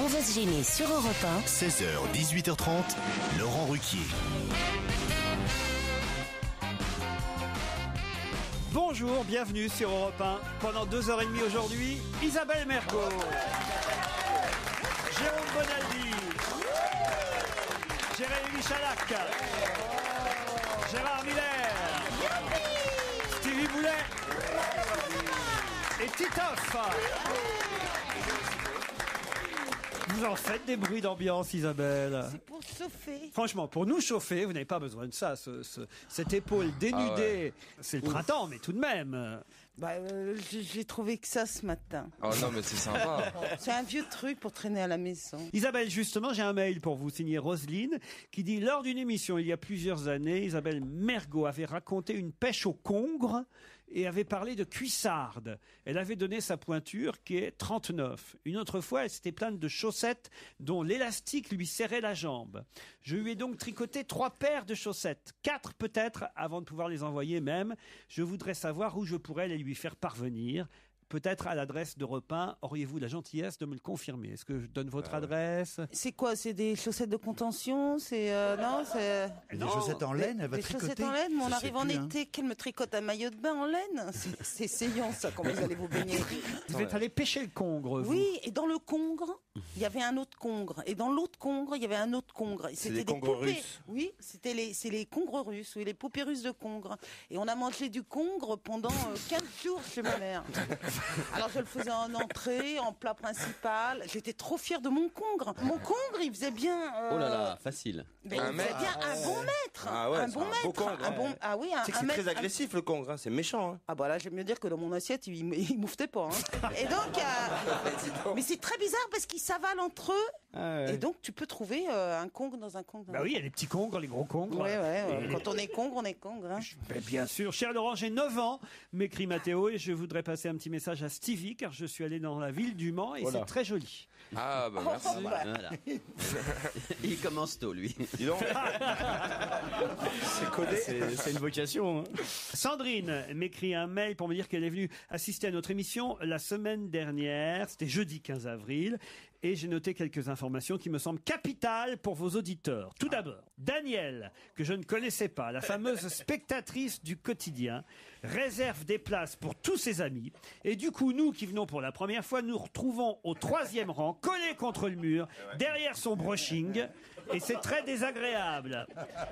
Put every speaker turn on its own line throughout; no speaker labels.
va se gêner sur Europe 1.
16h, 18h30, Laurent Ruquier.
Bonjour, bienvenue sur Europe 1. Pendant 2h30 aujourd'hui, Isabelle Mergo, Jérôme Bonaldi, Jérémy Michalak, Gérard Miller, Stevie Boulet et Titoff. Vous en faites des bruits d'ambiance, Isabelle.
C'est pour chauffer.
Franchement, pour nous chauffer, vous n'avez pas besoin de ça. Cette épaule dénudée, c'est le printemps, mais tout de même.
J'ai trouvé que ça ce matin.
Oh non, mais c'est sympa.
C'est un vieux truc pour traîner à la maison.
Isabelle, justement, j'ai un mail pour vous, signé Roselyne, qui dit: lors d'une émission il y a plusieurs années, Isabelle Mergo avait raconté une pêche au congre et avait parlé de cuissarde. Elle avait donné sa pointure qui est 39. Une autre fois, elle s'était plainte de chaussettes dont l'élastique lui serrait la jambe. Je lui ai donc tricoté 3 paires de chaussettes, 4 peut-être, avant de pouvoir les envoyer même. Je voudrais savoir où je pourrais les lui faire parvenir. Peut-être à l'adresse d'Europe 1. Auriez-vous la gentillesse de me le confirmer? Est-ce que je donne votre adresse?
C'est quoi? C'est des chaussettes de contention? C'est non, c'est
des chaussettes en laine. Elle va
des
tricoter.
Chaussettes en laine. Mais on
Je
arrive
sais
en
plus,
été, qu'elle me tricote un maillot de bain en laine. C'est essayant ça. Quand vous allez vous baigner.
Vous êtes allé pêcher le congre, vous?
Oui, et dans le congre, il y avait un autre congre, et dans l'autre congre, il y avait un autre congre. C'était des
congres
poupées.
russes.
Oui, c'est les congres russes, oui, les poupées russes de congre. Et on a mangé du congre pendant 15 jours chez ma mère. Alors je le faisais en entrée, en plat principal. J'étais trop fière de mon congre. Mon congre, il faisait bien.
Oh là là, facile.
Mais il faisait bien un bon maître.
Ah ouais,
un
c'est
bon
un beau
maître.
congre,
Un bon, ah oui, un,
C'est que
un
c'est
maître-
très agressif le congre, hein. C'est méchant. Hein.
Ah bah là, j'aime mieux dire que dans mon assiette, il mouftait pas. Hein. Et donc, mais c'est très bizarre parce qu'ils s'avalent entre eux. Et donc, tu peux trouver un congre dans un congre.
Bah oui, il y a les petits congres, les gros congres.
Ouais. Quand on est congre, on est congre. Hein.
Ben, bien sûr. Cher Laurent, j'ai 9 ans, m'écrit Mathéo, et je voudrais passer un petit message à Stevie, car je suis allé dans la ville du Mans, et c'est très joli.
Ah bah merci.
Voilà. Il commence tôt, lui.
Dis donc. C'est codé.
C'est une vocation. Hein.
Sandrine m'écrit un mail pour me dire qu'elle est venue assister à notre émission la semaine dernière, c'était jeudi 15 avril, et j'ai noté quelques informations qui me semblent capitales pour vos auditeurs. Tout d'abord, Danielle, que je ne connaissais pas, la fameuse spectatrice du quotidien, réserve des places pour tous ses amis, et du coup, nous qui venons pour la première fois, nous retrouvons au 3e rang, collés contre le mur, derrière son brushing, et c'est très désagréable.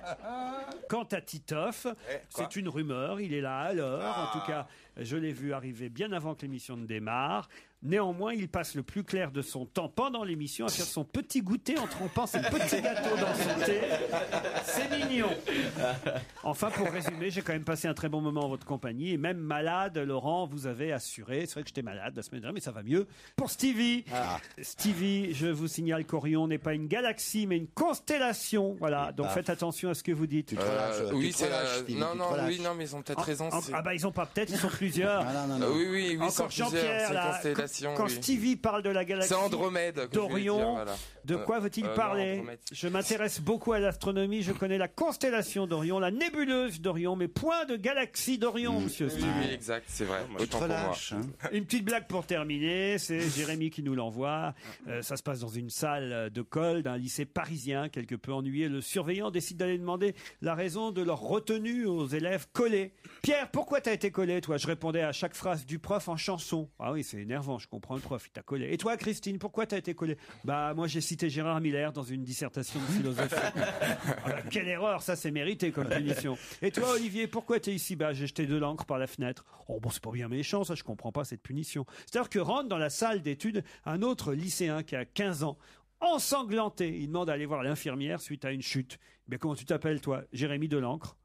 Quant à Titoff, c'est une rumeur, il est là à l'heure, en tout cas, je l'ai vu arriver bien avant que l'émission ne démarre. Néanmoins, il passe le plus clair de son temps pendant l'émission à faire son petit goûter en trempant ses petits gâteaux dans son thé. C'est mignon. Enfin, pour résumer, j'ai quand même passé un très bon moment en votre compagnie. Et même malade, Laurent, vous avez assuré. C'est vrai que j'étais malade la semaine dernière, mais ça va mieux. Pour Stevie. Stevie, je vous signale qu'Orion n'est pas une galaxie, mais une constellation. Voilà. Donc faites attention à ce que vous dites.
Oui, c'est non, mais ils ont peut-être raison.
Ah bah, ils ont pas peut-être, ils sont plusieurs.
Oui,
Encore Jean-Pierre, là. Quand Stevie parle de la galaxie
c'est Andromède
d'Orion,
voilà.
de quoi veut-il parler? Je m'intéresse beaucoup à l'astronomie, je connais la constellation d'Orion, la nébuleuse d'Orion, mais point de galaxie d'Orion, monsieur Stevie.
Oui, exact, c'est vrai. Autant pour moi.
Une petite blague pour terminer, c'est Jérémy qui nous l'envoie. Ça se passe dans une salle de colle d'un lycée parisien, quelque peu ennuyé. Le surveillant décide d'aller demander la raison de leur retenue aux élèves collés. Pierre, pourquoi t'as été collé, toi? Je répondais à chaque phrase du prof en chanson. Ah oui, c'est énervant, je comprends le prof, il t'a collé. Et toi, Christine, pourquoi t'as été collé? Bah, moi, j'ai cité Gérard Miller dans une dissertation de philosophie. Ah bah, quelle erreur, ça c'est mérité comme punition. Et toi, Olivier, pourquoi t'es ici? Bah, j'ai jeté de l'encre par la fenêtre. Oh bon, c'est pas bien méchant, ça, je comprends pas cette punition. C'est-à-dire que rentre dans la salle d'études un autre lycéen qui a 15 ans, ensanglanté. Il demande à aller voir l'infirmière suite à une chute. Mais comment tu t'appelles, toi? Jérémy Delancre.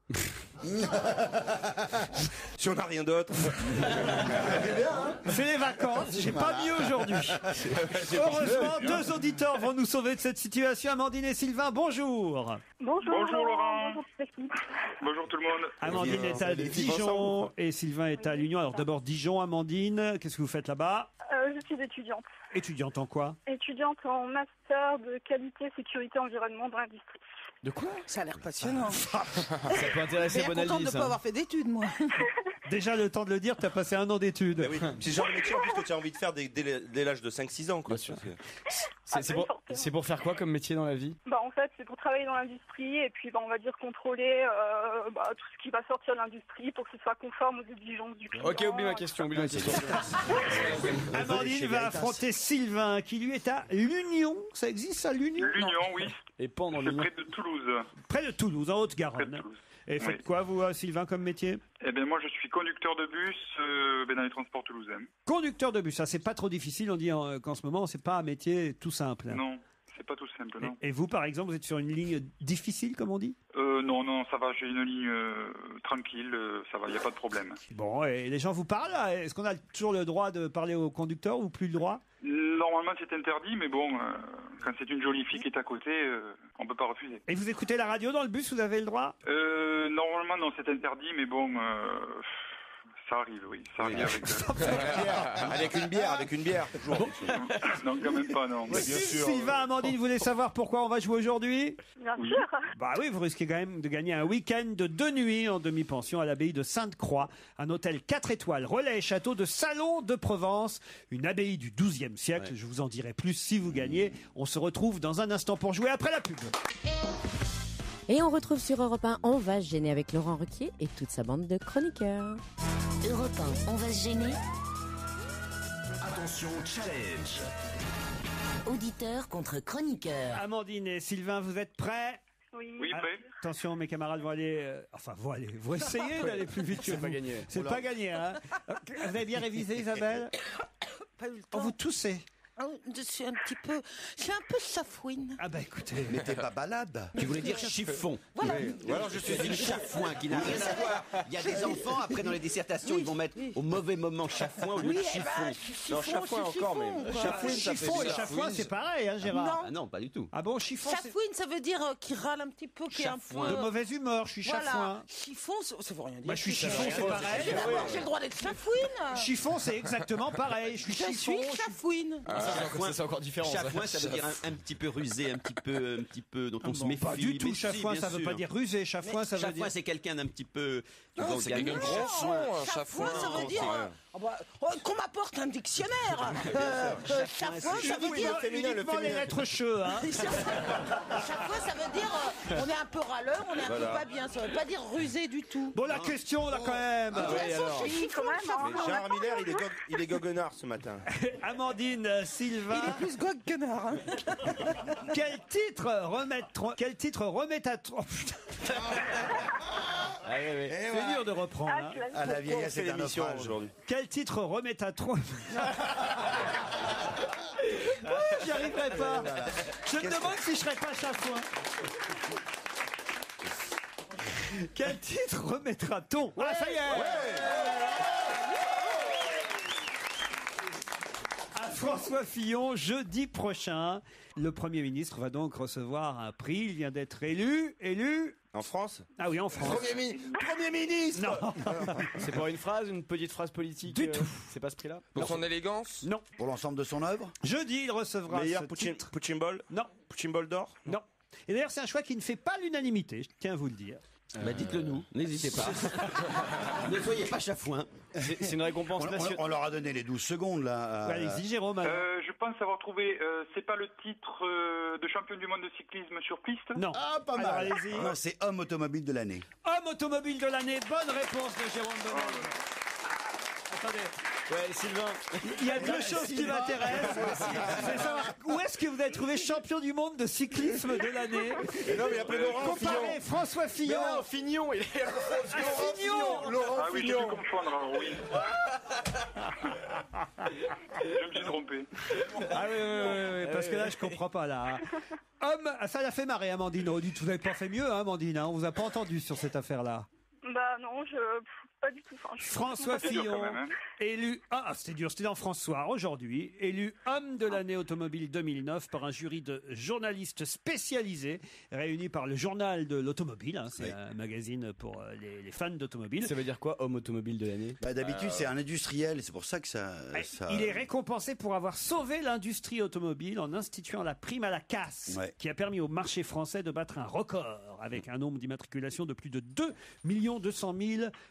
Si on n'a rien d'autre.
C'est les vacances, j'ai pas mieux aujourd'hui. Heureusement, 2 auditeurs vont nous sauver de cette situation. Amandine et Sylvain, bonjour.
Bonjour Laurent. Bonjour toute l'équipe. Bonjour tout le monde.
Amandine est à Dijon et Sylvain est à l'Union. Alors d'abord Dijon, Amandine, qu'est-ce que vous faites là-bas?
Je suis étudiante.
Étudiante en quoi?
Étudiante en master de qualité, sécurité, environnement dans l'industrie.
De quoi?
Ça a l'air passionnant.
Ça peut intéresser
Mais contente
Bonaldi,
de ne
ça.
pas avoir fait d'études, moi.
Déjà, le temps de le dire, tu as passé 1 an d'études.
Mais oui. C'est le genre de métier en plus que tu as envie de faire dès l'âge de 5-6 ans. Quoi.
C'est pour faire quoi comme métier dans la vie?
En fait, c'est pour travailler dans l'industrie et puis on va dire contrôler tout ce qui va sortir de l'industrie pour que ce soit conforme aux exigences du client.
Ok, oublie ma question.
Amandine va affronter Sylvain qui lui est à l'Union. Ça existe ça, l'Union?
L'Union, oui.
Et pendant
C'est près de Toulouse.
Près de Toulouse, en Haute-Garonne. Et faites quoi, vous, Sylvain, comme métier?
Eh bien, moi, je suis conducteur de bus dans les transports toulousains.
Conducteur de bus, ça, c'est pas trop difficile. On dit qu'en ce moment, c'est pas un métier tout simple.
Non, c'est pas tout simple, non.
Et vous, par exemple, vous êtes sur une ligne difficile, comme on dit?
Non, ça va, j'ai une ligne tranquille, ça va, il n'y a pas de problème.
Bon, et les gens vous parlent, là? Est-ce qu'on a toujours le droit de parler au conducteur ou plus le droit?
Normalement, c'est interdit, mais bon, quand c'est une jolie fille qui est à côté, on peut pas refuser.
Et vous écoutez la radio dans le bus, vous avez le droit?
Normalement, non, c'est interdit, mais bon, ça arrive, oui. Ça arrive
avec une bière, toujours.
Non, quand même pas, non.
Bien sûr.
Sylvain, Amandine, vous voulez savoir pourquoi on va jouer aujourd'hui?
Bien sûr.
Bah oui, vous risquez quand même de gagner un week-end de 2 nuits en demi-pension à l'abbaye de Sainte-Croix, un hôtel 4 étoiles, relais et château de Salon de Provence, une abbaye du XIIe siècle. Je vous en dirai plus si vous gagnez. On se retrouve dans un instant pour jouer après la pub.
Et on retrouve sur Europe 1, on va se gêner avec Laurent Ruquier et toute sa bande de chroniqueurs.
Europe 1, on va se gêner.
Attention, challenge.
Auditeur contre chroniqueur.
Amandine et Sylvain, vous êtes prêts?
Oui,
prêt.
Attention, mes camarades vont aller... vont essayer d'aller plus vite que vous.
C'est pas gagné.
C'est pas gagné, hein. Vous avez bien révisé, Isabelle?
Pas eu le
On
temps.
vous toussez.
Je suis un peu chafouine.
Ah bah écoutez...
Mais t'es pas balade. Tu voulais dire chiffon.
Voilà.
Ou alors je suis une chafouin qui n'a rien à voir. Il y a des enfants, après dans les dissertations, ils vont mettre au mauvais moment chafouin au lieu de chiffon.
Non, chafouin encore, même. Chafouine, ça fait
Chiffon et
bizarre.
chafouin, c'est pareil, hein, Gérard?
Ah non, pas du tout.
Ah bon, chiffon, c'est
Chafouine, ça veut dire qui râle un petit peu, qui est un peu...
de mauvaise humeur, je suis
Voilà.
chafouin.
Chiffon, ça veut rien dire.
Bah, je suis chiffon, c'est pareil.
Évidemment, j'ai le droit d'être chafouine.
Chiffon, c'est exactement pareil. Je suis
Je
chiffon.
suis chafouine.
C'est encore différent.
Chafouin, ça veut dire un petit peu rusé, un petit peu dont on se
Bon,
méfie.
pas du tout,
Mais si,
chafouin,
bien
ça veut
sûr.
pas dire rusé. Chafouin, ça veut dire...
Chafouin, c'est quelqu'un d'un petit peu.
C'est quelqu'un de grand, un chafouin.
Ça veut dire qu'on m'apporte un dictionnaire. Chafouin, ça veut dire...
Uniquement les lettres cheux, hein.
Chafouin, ça veut dire on est un peu râleur, on est un peu pas bien. Ça veut pas dire rusé du tout.
Bon, la question, là, quand même.
C'est chiffon,
Mais Gérard Miller, il est goguenard ce matin.
Amandine, Sylvain,
Il est plus gog que nard. Hein.
quel titre remet à... Oh, putain. C'est dur de reprendre. hein.
À la vieillesse, c'est l'émission aujourd'hui.
Quel titre remet à trop... J'y arriverai pas. Je me demande si je serais pas chafouin. Quel titre remettra-t-on? Ah, ça y est. À François Fillon, jeudi prochain. Le Premier ministre va donc recevoir un prix. Il vient d'être élu.
En France?
Ah oui, en France.
Premier ministre.
Non.
C'est pas une phrase, une petite phrase politique.
Du tout.
C'est pas ce prix-là.
Pour son élégance?
Non.
Pour l'ensemble de son œuvre?
Jeudi, il recevra
Meilleur
ce titre.
Putin Ball?
Non.
Putin Ball d'or?
Non. Et d'ailleurs, c'est un choix qui ne fait pas l'unanimité, je tiens à vous le dire.
Bah dites-le nous, n'hésitez pas. Ne soyez pas chafouin.
C'est une récompense nationale.
On leur a donné les 12 secondes là.
Allez-y, Jérôme. alors.
Je pense avoir trouvé, c'est pas le titre de champion du monde de cyclisme sur piste?
Non.
Ah, pas
Alors,
mal.
allez-y.
Non, c'est homme automobile de l'année.
Homme automobile de l'année, bonne réponse de Jérôme Bonal. Attendez,
Ouais, Sylvain.
il y a deux choses qui m'intéressent. C'est savoir où est-ce que vous avez trouvé champion du monde de cyclisme de l'année.
Non, mais après Laurent
Comparez François Fillon.
Mais non, Fignon, il est.
Fillon.
Laurent
Ah oui, j'ai
Fillon.
dû confondre, alors oui. Je me suis trompé.
Ah oui, parce que là, je comprends pas, là. Homme, ça l'a fait marrer, Amandine. Oh, dites, vous n'avez pas fait mieux, hein, Amandine. Hein, on vous a pas entendu sur cette affaire-là.
Bah non, pas du tout. Enfin,
François
C'est dur,
Fillon,
quand même, hein.
élu... Ah, c'était dur, c'était dans François aujourd'hui. Élu homme de l'année automobile 2009 par un jury de journalistes spécialisés réunis par le Journal de l'Automobile. Hein, c'est un magazine pour les fans d'automobile.
Ça veut dire quoi, homme automobile de l'année?
Bah, d'habitude, c'est un industriel, c'est pour ça que ça.
Il est récompensé pour avoir sauvé l'industrie automobile en instituant la prime à la casse, qui a permis au marché français de battre un record avec un nombre d'immatriculations de plus de 2 200 000 voitures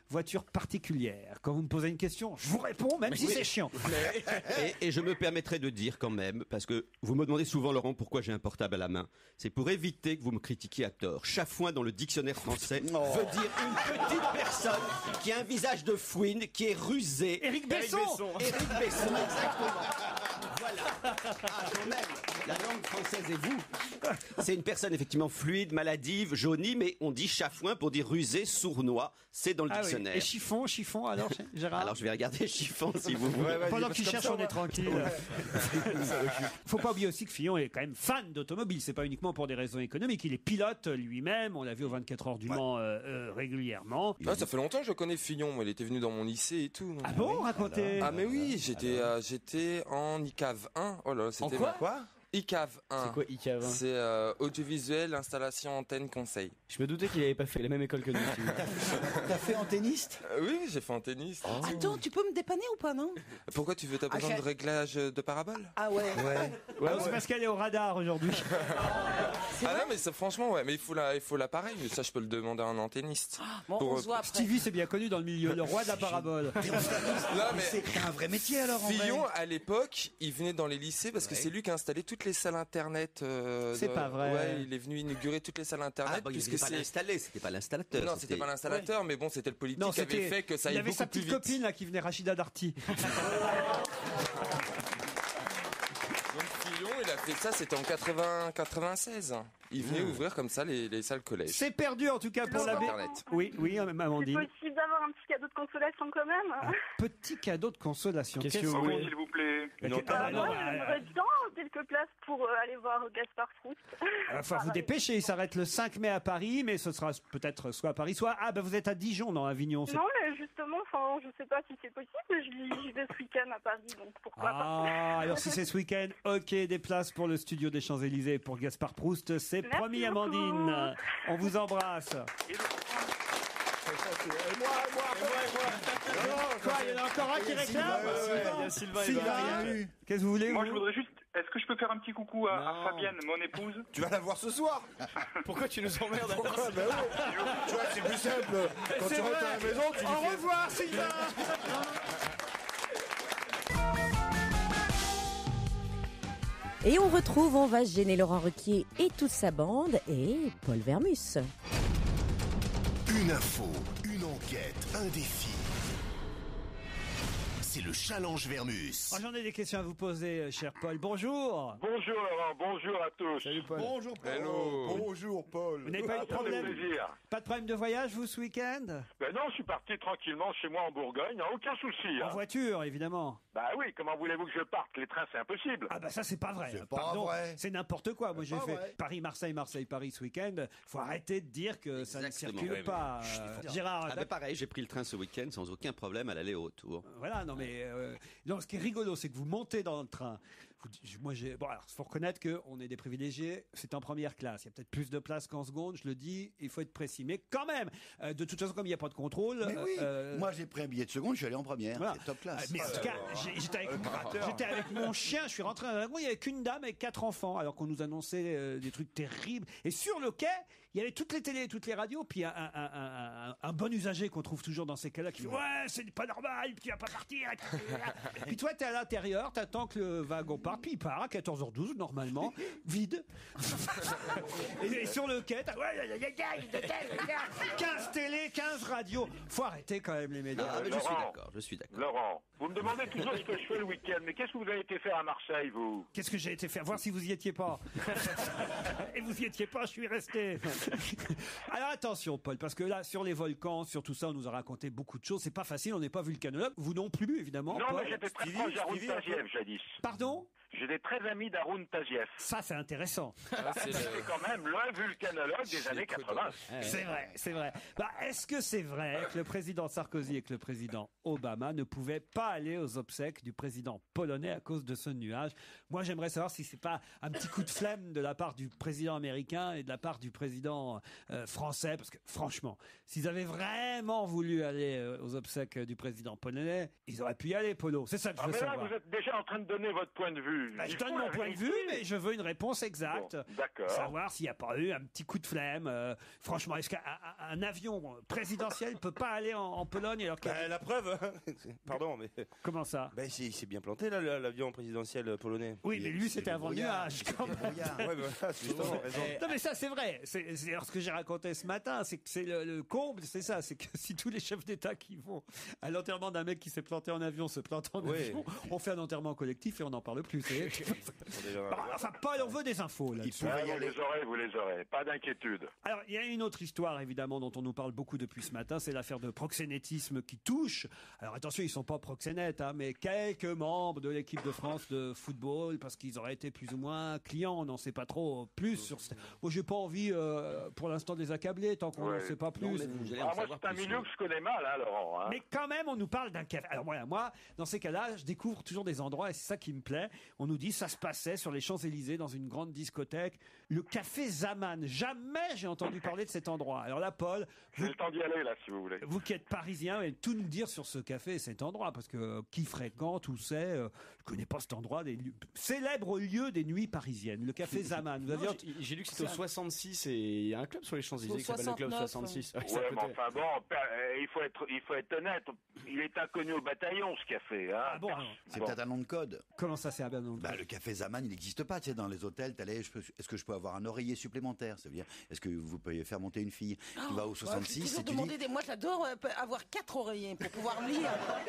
procédure particulière. Quand vous me posez une question, je vous réponds, même si c'est chiant.
Et je me permettrai de dire quand même, parce que vous me demandez souvent, Laurent, pourquoi j'ai un portable à la main. C'est pour éviter que vous me critiquiez à tort. Chafouin dans le dictionnaire français veut dire une petite personne qui a un visage de fouine, qui est rusé.
Éric Besson.
Éric Besson, exactement. Voilà. Ah, quand même, la langue française et vous. C'est une personne effectivement fluide, maladive, jaunie, mais on dit chafouin pour dire rusé, sournois. C'est dans le dictionnaire.
Et chiffon, alors, Gérard?
Alors je vais regarder chiffon si vous voulez.
Pendant qu'il cherche, on est tranquille. Faut pas oublier aussi que Fillon est quand même fan d'automobile. C'est pas uniquement pour des raisons économiques. Il est pilote lui-même. On l'a vu aux 24 heures du Mans régulièrement.
Ah, ça fait longtemps que je connais Fillon. Il était venu dans mon lycée et tout.
Ah bon, racontez.
Ah mais oui, j'étais en ICAV 1. Oh là, c'était
quoi
ICAV 1.
C'est quoi ICAV 1?
C'est audiovisuel, installation, antenne, conseil.
Je me doutais qu'il avait pas fait la même école que nous.
T'as fait antenniste?
Oui, j'ai fait antenniste.
Attends, tu peux me dépanner ou pas, non?
Pourquoi tu veux? T'as besoin de réglage de parabole?
Ah ouais.
C'est parce qu'elle est au radar aujourd'hui.
Ah non, mais franchement, ouais, mais il faut l'appareil. Mais ça, je peux le demander à un antenniste.
Bon, on se voit après.
Stevie, c'est bien connu dans le milieu, le roi de la parabole.
Non, mais
c'est un vrai métier alors.
Fillon, à l'époque, il venait dans les lycées parce que c'est lui qui a installé toutes les salles internet.
C'est pas vrai.
Ouais, il est venu inaugurer toutes les salles internet.
Ah, bah,
puisque
il n'était pas l'installé, c'était pas l'installateur.
Non, c'était pas l'installateur, mais bon, c'était le politique qui avait fait que ça
il
aille
avait
beaucoup
sa
plus
petite
vite.
copine là qui venait, Rachida Darty.
Donc Fillon, il a fait ça, c'était en 96. Il venait ouvrir comme ça les salles collèges.
C'est perdu en tout cas pour la
Internet.
Oui, Amandine.
C'est possible d'avoir un petit cadeau de consolation quand même.
Petit cadeau de consolation.
Qu'est-ce que vous
Oui,
voulez?
s'il vous plaît.
Moi, j'aimerais bien quelques places pour aller voir Gaspard Proust.
Enfin, vous dépêchez, il s'arrête le 5 mai à Paris, mais ce sera peut-être soit à Paris, soit... Ah, vous êtes à Dijon, non, Avignon.
Non, mais justement, je sais pas si c'est possible, j'y vais ce week-end à Paris, donc pourquoi pas.
Ah, alors si c'est ce week-end, ok, des places pour le studio des Champs-Élysées pour Gaspard Proust, c'est promis, Amandine. On vous embrasse. Quoi, il y en a encore un qui réclame?
Il y a Sylvain.
Qu'est-ce que vous voulez?
Moi, je voudrais juste. Est-ce que je peux faire un petit coucou à Fabienne, mon épouse?
Tu vas la voir ce soir.
Pourquoi tu nous emmerdes?
Pourquoi? Ben oui. Tu vois, c'est plus simple. Quand tu rentres à la maison, tu lui
Au
fais...
revoir, Sylvain.
Et on retrouve, on va se gêner Laurent Ruquier et toute sa bande et Paul Vermus.
Une info, une enquête, un défi. C'est le challenge Vermus.
Oh, j'en ai des questions à vous poser, cher Paul. Bonjour.
Bonjour Laurent, bonjour à tous.
Salut Paul.
Bonjour Paul.
Hello.
Bonjour Paul.
Vous n'avez pas eu de problème?
Plaisir.
Pas de problème de voyage, vous, ce week-end?
Ben non, je suis parti tranquillement chez moi en Bourgogne, aucun souci.
En voiture, évidemment.
Bah oui, comment voulez-vous que je parte? Les trains, c'est impossible.
Ah bah ça, c'est pas vrai.
C'est pas
Pardon,
vrai.
c'est n'importe quoi. Moi, j'ai
pas
fait
vrai.
Paris-Marseille, Marseille-Paris ce week-end. Faut arrêter de dire que ça ne
Exactement.
circule
Oui,
pas. Gérard,
Ah ben pareil, j'ai pris le train ce week-end sans aucun problème à l'aller au retour.
voilà, non mais non, ce qui est rigolo, c'est que vous montez dans le train. Bon, alors, faut reconnaître qu'on est des privilégiés. C'est en première classe. Il y a peut-être plus de place qu'en seconde. Je le dis, il faut être précis. Mais quand même, de toute façon, comme il n'y a pas de contrôle.
Mais oui. Moi, j'ai pris un billet de seconde, je suis allé en première.
Voilà.
C'est top classe.
Mais en tout cas, j'étais avec mon chien, je suis rentré dans un wagon, il y avait qu'une dame et 4 enfants, alors qu'on nous annonçait des trucs terribles. Et sur le quai, il y avait toutes les télés, toutes les radios, puis un bon usager qu'on trouve toujours dans ces cas-là qui fait ouais, c'est pas normal, tu vas pas partir. Puis toi, t'es à l'intérieur, t'attends que le wagon parte, puis il part à 14h12 normalement, vide. et sur le quai, t'as 15 télés, 15 radios. Faut arrêter quand même les médias.
Ah, mais je suis d'accord.
Laurent, vous me demandez toujours ce que je fais le week-end, mais qu'est-ce que vous avez été faire à Marseille, vous?
Qu'est-ce que j'ai été faire? Voir si vous y étiez pas. Et vous y étiez pas, je suis resté. Alors attention, Paul, parce que là, sur les volcans, sur tout ça, on nous a raconté beaucoup de choses. C'est pas facile, on n'est pas vulcanologue. Vous non plus, évidemment.
Non,
Paul.
mais j'étais très proche d'Haroun Taziev, jadis.
Pardon?
J'étais très ami d'Haroun Taziev.
Ça, c'est intéressant.
C'est quand même le vulcanologue des années 80.
C'est vrai, c'est vrai. Bah, est-ce que c'est vrai que le président Sarkozy et que le président Obama ne pouvaient pas aller aux obsèques du président polonais à cause de ce nuage? Moi, j'aimerais savoir si c'est pas un petit coup de flemme de la part du président américain et de la part du président français, parce que franchement, s'ils avaient vraiment voulu aller aux obsèques du président polonais, ils auraient pu y aller, Polo. C'est ça que je veux
mais là,
savoir.
vous êtes déjà en train de donner votre point de vue. vue.
Je
Il
donne
faut
mon
la
point de
vérité.
vue, mais je veux une réponse exacte.
Bon, d'accord.
Savoir s'il n'y a pas eu un petit coup de flemme. Franchement, est-ce qu'un avion présidentiel peut pas aller en Pologne alors qu'il y a-
La preuve, hein. Pardon, mais.
Comment ça?
Ben, il s'est bien planté, là, l'avion présidentiel polonais.
Oui, mais lui, c'était avant le nuage. quand même.
Ouais, ben, voilà, c'est justement raison.
Non, mais ça, c'est vrai. C'est alors ce que j'ai raconté ce matin, c'est que c'est le comble, c'est ça. C'est que si tous les chefs d'État qui vont à l'enterrement d'un mec qui s'est planté en avion se plantent en
Oui.
avion, on fait un enterrement collectif et on n'en parle plus. vous voyez. Enfin, Paul, on veut des infos là-dessus.
Ah, vous les aurez, pas d'inquiétude.
Alors, il y a une autre histoire, évidemment, dont on nous parle beaucoup depuis ce matin, c'est l'affaire de proxénétisme qui touche. Alors, attention, ils sont pas proxénètes, hein, mais quelques membres de l'équipe de France de football, parce qu'ils auraient été plus ou moins clients, on n'en sait pas trop plus sur... Moi, j'ai pas envie, pour l'instant, de les accabler, tant qu'on n'en sait pas plus.
Moi, c'est un milieu que je connais mal, hein, Laurent. Hein.
Mais quand même, on nous parle d'un café. Alors moi, dans ces cas-là, je découvre toujours des endroits, et c'est ça qui me plaît. On nous dit, ça se passait sur les Champs-Élysées, dans une grande discothèque, le café Zaman. Jamais j'ai entendu parler de cet endroit. Alors là, Paul,
J'ai le temps d'y aller, là, si vous voulez.
vous qui êtes parisien, et tout nous dire sur ce café et cet endroit, parce que qui fréquente, où c'est, je connais pas cet endroit, célèbre lieu des nuits parisiennes, le café Zaman. Vous avez
J'ai lu que c'était au 66 et il y a un club sur les Champs-Élysées qui s'appelle le club 66.
Ouais, mais enfin bon, il faut être honnête. Il est inconnu au bataillon, ce café. Hein.
Ah bon,
C'est peut-être un nom de code.
Comment ça, c'est un nom de code?
Le café Zaman, il n'existe pas. Tu sais, dans les hôtels, est-ce que je peux avoir un oreiller supplémentaire? Ça veut dire, est-ce que vous pouvez faire monter une fille qui va au 66 et tu dis...
Moi, j'adore avoir 4 oreillers pour pouvoir lire.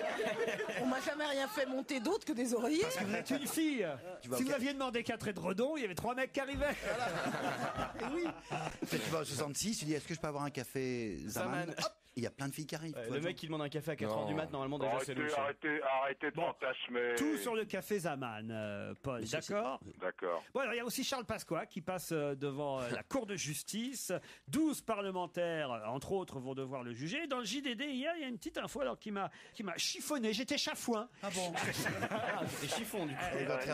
On m'a jamais rien fait monter d'autre que des oreillers.
Parce que vous êtes une fille. Si vous aviez demandé 4 édredons, il y avait 3 mecs qui arrivaient.
Oui. Tu vas au 66, tu dis, est-ce que je peux avoir un café Zaman? Hop, il y a plein de filles qui arrivent.
Le mec qui demande un café à 4h du mat, normalement, déjà, c'est louche.
Arrêtez de fantasmer.
Tout sur le café Zaman, Paul, d'accord?
D'accord.
Bon, alors il y a aussi Charles Pasqua qui passe devant la Cour de justice. 12 parlementaires, entre autres, vont devoir le juger. Dans le JDD, hier, il y a une petite info alors, qui m'a chiffonné. J'étais chafouin.
Ah bon?
C'était chiffon, du coup.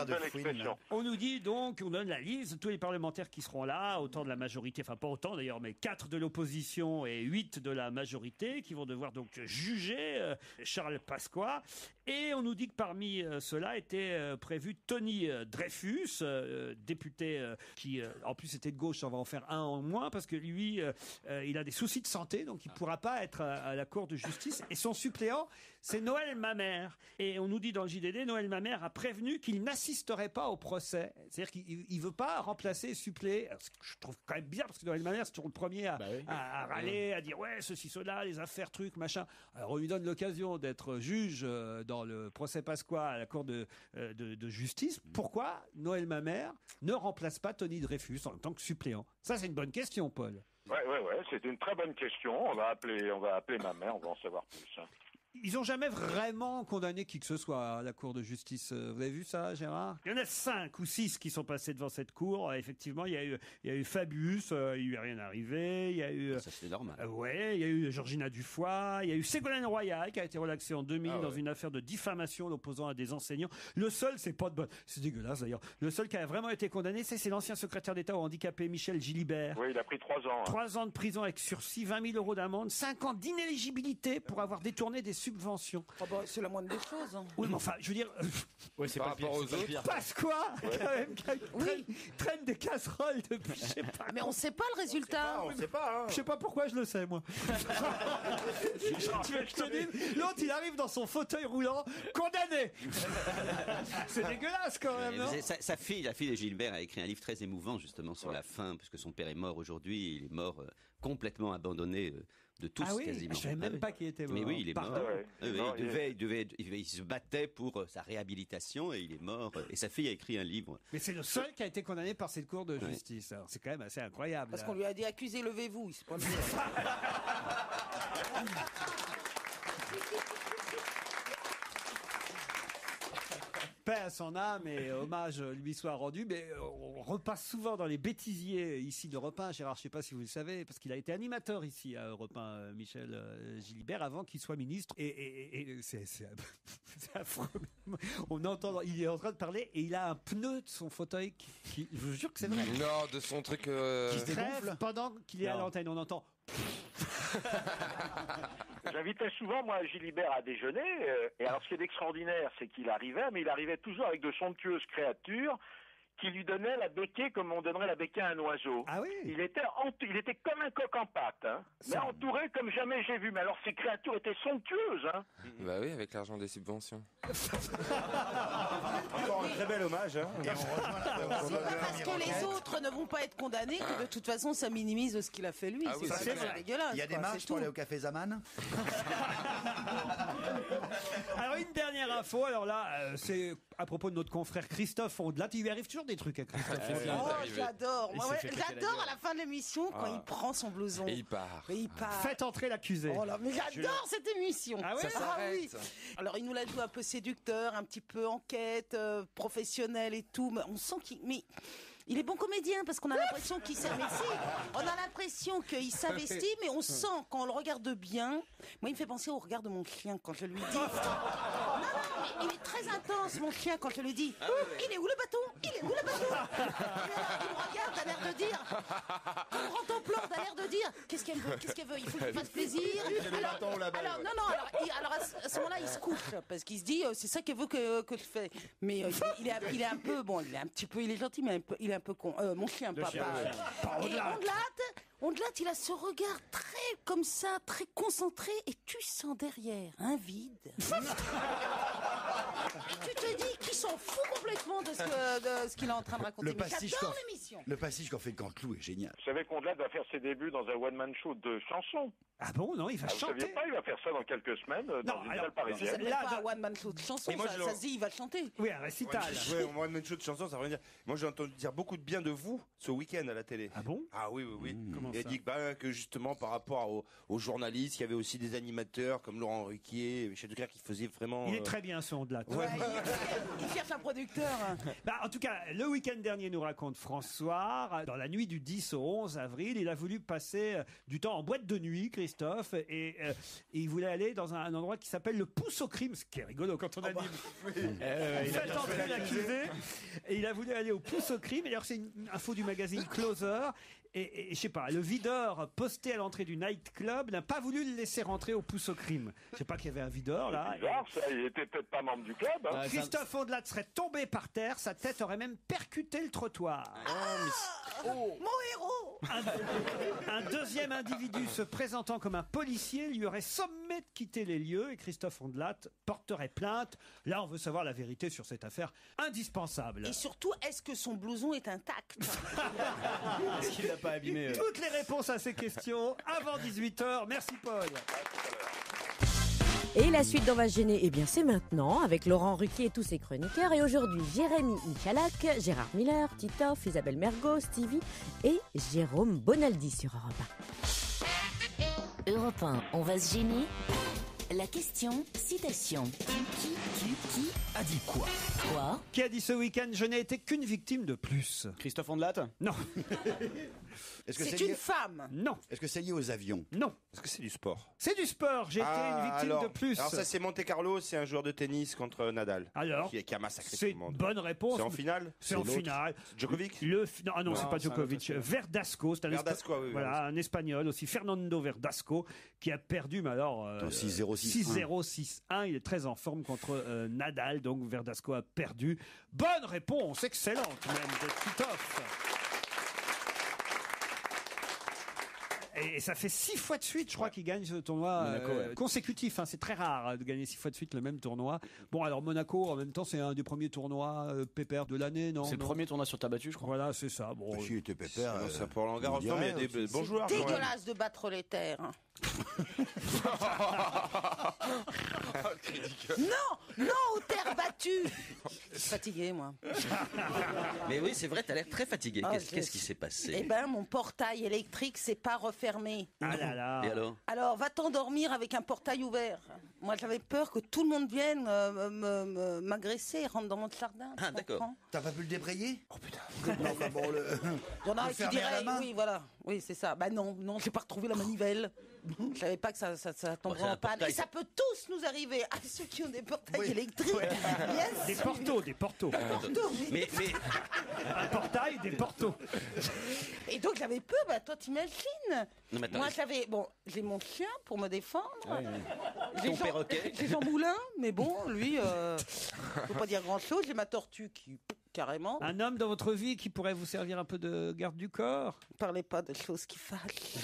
On nous dit donc, on donne la liste de tous les parlementaires qui seront là, autant de la majorité, enfin pas autant d'ailleurs, mais 4 de l'opposition et 8 de la majorité, qui vont devoir donc juger Charles Pasqua. Et on nous dit que parmi ceux-là était prévu Tony Dreyfus, député qui en plus était de gauche, on va en faire un en moins, parce que lui, il a des soucis de santé, donc il ne pourra pas être à la Cour de justice. Et son suppléant, c'est Noël Mamère. Et on nous dit dans le JDD, Noël Mamère a prévenu qu'il n'assisterait pas au procès. C'est-à-dire qu'il ne veut pas remplacer, suppléer. Alors, ce que je trouve quand même bizarre, parce que Noël Mamère, c'est toujours le premier à râler, à dire ouais, ceci, cela, les affaires, trucs, machin. Alors on lui donne l'occasion d'être juge dans le procès Pasqua à la Cour de justice. Pourquoi Noël Mamère ne remplace pas Tony Dreyfus en tant que suppléant? Ça, c'est une bonne question, Paul.
Ouais, c'est une très bonne question. On va appeler ma mère, on va en savoir plus. Hein.
Ils n'ont jamais vraiment condamné qui que ce soit à la Cour de justice. Vous avez vu ça, Gérard? Il y en a 5 ou 6 qui sont passés devant cette cour. Effectivement, il y a eu Fabius, il lui est rien arrivé. Il y a eu...
Ça, c'est normal.
Il y a eu Georgina Dufoy. Il y a eu Ségolène Royal qui a été relaxée en 2000 dans une affaire de diffamation l'opposant à des enseignants. Le seul, c'est pas de bonne... C'est dégueulasse d'ailleurs. Le seul qui a vraiment été condamné, c'est l'ancien secrétaire d'État au handicapé Michel Gilibert.
Oui, il a pris 3 ans.
3 ans de prison avec sursis, 20 000 euros d'amende, 5 ans d'inéligibilité pour avoir détourné des subventions.
Oh bah, c'est la moindre des choses. Hein.
Oui, mais enfin, je veux dire...
Ouais, c'est pas rapport aux autres.
Pasqua, quand même, traîne des casseroles depuis, je sais pas.
Mais on sait pas le résultat.
On sait pas.
Je sais pas pourquoi je le sais, moi. Tu veux que je te dise, l'autre, il arrive dans son fauteuil roulant, condamné. C'est dégueulasse, quand même, non?
Sa fille, la fille de Gilbert, a écrit un livre très émouvant, justement, sur la fin, puisque son père est mort aujourd'hui. Il est mort complètement abandonné de tous, quasiment.
Je savais même pas qu'il était mort.
Mais oui, il est mort.
Il
se battait pour sa réhabilitation et il est mort. Et sa fille a écrit un livre.
Mais c'est le seul qui a été condamné par cette cour de justice. Alors, c'est quand même assez incroyable.
Parce qu'on lui a dit accusé, levez-vous. Il s'est pas levé.
Paix à son âme et hommage lui soit rendu, mais on repasse souvent dans les bêtisiers ici d'Europe 1. Gérard, je ne sais pas si vous le savez, parce qu'il a été animateur ici à Europe 1, Michel Gilibert, avant qu'il soit ministre. Et c'est affreux. On entend, il est en train de parler et il a un pneu de son fauteuil qui je vous jure que c'est vrai.
Non, de son truc...
qui se crève pendant qu'il est à l'antenne. On entend...
J'invitais souvent, moi, Gilibert à déjeuner. Et alors, ce qui est extraordinaire, c'est qu'il arrivait, mais il arrivait toujours avec de somptueuses créatures qui lui donnait la béquille comme on donnerait la béquille à un oiseau.
Ah oui.
Il était comme un coq en pâte, hein, mais entouré comme jamais j'ai vu. Mais alors ces créatures étaient somptueuses, hein.
Bah oui, avec l'argent des subventions.
Encore un très bel hommage. Hein.
Parce que les autres ne vont pas être condamnés, que de toute façon ça minimise ce qu'il a fait lui.
Ah oui,
c'est dégueulasse.
Il y a des marches pour aller au café Zaman.
Alors une dernière info, alors là, c'est à propos de notre confrère Christophe Ondelat. Il lui arrive toujours des trucs à Christophe Ondelat.
Oh, j'adore. Moi, j'adore à la fin de l'émission quand il prend son blouson.
Et il part.
Faites entrer l'accusé.
Oh là, mais j'adore cette émission.
Ah ouais,
oui. Alors il nous l'a joué un peu séducteur, un petit peu enquête, professionnel et tout. Mais on sent il est bon comédien parce qu'on a l'impression qu'il s'investit. On a l'impression qu'il s'investit, mais on sent quand on le regarde bien. Moi, il me fait penser au regard de mon chien quand je lui dis. Non, mais il est très intense, mon chien, quand je lui dis. Il est où le bâton? Il est où le bâton? Il me regarde, t'as l'air de dire. Il me rend ton plan, t'as l'air de dire. Qu'est-ce qu'elle veut? Qu'est-ce qu'elle veut? Il faut qu'il fasse plaisir. Alors à ce moment-là, il se couche parce qu'il se dit c'est ça qu'elle veut que je fais. Mais il est un peu bon, il est un petit peu, il est gentil, mais il est un peu con. Mon chien, papa. Et Ondelat, il a ce regard très comme ça, très concentré, et tu sens derrière un vide. Et tu te dis qu'il s'en fout complètement de ce qu'il est en train de raconter. Mais j'adore l'émission.
Le passage qu'on fait de Canteloup est génial.
Vous savez qu'Ondelat va faire ses débuts dans un one-man show de chansons.
Ah bon, non, il va chanter.
Vous saviez pas, il va faire ça dans quelques semaines dans une salle parisienne.
C'est pas un one-man show de chansons, ça se dit, il va chanter.
Oui, un récital.
Ouais, un one-man show de chansons, ça veut dire. Moi, j'ai entendu dire beaucoup de bien de vous ce week-end à la télé.
Ah bon?
Ah oui.
Comment
il a
ça?
dit que justement, par rapport aux journalistes, il y avait aussi des animateurs comme Laurent Ruquier, Michel Drucker qui faisaient vraiment.
Il est très bien, ce Ondelat.
Ouais, il cherche un producteur.
En tout cas, le week-end dernier, nous raconte François, dans la nuit du 10 au 11 avril, il a voulu passer du temps en boîte de nuit, Christophe, et il voulait aller dans un endroit qui s'appelle le Pouce au Crime, ce qui est rigolo quand on anime. Faites entrer l'accusé. Et il a voulu aller au Pouce au Crime. Et alors, c'est une info du magazine Closer. Et je sais pas, le videur posté à l'entrée du nightclub n'a pas voulu le laisser rentrer au Pouce au Crime. Je sais pas qu'il y avait un videur là.
C'est bizarre, ça, il était peut-être pas membre du club. Hein.
Christophe Ondelat serait tombé par terre, sa tête aurait même percuté le trottoir.
Mon héros.
Un deuxième individu se présentant comme un policier lui aurait sommé de quitter les lieux et Christophe Ondelat porterait plainte. Là, on veut savoir la vérité sur cette affaire indispensable.
Et surtout, est-ce que son blouson est intact?
Est-ce qu'il l'a pas abîmé?
Toutes les réponses à ces questions avant 18h. Merci Paul.
Et la suite d'On va se gêner, eh bien c'est maintenant, avec Laurent Ruquier et tous ses chroniqueurs. Et aujourd'hui, Jérémy Michalak, Gérard Miller, Titoff, Isabelle Mergo, Stevie et Jérôme Bonaldi sur Europe
1. Europe 1, on va se gêner. La question, citation. Qui
a dit quoi?
Quoi?
Qui a dit ce week-end, je n'ai été qu'une victime de plus?
Christophe Ondelat?
Non.
C'est une femme?
Non.
Est-ce que c'est lié aux avions?
Non.
Est-ce que c'est du sport?
C'est du sport, j'ai été une victime de plus.
Alors ça, c'est Monte Carlo, c'est un joueur de tennis contre Nadal.
Alors
qui a massacré tout
c'est
le monde.
une bonne réponse.
C'est en finale?
C'est en finale.
Djokovic?
Non, c'est pas Djokovic. Verdasco, c'est un Espagnol aussi, Fernando Verdasco, qui a perdu, mais alors 6-0-6-1. Il est très en forme contre Nadal, donc Verdasco a perdu. Bonne réponse, excellente même de Titoff. Et ça fait 6 fois de suite, je crois, qu'il gagne ce tournoi consécutif. Hein, c'est très rare de gagner 6 fois de suite le même tournoi. Bon, alors Monaco, en même temps, c'est un des premiers tournois pépère de l'année, non?
C'est le premier tournoi sur ta battue, je crois.
Voilà, c'est ça. Bon,
il était pépère.
Ça pour Roland Garros, mais il y a des bons joueurs.
C'est dégueulasse de battre les terres. Hein. Non, aux terres battues. Je suis fatiguée, moi.
Mais oui, c'est vrai, t'as l'air très fatigué. Qu'est-ce qui s'est passé?
Eh ben, mon portail électrique s'est pas refermé.
Ah là là.
Et alors?
Alors, va t'endormir avec un portail ouvert. Moi, j'avais peur que tout le monde vienne m'agresser et rentre dans mon jardin.
Ah, d'accord.
T'as pas pu le débrayer? Oh putain.
Il y en a qui diraient, oui, voilà. Oui, c'est ça. Bah non, j'ai pas retrouvé la manivelle. Je savais pas que ça tomberait en panne. Et ça peut tous nous arriver. À ceux qui ont des portails électriques. Yes.
Des portos.
Mais
un portail, des portos.
Et donc j'avais peur, toi t'imagines.
Non, mais attends,
Moi j'ai mon chien pour me défendre.
Ton perroquet.
J'ai Jean Moulin, mais bon, lui, faut pas dire grand chose. J'ai ma tortue qui, carrément.
Un homme dans votre vie qui pourrait vous servir un peu de garde du corps?
Ne parlez pas de choses qui fâchent.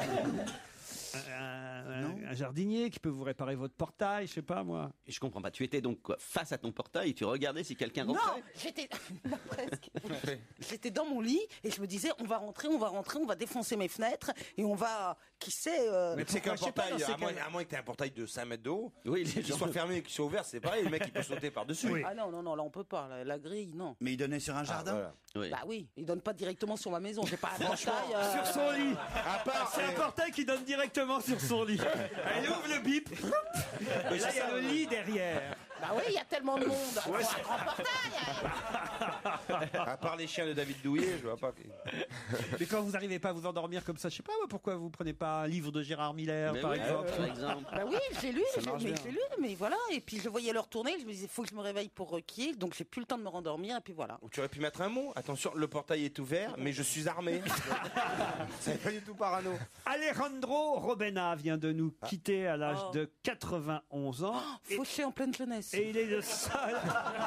Un jardinier qui peut vous réparer votre portail, je sais pas moi.
Je comprends pas. Tu étais donc face à ton portail et tu regardais si quelqu'un rentrait?
Non, j'étais presque. J'étais dans mon lit et je me disais on va rentrer, on va défoncer mes fenêtres et on va, qui sait.
Mais tu sais qu'un portail, à moins que tu aies un portail de 5 mètres de haut,
oui,
qu'il soit fermé et qu'il soit ouvert, c'est pareil, le mec il peut sauter par-dessus.
Oui. Ah non, là on peut pas, la grille, non.
Mais il donnait sur un jardin?
Voilà.
Oui.
Bah oui, il donne pas directement sur ma maison, j'ai pas un portail.
Sur son lit. C'est un portail qui donne directement sur son lit. Elle ouvre le bip. Et là, il y a le lit derrière.
Bah oui, il y a tellement de monde. C'est un grand portail.
À part les chiens de David Douillet, je vois pas.
Mais quand vous n'arrivez pas à vous endormir comme ça, je sais pas moi, pourquoi vous prenez pas un livre de Gérard Miller, par exemple.
Bah oui, j'ai lu, mais voilà. Et puis je voyais l'heure tourner, je me disais, faut que je me réveille pour Requier, donc j'ai plus le temps de me rendormir, et puis voilà.
Tu aurais pu mettre un mot. Attention, le portail est ouvert, mais je suis armé. C'est pas du tout parano.
Alejandro Robena vient de nous quitter à l'âge de 91 ans.
Fauché en pleine jeunesse.
Et il est le seul.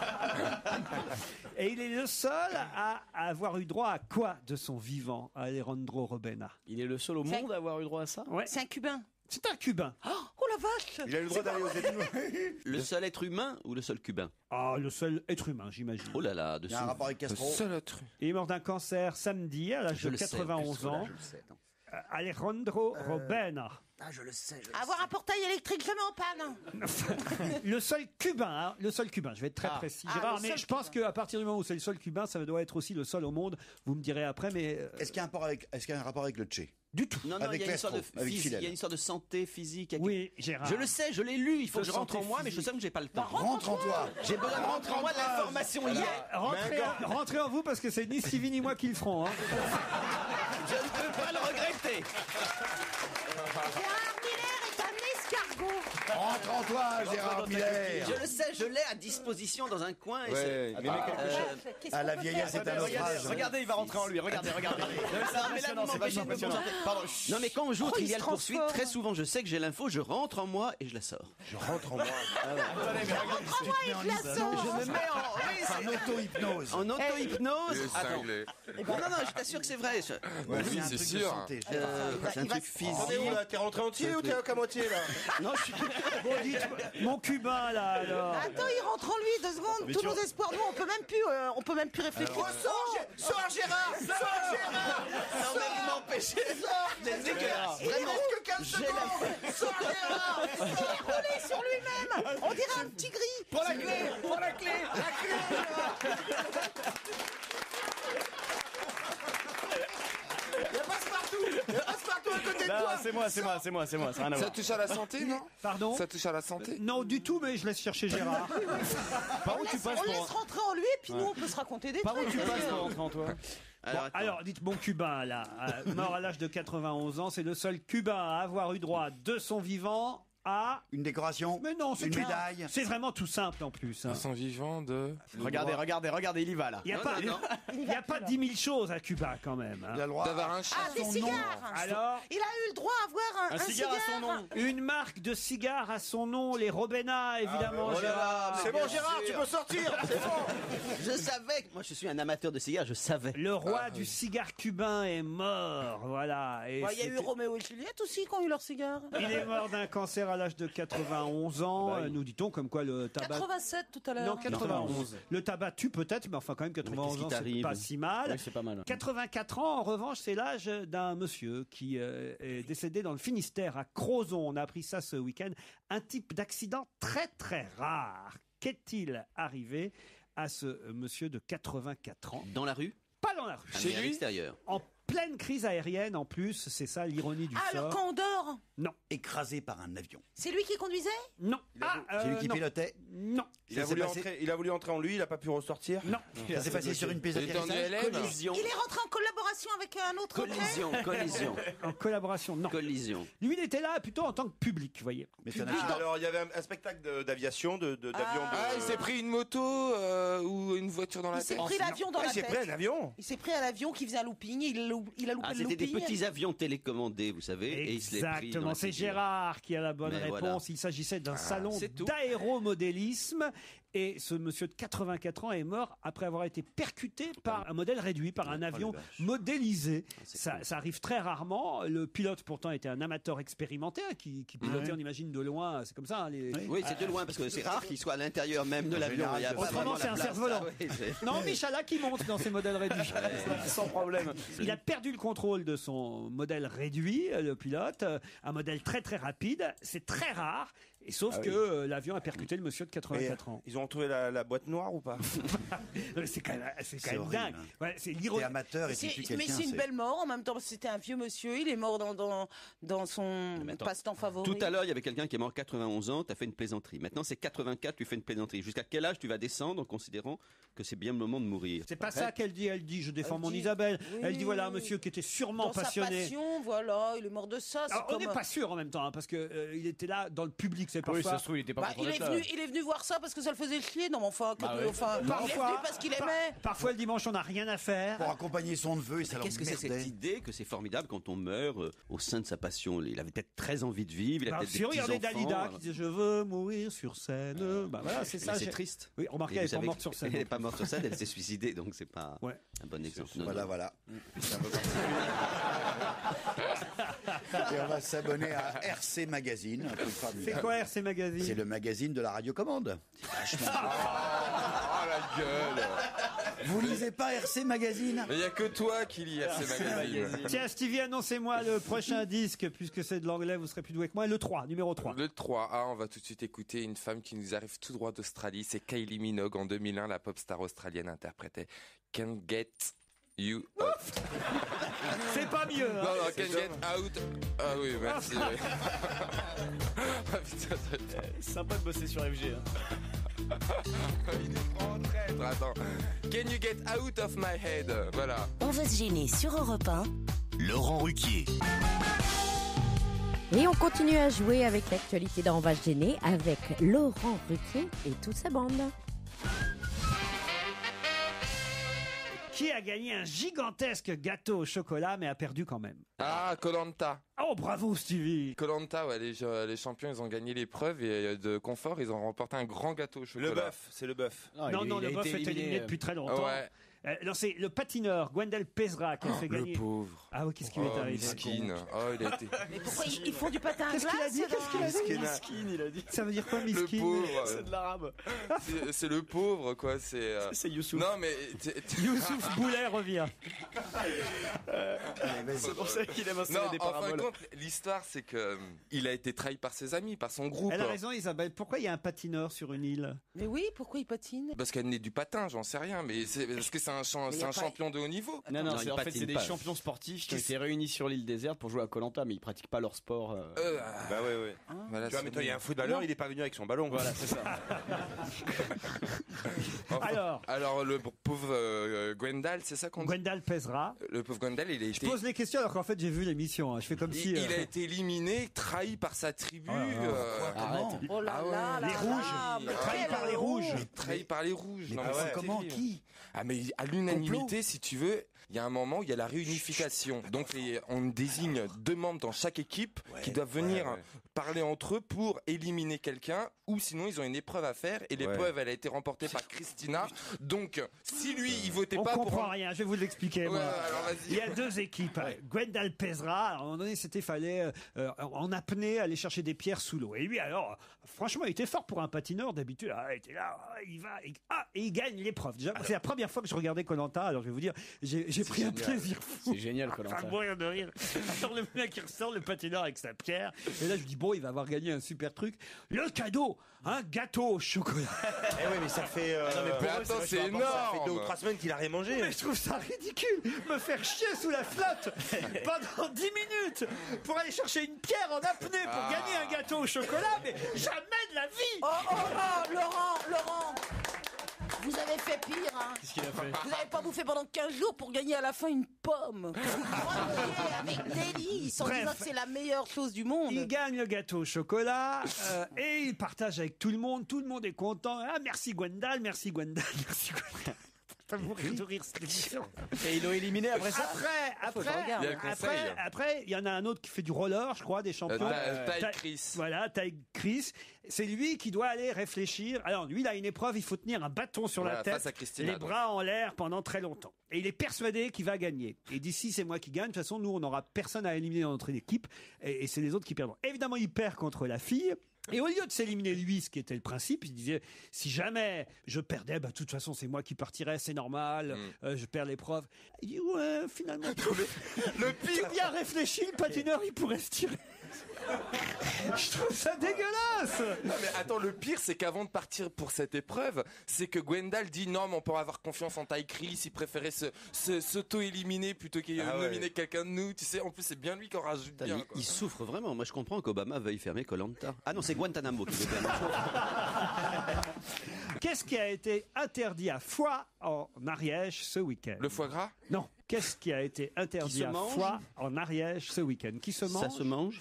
Et il est le seul à avoir eu droit à quoi de son vivant, Alejandro Robena?
Il est le seul au monde à avoir eu droit à ça?
Ouais.
C'est un Cubain.
C'est un Cubain.
Oh la vache!
Il a eu le droit d'aller aux États-Unis.
Le seul être humain ou le seul cubain?
Ah, le seul être humain, j'imagine.
Oh là là,
Il y a un rapport avec Castro.
Le seul être.
Il est mort d'un cancer samedi à l'âge de 91 ans.
Je le sais, non.
Alejandro Robena.
Ah, je le sais.
Avoir un portail électrique jamais en panne.
Le seul cubain, je vais être très précis, Gérard, mais je pense qu'à partir du moment où c'est le seul cubain, ça doit être aussi le seul au monde. Vous me direz après, mais.
Est-ce qu'il y a un rapport avec le Tché?
Du tout.
Non,
Avec
il y a une histoire de
Castro, avec
physique,
Fidel.
il y a une histoire de santé physique.
Oui, Gérard.
Je le sais, je l'ai lu. Il faut que je rentre en
santé
moi, mais je
physique.
sens que j'ai pas le temps.
Rentre en toi.
J'ai besoin de rentrer en moi de l'information hier.
Rentrez en vous parce que c'est ni Stevie ni moi qui le feront. Hein.
Je ne peux pas le regretter.
Gérard Miller est un escargot.
Rentre en toi, Gérard Miller.
Je le sais, je l'ai à disposition dans un coin. Et
Ouais, mais
À la vieillesse, c'est un naufrage.
Regardez, il va rentrer en lui. Regardez.
Pardon. Non, mais quand on joue au Trivial Poursuite, très souvent, je sais que j'ai l'info, je rentre en moi et je la sors.
Je rentre en moi.
Rentre-moi et je la sors.
Je me mets en. Oui,
C'est en auto-hypnose.
en auto-hypnose. Attends.
Cinglé.
Non, je t'assure que c'est vrai.
Oui,
un
c'est
truc de
sûr.
santé.
C'est un truc physique.
T'es rentré entier ou t'es qu'à moitié là?
Non, je suis.
Bon, dites, mon cubain là alors.
Attends, il rentre en lui 2 secondes. Tous nos espoirs, nous, on peut même plus réfléchir.
Sors Gérard! Sors Gérard!
Non, mais m'empêcher. C'est dégueulasse. Vraiment. J'ai la.
Sors Gérard!
Il est collé sur lui-même. On dirait un petit gris.
Prends la clé! Prends la clé! Il y a Passe-Partout à côté de
Non,
toi!
c'est moi. Ça n'a rien à
Ça
voir.
touche à la santé, non?
Pardon?
Ça touche à la santé?
Non, du tout, mais je laisse chercher Gérard.
Par où tu passes
On laisse
pour
rentrer en lui et puis nous, on peut se raconter des
Par où
trucs.
tu passes pour rentrer en toi?
Alors, dites mon cubain là, mort à l'âge de 91 ans, c'est le seul cubain à avoir eu droit de son vivant à
Une décoration?
Mais non, c'est
Une
tout-
médaille?
C'est vraiment tout simple en plus. hein.
Son vivant de.
Regardez, il y va là.
Il n'y a pas 10 000 choses à Cuba quand même. hein.
Il a le droit
D'avoir un chat.
Ah, des cigares.
Alors,
Il a eu le droit à avoir un
cigare à son nom.
une marque de cigares à son nom, les Robena évidemment. Gérard.
C'est bon Gérard, tu peux sortir! C'est bon!
Je savais que moi je suis un amateur de cigares, je savais.
Le roi du cigare cubain est mort, voilà. Et
Il y a eu
c'était-
Roméo et Juliette aussi qui ont eu leur cigare.
Il est mort d'un cancer à l'âge de 91 ans. Nous dit-on comme quoi le tabac.
87 tout à l'heure.
Non, 91. Le tabac tue peut-être, mais enfin quand même 91 ans, c'est
t'arrive?
pas si mal.
Oui, c'est pas mal.
84 ans, en revanche, c'est l'âge d'un monsieur qui est décédé dans le Finistère, à Crozon. On a appris ça ce week-end. Un type d'accident très très rare. Qu'est-il arrivé à ce monsieur de 84 ans?
Dans la rue?
Pas dans la rue.
À l'extérieur.
En pleine crise aérienne en plus, c'est ça l'ironie du
Alors
sort.
quand on dort, mort?
Non.
Écrasé par un avion?
C'est lui qui conduisait?
Non.
C'est lui qui
non.
pilotait?
Non.
Il a voulu entrer en lui, il a pas pu ressortir?
Non.
Ça s'est passé sur une piste d'atterrissage?
Collision.
Il est rentré en collaboration avec un autre
Collision.
En collaboration, non.
Collision.
Lui, il était là plutôt en tant que public, vous voyez.
Mais
alors, il y avait un spectacle d'aviation, d'avion.
Ah, il s'est pris une moto ou une voiture dans la
Il s'est
tête.
pris l'avion dans la tête.
Il s'est pris un avion.
Il s'est pris un avion qui faisait un looping. Il a loupé le
Ah,
looping.
c'était des petits avions télécommandés, vous savez, et il se les pris dans
Exactement,
la
c'est
figure.
Gérard qui a la bonne
Mais
réponse.
voilà.
Il s'agissait d'un salon
c'est tout.
d'aéromodélisme. Et ce monsieur de 84 ans est mort après avoir été percuté par un modèle réduit, par un avion modélisé. Ça arrive très rarement. Le pilote, pourtant, était un amateur expérimenté qui pilotait, on imagine, de loin. C'est comme ça. Hein,
Oui, c'est de loin, parce que c'est rare qu'il soit à l'intérieur même de l'avion. Il y a pas
Autrement,
vraiment
c'est
la
un
place.
cerf-volant.
Ah oui, c'est-
Non, Michalak qui monte dans ces modèles réduits.
Sans problème.
Il a perdu le contrôle de son modèle réduit, le pilote. Un modèle très très rapide. C'est très rare. Et sauf que l'avion a percuté le monsieur de 84 ans.
Ils ont retrouvé la boîte noire ou pas?
C'est quand même
horrible,
dingue.
hein.
Ouais, c'est
T'es
l'ironie.
amateur et tu tues quelqu'un.
Mais c'est une belle mort en même temps. C'était un vieux monsieur. Il est mort dans son
Mais attends.
passe-temps favori.
Tout à l'heure, il y avait quelqu'un qui est mort 91 ans, tu as fait une plaisanterie. Maintenant, c'est 84, tu fais une plaisanterie. Jusqu'à quel âge tu vas descendre en considérant que c'est bien le moment de mourir?
C'est pas ça qu'elle dit. Elle dit, je défends
Elle
mon
dit-
Isabelle.
oui.
Elle dit, voilà un monsieur qui était sûrement
Dans sa
passionné.
passion, voilà, il est mort de ça. c'est
Alors, on
comme-
n'est pas sûr en même temps, hein, parce que il était là dans le public. C'est
Oui,
parfois.
ça se trouve, il était pas
Bah,
content
il
d'être
est
là.
venu voir ça parce que ça le faisait chier. Non, mais enfin,
Bah ouais.
il est
Parfois-
venu parce qu'il aimait.
Parfois le dimanche, on n'a rien à faire.
Pour accompagner son neveu et ça
Qu'est-ce que c'est cette
l'emmerdait.
idée que c'est formidable quand on meurt au sein de sa passion? Il avait peut-être très envie de vivre, il a
Bah,
peut-être
si
des
regardez
petits-enfants.
Dalida qui disait je veux mourir sur scène. Bah voilà, c'est ça.
Mais c'est
j'ai-
triste.
Oui, remarquez,
Et
elle
vous
est pas
savez
morte
que-
sur scène.
Elle n'est pas morte sur scène, elle s'est suicidée, donc c'est pas
Ouais.
un bon exemple. Non,
Voilà,
non.
voilà. Et on va s'abonner à RC Magazine. un truc
C'est
formidable.
quoi RC Magazine?
C'est le magazine de la radiocommande. C'est vachement bien.
Oh la gueule.
Vous lisez pas RC Magazine?
Mais il y a que toi qui lis RC Magazine.
Tiens, Stevie, annoncez-moi le prochain disque, puisque c'est de l'anglais, vous serez plus doué que moi. Le 3, numéro 3.
Le 3A, on va tout de suite écouter une femme qui nous arrive tout droit d'Australie. C'est Kylie Minogue. En 2001, la pop star australienne interprétait Can't Get You Out.
C'est pas mieux. Hein.
Non, non, Can't Get Out. Ah oui, merci. oui. Ah, putain,
Sympa de bosser sur FG. Hein.
il nous prend en traître. Attends. Can you get out of my head? Voilà.
On va se gêner sur Europe 1.
Laurent Ruquier.
Et on continue à jouer avec l'actualité dans On va se gêner avec Laurent Ruquier et toute sa bande.
Qui a gagné un gigantesque gâteau au chocolat, mais a perdu quand même?
Ah, Koh-Lanta.
Oh, bravo, Stevie!
Koh-Lanta, ouais, les champions, ils ont gagné l'épreuve et de confort, ils ont remporté un grand gâteau au chocolat.
Le bœuf, c'est le bœuf.
Non, le boeuf est éliminé depuis très longtemps.
Ouais.
Non, c'est le patineur, Gwendal Pesra, qui a fait
Le
gagner.
pauvre.
Ah oui, qu'est-ce qui lui est
Oh,
arrivé?
miskin. Oh, il a été.
Mais pourquoi ils font du patin à glace?
Qu'est-ce qu'il a dit? Qu'est-ce qu'il a dit?
Miskin, il a dit.
Ça veut dire quoi,
Le
miskin?
pauvre.
C'est de l'arabe.
C'est le pauvre, quoi.
C'est Youssouf.
Non, mais.
Youssouf Boulet revient.
C'est pour ça qu'il aime
Non,
installer des
en fin de
paraboles.
compte, l'histoire, c'est que il a été trahi par ses amis, par son groupe.
Elle a raison, Isabelle. Pourquoi il y a un patineur sur une île?
Mais oui, pourquoi ils patinent?
Parce qu'elle naît du patin, j'en sais rien, mais c'est parce que c'est un
Mais y a pas-
champion de haut niveau.
Non,
Non,
c'est
ils
en fait
patinent
c'est des
pas.
champions sportifs qui ont été réunis sur l'île déserte pour jouer à Koh-Lanta, mais ils pratiquent pas leur sport.
Bah ouais, ouais.
Voilà,
Tu vois, mais toi, il y a un footballeur, il est pas venu avec son ballon.
Voilà, c'est ça.
Enfin, alors le pauvre Gwendal, c'est ça qu'on dit?
Gwendal Pesra.
Le pauvre Gwendal, il a
Je
été.
pose les questions alors qu'en fait j'ai vu l'émission. Hein. Je fais comme si.
Il a été éliminé, trahi par sa tribu.
Comment?
Oh là
Ah ouais.
là là
Les
là,
rouges.
mais
Trahi
quelle
par les rouges.
Trahi par les rouges.
Mais
Non,
pourquoi,
c'est
comment?
terrible.
Qui?
Ah mais à l'unanimité, si tu veux, il y a un moment où il y a la réunification. Donc on désigne 2 membres dans chaque équipe qui doivent venir parler entre eux pour éliminer quelqu'un, ou sinon ils ont une épreuve à faire et l'épreuve elle a été remportée par Christina. Donc si lui il votait
On
pas
comprend
pour
rien, je vais vous l'expliquer. moi.
alors vas-y.
Il y a 2 équipes. Gwendal Pesra, à un moment donné, fallait en apnée aller chercher des pierres sous l'eau. Et lui, alors, franchement, il était fort pour un patineur. D'habitude, il était là, il va, et il gagne l'épreuve. Déjà, c'est la première fois que je regardais Koh-Lanta. Alors, je vais vous dire, j'ai j'ai pris un plaisir fou.
C'est génial, Koh-Lanta.
Enfin, mourir de rire. Alors le mec il ressort le patineur avec sa pierre. Et là je me dis bon, il va avoir gagné un super truc. Le cadeau, un gâteau au chocolat.
Eh oui, mais ça fait.
mais attends, c'est énorme.
Ça fait 2 ou 3 semaines qu'il a rien mangé.
Mais je trouve ça ridicule, me faire chier sous la flotte pendant 10 minutes pour aller chercher une pierre en apnée pour gagner un gâteau au chocolat, mais jamais de la vie.
Oh, Laurent, vous avez fait pire, hein.
Qu'est-ce qu'il a fait?
Vous n'avez pas bouffé pendant 15 jours pour gagner à la fin une pomme. Que vous croyez avec délice, en
Bref.
disant que c'est la meilleure chose du monde.
Il gagne le gâteau au chocolat et il partage avec tout le monde est content. Ah, merci Gwendal, merci Gwendal, merci Gwendal. Ça me mourir de rire cette émission.
Et ils l'ont éliminé après ça?
Après, il y en a un autre qui fait du roller, je crois, des champions.
Ty Chris.
Voilà, Ty Chris. C'est lui qui doit aller réfléchir. Alors, lui, il a une épreuve, il faut tenir un bâton sur la
Voilà,
tête,
face à Christina,
les
donc.
bras en l'air pendant très longtemps. Et il est persuadé qu'il va gagner. Et d'ici, c'est moi qui gagne. De toute façon, nous, on n'aura personne à éliminer dans notre équipe. Et c'est les autres qui perdront. Évidemment, il perd contre la fille. Et au lieu de s'éliminer lui, ce qui était le principe, il disait si jamais je perdais, bah de toute façon c'est moi qui partirais, c'est normal, je perds l'épreuve. Il dit ouais, finalement.
Le pire.
Bien réfléchi, le patineur il pourrait se tirer. Je trouve ça dégueulasse.
Non mais attends, le pire c'est qu'avant de partir pour cette épreuve, c'est que Gwendal dit non mais on peut avoir confiance en Ty Chris, il préférait s'auto-éliminer plutôt qu'il nominer quelqu'un de nous, tu sais, en plus c'est bien lui qui en rajoute bien.
Il souffre vraiment. Moi, je comprends qu'Obama veuille fermer Koh-Lanta. Ah non, c'est Guantanamo qui veut fermer.
Qu'est-ce qui a été interdit à foie en Ariège ce week-end?
Le foie gras?
Non. Qu'est-ce qui a été interdit à foie en Ariège ce week-end? Qui se mange?
Ça se mange?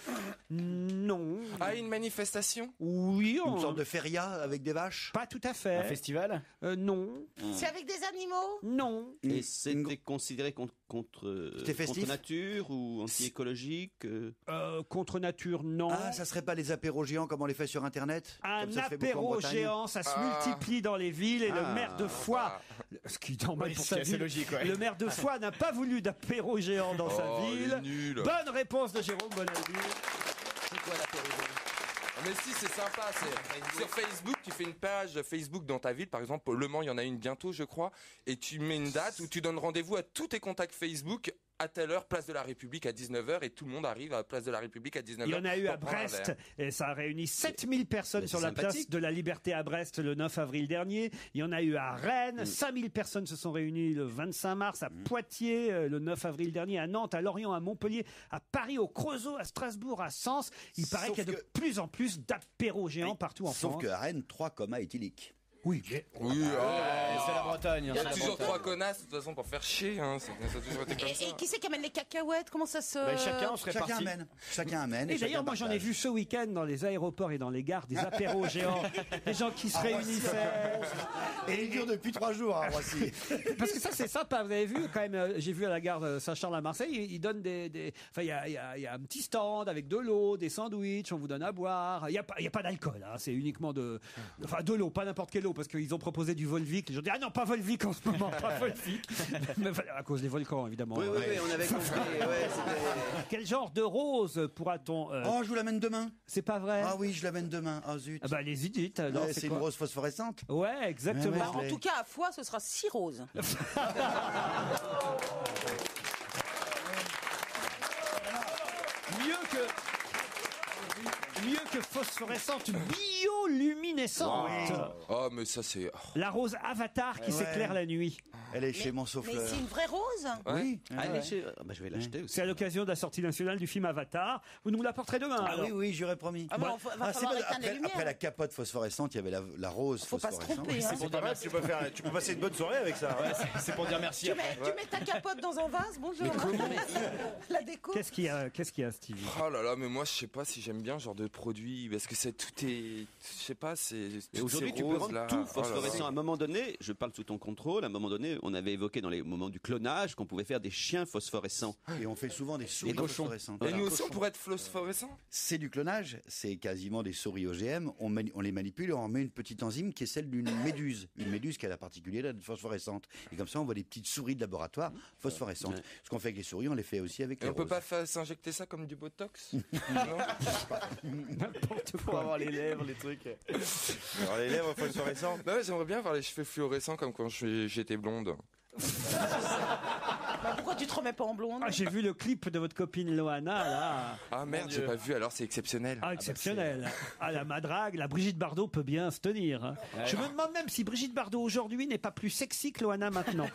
Non.
Ah, une manifestation?
Oui.
Une sorte de feria avec des vaches?
Pas tout à fait.
Un festival?
Non.
C'est avec des animaux?
Non.
Et c'était considéré contre nature ou anti-écologique?
Contre nature, non.
Ah, ça serait pas les apéros géants comme on les fait sur Internet?
Un
Comme ça se fait beaucoup en
apéro
Bretagne.
géant, ça se multiplie dans les villes et le maire de Foix, ce qui est normal pour sa ville,
logique, ouais.
le maire de Foix n'a pas voulu d'apéro géant dans sa ville.
Nul.
Bonne réponse de Jérôme Bonaldi.
C'est quoi l'apéro? Mais si, c'est sympa. Sur Facebook, tu fais une page Facebook dans ta ville. Par exemple, Le Mans, il y en a une bientôt, je crois. Et tu mets une date où tu donnes rendez-vous à tous tes contacts Facebook à telle heure, place de la République à 19h. Et tout le monde arrive à place de la République à 19h.
Il y en a eu à Brest et ça a réuni 7000 personnes sur la place de la Liberté à Brest le 9 avril dernier. Il y en a eu à Rennes. 5000 personnes se sont réunies le 25 mars à Poitiers le 9 avril dernier, à Nantes, à Lorient, à Montpellier, à Paris, au Creusot, à Strasbourg, à Sens. Il paraît qu'il y a de plus en plus d'apéros géants partout en France.
Sauf qu'à Rennes, 3 comas éthyliques.
Oui, mais...
Oui,
c'est la Bretagne.
Il y a toujours 3 connasses, de toute façon, pour faire chier. Hein. Ça a toujours été comme ça.
Et qui c'est qui amène les cacahuètes? Comment ça se...
Chacun amène.
Et d'ailleurs, moi, j'en ai vu ce week-end dans les aéroports et dans les gares des apéros géants, des gens qui se réunissaient.
Et ils durent depuis 3 jours à Roissy.
Parce que ça, c'est sympa. Vous avez vu, quand même, j'ai vu à la gare Saint-Charles à Marseille, ils donnent enfin, il y a un petit stand avec de l'eau, des sandwichs, on vous donne à boire. Il y a pas d'alcool, hein. C'est uniquement de l'eau, pas n'importe quelle eau, parce qu'ils ont proposé du Volvic. Les gens disent ah non, pas Volvic en ce moment, pas Volvic. Mais, à cause des volcans, évidemment.
Oui, on avait compris.
Quel genre de rose pourra-t-on
Oh, je vous l'amène demain.
C'est pas vrai?
Ah oui, je l'amène demain. Ah zut.
Ah bah allez-y, dites. Alors,
Ouais, c'est une rose phosphorescente.
Ouais, exactement.
Ouais,
En tout cas, à Foix, ce sera 6 roses.
Mieux que phosphorescente, bioluminescente.
Oh, mais ça, c'est.
La rose Avatar qui s'éclaire la nuit.
Elle est chez mon souffleur.
Mais c'est une vraie rose?
Oui.
Je vais l'acheter aussi.
C'est à l'occasion de la sortie nationale du film Avatar. Vous nous l'apporterez demain.
Ah
alors.
oui, j'aurais promis.
Ah bon, va falloir éteindre les lumières.
Après la capote phosphorescente, il y avait la rose
Faut pas se
phosphorescente.
tromper, hein.
C'est pas mal, tu peux passer une bonne soirée avec ça.
C'est pour dire merci.
Tu mets ta capote dans un vase, bonjour. La déco.
Qu'est-ce qu'il y a, Stevie?
Oh là là, mais moi je sais pas si j'aime bien ce genre de produit parce que tout est, je sais pas, c'est.
Et aujourd'hui, tu peux rendre tout phosphorescent. À un moment donné, je parle sous ton contrôle. À un moment donné, on avait évoqué dans les moments du clonage qu'on pouvait faire des chiens phosphorescents.
Et on fait souvent des souris
cochons.
phosphorescentes.
Et nous aussi, on pourrait être phosphorescents.
C'est du clonage, c'est quasiment des souris OGM. On les manipule et on met une petite enzyme qui est celle d'une méduse. Une méduse qui a la particularité d'être phosphorescente. Et comme ça, on voit des petites souris de laboratoire phosphorescentes.
Ouais.
Ce qu'on fait avec les souris, on les fait aussi avec les
On peut
roses.
pas s'injecter ça comme du botox?
N'importe
Pour
quoi.
avoir les lèvres, les trucs.
Alors les lèvres phosphorescentes.
Bah ouais, j'aimerais bien avoir les cheveux fluorescents comme quand j'étais blonde.
Pourquoi tu te remets pas en blonde?
Ah, j'ai vu le clip de votre copine Loana, là.
Ah merde, j'ai pas vu, alors c'est exceptionnel.
Ah, exceptionnel. Ah, la madrague, la Brigitte Bardot peut bien se tenir. Hein.
Ouais.
Je me demande même si Brigitte Bardot aujourd'hui n'est pas plus sexy que Loana maintenant.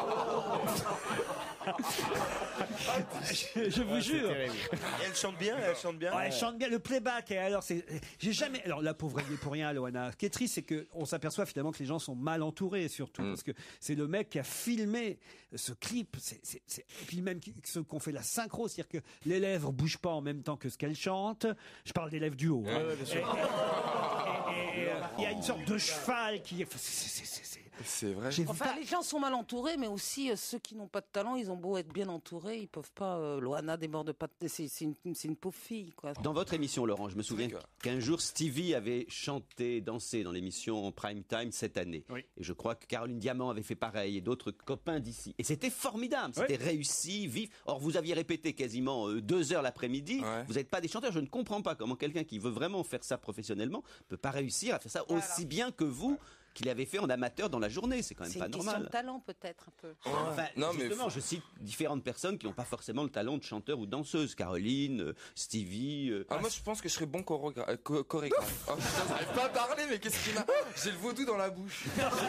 je vous jure.
Et elle chante bien,
Ouais, elle chante bien le playback. Et alors, j'ai jamais. Alors, la pauvre, elle est pour rien, Loana. Ce qui est triste, c'est qu'on s'aperçoit finalement que les gens sont mal entourés, surtout parce que c'est le mec qui a filmé ce clip. Et puis même ceux qui ont fait la synchro, c'est-à-dire que les lèvres bougent pas en même temps que ce qu'elle chante. Je parle des lèvres du haut. Hein.
bien sûr.
Et il y a une sorte de cheval qui.
C'est vrai.
Enfin, les gens sont mal entourés, mais aussi ceux qui n'ont pas de talent, ils ont beau être bien entourés, ils peuvent pas. Loana déborde pas. C'est une pauvre fille, quoi.
Dans votre émission, Laurent, je me souviens qu'un jour, Stevie avait chanté, dansé dans l'émission Prime Time cette année.
Oui.
Et je crois que Caroline Diamant avait fait pareil et d'autres copains d'ici. Et c'était formidable, c'était réussi, vif. Or, vous aviez répété quasiment 2 heures l'après-midi. Vous n'êtes pas des chanteurs. Je ne comprends pas comment quelqu'un qui veut vraiment faire ça professionnellement peut pas réussir à faire ça aussi bien que vous. Qu'il avait fait en amateur dans la journée, c'est quand même pas normal.
C'est une question de talent peut-être un peu.
Enfin, non, justement, je cite différentes personnes qui n'ont pas forcément le talent de chanteur ou de danseuse. Caroline, Stevie.
Moi, je pense que je serais bon chorégraphe. Oh putain, j'arrive pas à parler, mais qu'est-ce qu'il a? J'ai le vaudou dans la bouche.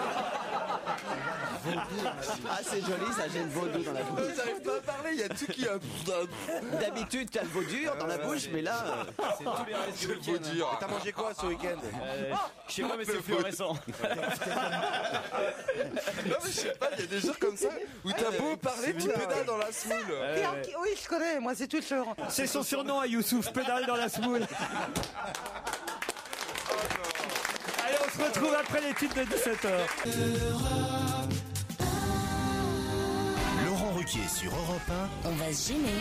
Ah, c'est joli, ça, j'ai le vaudou dans la bouche.
J'arrive pas à parler, il y a tout qui.
D'habitude, t'as le vaudou dans la bouche, mais là.
C'est tous les restes du week-end. T'as mangé quoi ce week-end?
Je sais pas, mais c'est fluorescent.
Non, mais je sais pas, il y a des jours comme ça où t'as beau parler, tu pédales dans la semoule.
Oui, je connais, moi c'est tout sûr.
C'est son surnom à Youssouf, pédale dans la semoule. Allez, on se retrouve après les titres de 17h.
Laurent Ruquier sur Europe 1.
On va se gêner.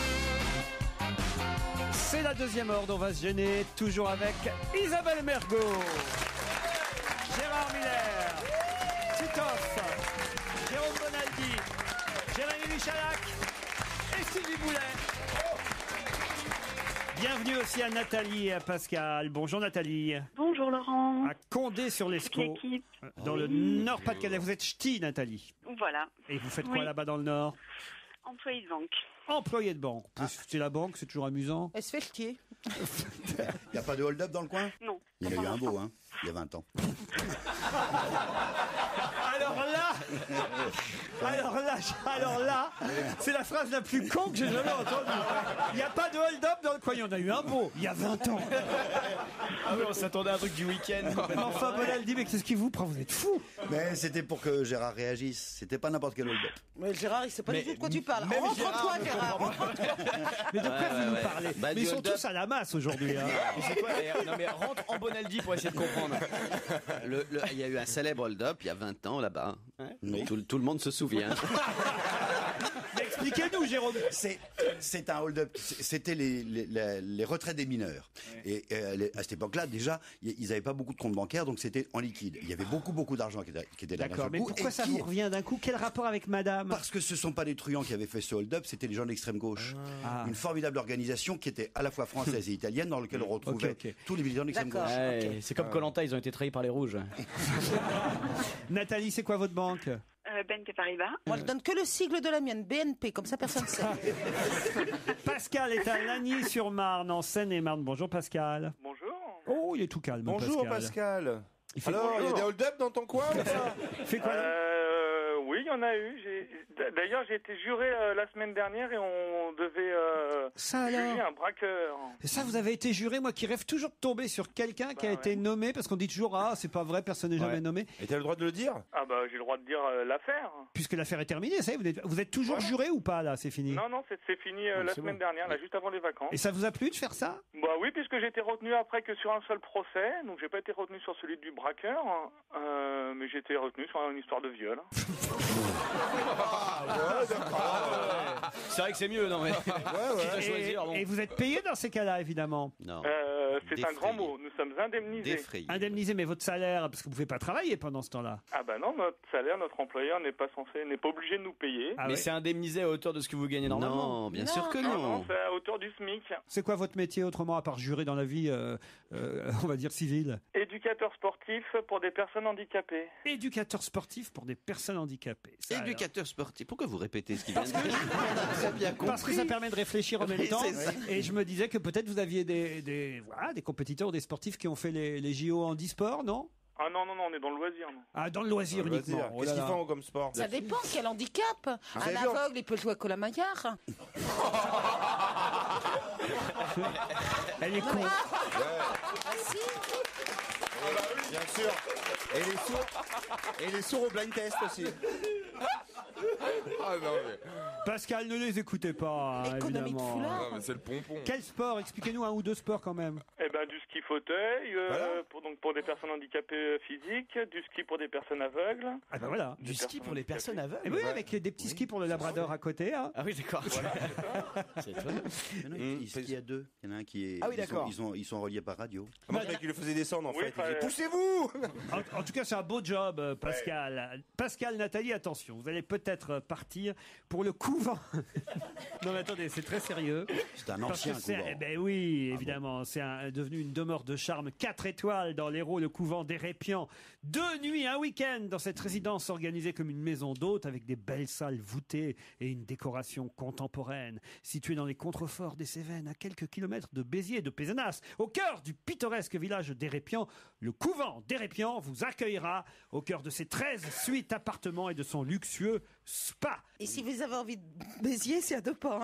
C'est la deuxième heure dont on va se gêner, toujours avec Isabelle Mergo, Gérard Miller, Titoff, Jérôme Bonaldi, Jérémy Michalak et Stevie Boulet. Bienvenue aussi à Nathalie et à Pascal. Bonjour Nathalie.
Bonjour Laurent.
À Condé-sur-l'Escaut, dans le Nord-Pas-de-Calais. Vous êtes ch'ti, Nathalie.
Voilà.
Et vous faites quoi là-bas dans le Nord?
Employé de banque.
Employé de banque. C'est la banque, c'est toujours amusant.
Elle se fait ch'tier.
Il n'y a pas de hold-up dans le coin?
Non.
Il y en a eu un beau, hein, il y a 20 ans.
Alors là, c'est la phrase la plus con que j'ai jamais entendue. Il n'y a pas de hold-up dans le coin. Il y en a eu un beau, il y a 20 ans.
Ah oui, on s'attendait à un truc du week-end.
Enfin, Bonaldi, mais qu'est-ce qui vous prend? Vous êtes fou.
Mais c'était pour que Gérard réagisse. C'était pas n'importe quel hold-up.
Mais Gérard, il sait pas du tout de quoi tu parles. Rentre-toi, Gérard.
Mais de quoi vous nous parlez?
Bah,
mais ils sont tous à la masse aujourd'hui. Hein.
C'est quoi? Non mais rentre en Bonaldi pour essayer de comprendre.
Il y a eu un célèbre hold-up il y a 20 ans là-bas. Tout le monde se souvient.
Expliquez-nous, Jérôme.
C'est un hold-up. C'était les retraites des mineurs. Et à cette époque-là, déjà, ils n'avaient pas beaucoup de comptes bancaires, donc c'était en liquide. Il y avait beaucoup d'argent qui était là.
D'accord, mais pourquoi ça vous revient d'un coup? Quel rapport avec madame?
Parce que ce ne sont pas des truands qui avaient fait ce hold-up, c'était les gens de l'extrême gauche. Une formidable organisation qui était à la fois française et italienne, dans laquelle on retrouvait tous les militants de l'extrême gauche.
Ouais, c'est comme Koh-Lanta, ils ont été trahis par les rouges.
Nathalie, c'est quoi votre banque?
BNP Paribas.
Moi, je donne que le sigle de la mienne, BNP, comme ça personne ne sait.
Pascal est à Lagny-sur-Marne, en Seine-et-Marne. Bonjour Pascal.
Bonjour.
Oh, il est tout calme.
Bonjour Pascal.
Il fait
Alors, il y a des hold-up dans ton coin là?
fait quoi
Oui, il y en a eu. D'ailleurs, j'ai été juré la semaine dernière et on devait juger un braqueur.
Et ça, vous avez été juré, moi qui rêve toujours de tomber sur quelqu'un qui a été nommé, parce qu'on dit toujours, ah, c'est pas vrai, personne n'est jamais nommé.
Et t'as le droit de le dire?
Ah bah, j'ai le droit de dire l'affaire.
Puisque l'affaire est terminée, ça y est, vous êtes toujours juré ou pas, là, c'est fini?
Non, c'est fini la semaine dernière, là, juste avant les vacances.
Et ça vous a plu de faire ça?
Bah oui, puisque j'ai été retenu après que sur un seul procès, donc j'ai pas été retenu sur celui du braqueur, mais j'ai été retenu sur une histoire de viol.
C'est vrai que c'est mieux, non mais.
Et vous êtes payé dans ces cas-là, évidemment?
Non.
C'est un grand mot. Nous sommes indemnisés.
Indemnisé, mais votre salaire, parce que vous ne pouvez pas travailler pendant ce temps-là.
Ah bah non, notre salaire, notre employeur n'est pas obligé de nous payer.
Mais c'est indemnisé à hauteur de ce que vous gagnez normalement.
Non, bien sûr que non.
Non, c'est à hauteur du SMIC.
C'est quoi votre métier autrement, à part jurer dans la vie, on va dire, civile?
Éducateur sportif pour des personnes handicapées.
Éducateur sportif pour des personnes handicapées.
Éducateur sportif. Pourquoi vous répétez ce qu'il vient de dire?
Parce que ça permet de réfléchir en même
Oui,
temps.
c'est ça.
Et je me disais que peut-être vous aviez des compétiteurs, des sportifs qui ont fait les JO en e-sport, non?
Ah non, on est dans le loisir. Non.
Ah, dans le loisir uniquement. Oh
Qu'est-ce
là
qu'ils
là.
font comme sport?
Ça dépend quel handicap. Un
avez vu,
aveugle, il peut jouer à Colamaillard.
Elle est con.
Ah si.
Bien sûr. Et les sourds au blind test aussi.
Ah non, mais...
Pascal, ne les écoutez pas, hein,
Économie de
évidemment.
foulard.
Non, mais c'est le pompon.
Quel sport? Expliquez-nous un ou deux sports quand même.
Eh ben du ski fauteuil pour des personnes handicapées physiques, du ski pour des personnes aveugles.
Ah ben voilà.
Du ski pour les personnes aveugles.
Et oui, avec des petits skis pour le Labrador à côté. Hein.
Ah oui, d'accord.
C'est étonnant. Il y a deux. Il y en a un qui est.
Ah oui, d'accord.
Ils sont reliés par radio.
Moi, je croyais qu'il le faisait descendre en
Oui,
fait. Il disait,
enfin,
poussez-vous.
En tout cas, c'est un beau job, Pascal. Pascal, Nathalie, attention, vous allez peut-être partir pour le couvent. Non, mais attendez, c'est très sérieux.
C'est un
Parce
ancien
que c'est-
couvent.
eh ben oui, évidemment, c'est devenu une demeure de charme 4 étoiles dans l'Hérault, le couvent d'Hérépian. 2 nuits, un week-end dans cette résidence organisée comme une maison d'hôte avec des belles salles voûtées et une décoration contemporaine. Située dans les contreforts des Cévennes, à quelques kilomètres de Béziers et de Pézenas, au cœur du pittoresque village d'Hérépian, le couvent d'Hérépian vous accueillera au cœur de ses 13 suites appartements et de son luxueux spa.
Et si vous avez envie de Béziers, c'est à 2 pas. Hein.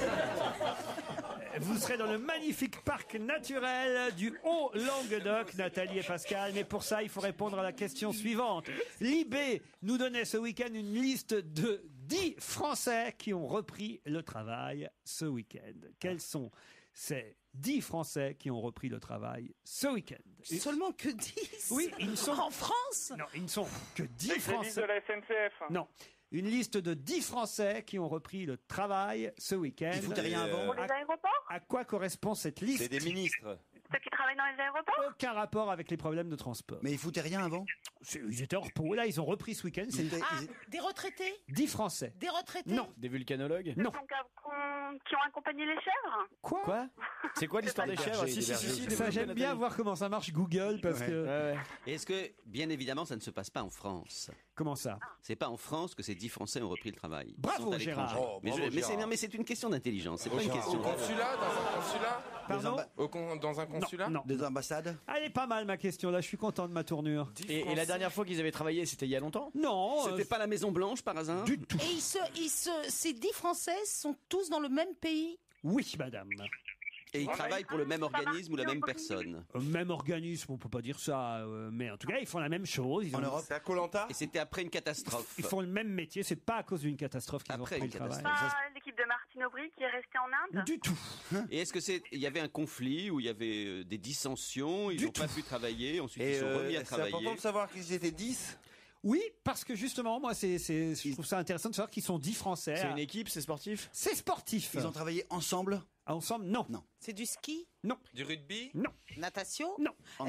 Vous serez dans le magnifique parc naturel du Haut-Languedoc, Nathalie et Pascal. Mais pour ça, il faut répondre à la question suivante. Libé nous donnait ce week-end une liste de 10 Français qui ont repris le travail ce week-end. Quels sont ces 10 Français qui ont repris le travail ce week-end?
Seulement que 10.
Oui, ils ne sont...
En France.
Non, ils ne sont que 10
Avec les listes
Français.
de la SNCF.
Non. Une liste de 10 Français qui ont repris le travail ce week-end.
Ils foutaient rien avant.
Pour les aéroports?
À quoi correspond cette liste?
C'est des ministres.
Ceux qui travaillent dans les aéroports?
Aucun rapport avec les problèmes de transport.
Mais ils foutaient rien avant.
Ils étaient en repos. Là, ils ont repris ce week-end. C'est
Ah, des retraités.
10 Français.
Des retraités.
Non.
Des vulcanologues?
Non.
Donc, qui ont accompagné les chèvres?
Quoi?
C'est quoi l'histoire des chèvres? Si, si, si,
Ça, j'aime bien voir comment ça marche Google parce que.
Est-ce que, bien évidemment, ça ne se passe pas en France?
Comment ça?
C'est pas en France que ces 10 Français ont repris le travail. Ils
Bravo,
sont à
Gérard.
l'étranger.
Oh,
mais,
bravo, Gérard.
mais c'est une question d'intelligence, c'est pas une
Au
question de...
consulat, dans un consulat
Pardon?
Dans un consulat
Non.
Des ambassades.
Elle est pas mal ma question là. Je suis content de ma tournure.
Et la dernière fois qu'ils avaient travaillé, c'était il y a longtemps?
Non.
C'était pas la Maison Blanche par hasard?
Du tout.
Et ces 10 Français sont tous dans le même pays.
Oui, madame.
Et ils travaillent pour le même organisme ou la même personne?
Même organisme, on peut pas dire ça, mais en tout cas, ils font la même chose. Ils
En
ont-
Europe.
C'est à Koh-Lanta.
Et c'était après une catastrophe.
Ils font le même métier. C'est pas à cause d'une catastrophe qu'ils ont
Après
repris
une
le travail.
catastrophe.
Pas l'équipe de Martine Aubry qui est restée en Inde?
Du tout.
Et est-ce que il y avait un conflit où il y avait des dissensions, ils
Du
n'ont pas pu travailler, ensuite
Et
ils sont remis à
c'est
travailler?
important de savoir qu'ils étaient 10.
Oui, parce que justement, moi, je trouve ça intéressant de savoir qu'ils sont 10 Français.
C'est une équipe, c'est sportif?
C'est sportif.
Ils ont travaillé ensemble.
Ensemble, non.
Non.
C'est du ski.
Non.
Du rugby?
Non.
Natation.
Non.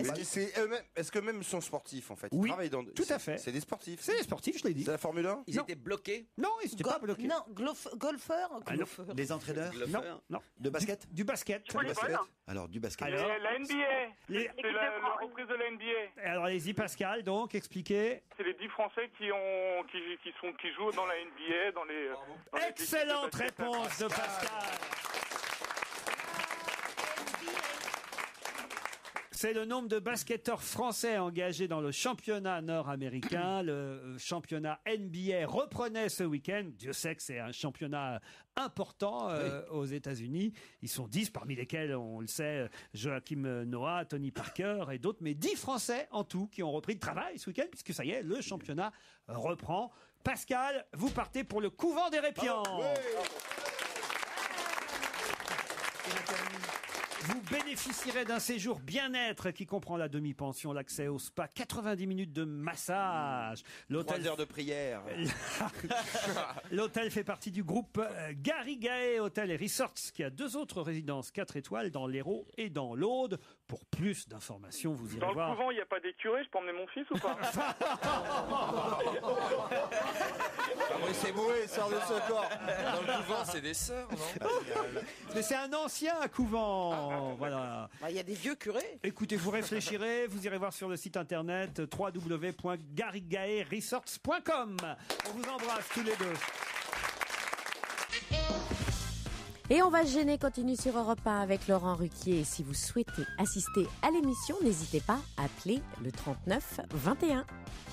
Est-ce que même ils sont sportifs en fait? Ils
Oui,
travaillent dans...
tout à fait.
C'est des sportifs.
C'est les sportifs, je l'ai dit.
C'est la Formule 1?
Ils étaient bloqués?
Non, ils n'étaient pas bloqués.
Non, golfeur.
Ah, non.
Des entraîneurs.
Non, non.
De basket.
Du basket.
Du volleyball?
Alors du basket.
Alors,
La NBA.
Les-
C'est la reprise de la NBA.
alors allez-y, Pascal, donc, expliquez.
C'est les 10 Français qui jouent dans la NBA, dans les
Excellente réponse de Pascal. C'est le nombre de basketteurs français engagés dans le championnat nord-américain. Le championnat NBA reprenait ce week-end. Dieu sait que c'est un championnat important aux États-Unis. Ils sont 10, parmi lesquels, on le sait, Joachim Noah, Tony Parker et d'autres, mais 10 Français en tout qui ont repris le travail ce week-end, puisque ça y est, le championnat reprend. Pascal, vous partez pour le couvent d'Hérépian. Vous bénéficierez d'un séjour bien-être qui comprend la demi-pension, l'accès au spa, 90 minutes de massage.
3 heures de prière.
L'hôtel fait partie du groupe Garrigae Hôtel et Resorts, qui a 2 autres résidences 4 étoiles dans l'Hérault et dans l'Aude. Pour plus d'informations, vous irez
Dans
voir.
le couvent, il n'y a pas des curés, je peux emmener mon fils ou pas?
C'est bourré, sort de ce corps. Dans le couvent, c'est des sœurs, non?
Mais c'est un ancien couvent. Voilà.
Il y a des vieux curés.
Écoutez, vous réfléchirez, vous irez voir sur le site internet www.garrigaeresorts.com. On vous embrasse tous les deux.
Et on va se gêner continue sur Europe 1 avec Laurent Ruquier. Et si vous souhaitez assister à l'émission, n'hésitez pas à appeler le 39 21.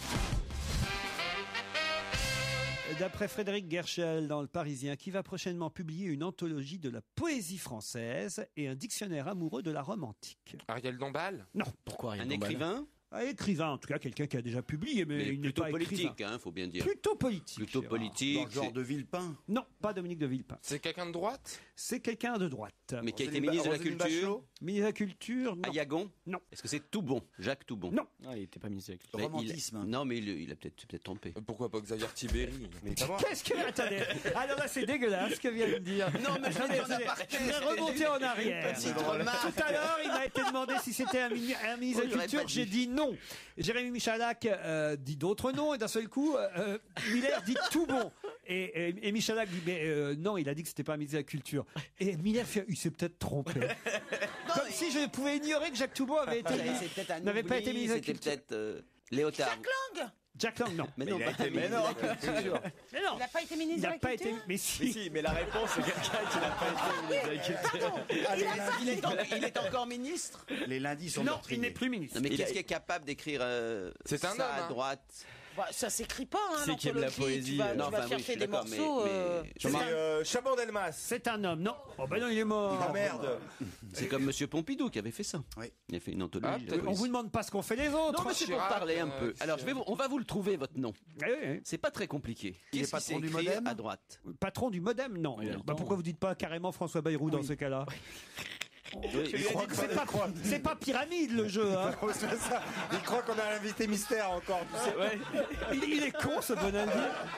D'après Frédéric Guerchel dans Le Parisien, qui va prochainement publier une anthologie de la poésie française et un dictionnaire amoureux de la Rome antique.
Ariel Dombal?
Non.
Pourquoi
Un écrivain?
Écrivain, en tout cas, quelqu'un qui a déjà publié, mais il n'est
plutôt
pas
politique,
écrivain.
faut bien dire.
Plutôt politique.
Plutôt
Gérard.
politique.
Dans le genre de Villepin?
Non, pas Dominique de Villepin.
C'est quelqu'un de droite?
C'est quelqu'un de droite.
Mais qui a été ministre de la Culture?
Ministre de la Culture, non.
Ayagon?
Non.
Est-ce que c'est Toubon? Jacques Toubon?
Non.
Ah, il n'était pas ministre de la Culture.
Mais
Romantisme.
non, mais il a peut-être trompé.
Pourquoi pas Xavier Tibéri? Mais
Qu'est-ce que... Attendez. Alors là, c'est dégueulasse ce que vient de dire.
Non, mais je
Attendez,
l'ai dit en aparté,
je vais remonter en arrière.
Petite remarque.
Tout à l'heure, il m'a été demandé si c'était un ministre de la
j'aurais
Culture.
pas
J'ai
dit.
dit non. Jérémy Michalak dit d'autres noms et d'un seul coup, Miller dit tout bon. Et Michalak dit mais non, il a dit que c'était pas un ministre de la Culture. Et Miller fait, il s'est peut-être trompé. Comme si je pouvais ignorer que Jacques Toubon avait été n'avait pas été ministre de la
C'était
Culture.
peut-être Léotard.
Jacques Lang.
Jack Lang, non.
Mais non,
il a
pas
été
un ministre
ministre
de la Culture.
Mais non.
Il n'a pas été ministre
Il
de
n'a
la
pas
Culture.
été. Mais si.
Mais la réponse, c'est quelqu'un qui n'a pas été ministre de la Culture.
Il est encore ministre?
Les lundis sont
Non,
meurtriers.
il n'est plus ministre.
Non, mais qu'est-ce qui est capable d'écrire
C'est un
ça
homme,
à
hein.
droite?
Bah, ça s'écrit pas, hein,
C'est qui aime la
l'anthologie.
poésie.
Tu vas,
Non,
tu vas
enfin, oui, je
chercher
suis
des
d'accord,
morceaux.
C'est Chaban-Delmas.
C'est un homme, non. Oh ben non, il est mort.
Ah merde.
C'est comme Monsieur Pompidou qui avait fait ça.
Oui.
Il a fait une anthologie.
Ah,
de la
peut-être.
On
poésie.
vous demande pas ce qu'ont fait les autres.
Non, mais c'est pour
Chirac,
parler un peu. Alors, on va vous le trouver, votre nom.
Ah oui, oui.
C'est pas très compliqué.
Il est
Qu'est-ce qui
patron
s'est
du
écrit
Modem
à droite?
Patron du Modem, non.
Il y a
Bah,
longtemps.
pourquoi vous dites pas carrément François Bayrou dans ce cas-là?
Oui.
C'est pas pyramide le jeu. Hein.
Il croit qu'on a un invité mystère encore. Tu sais.
Il est con ce Bonaldi.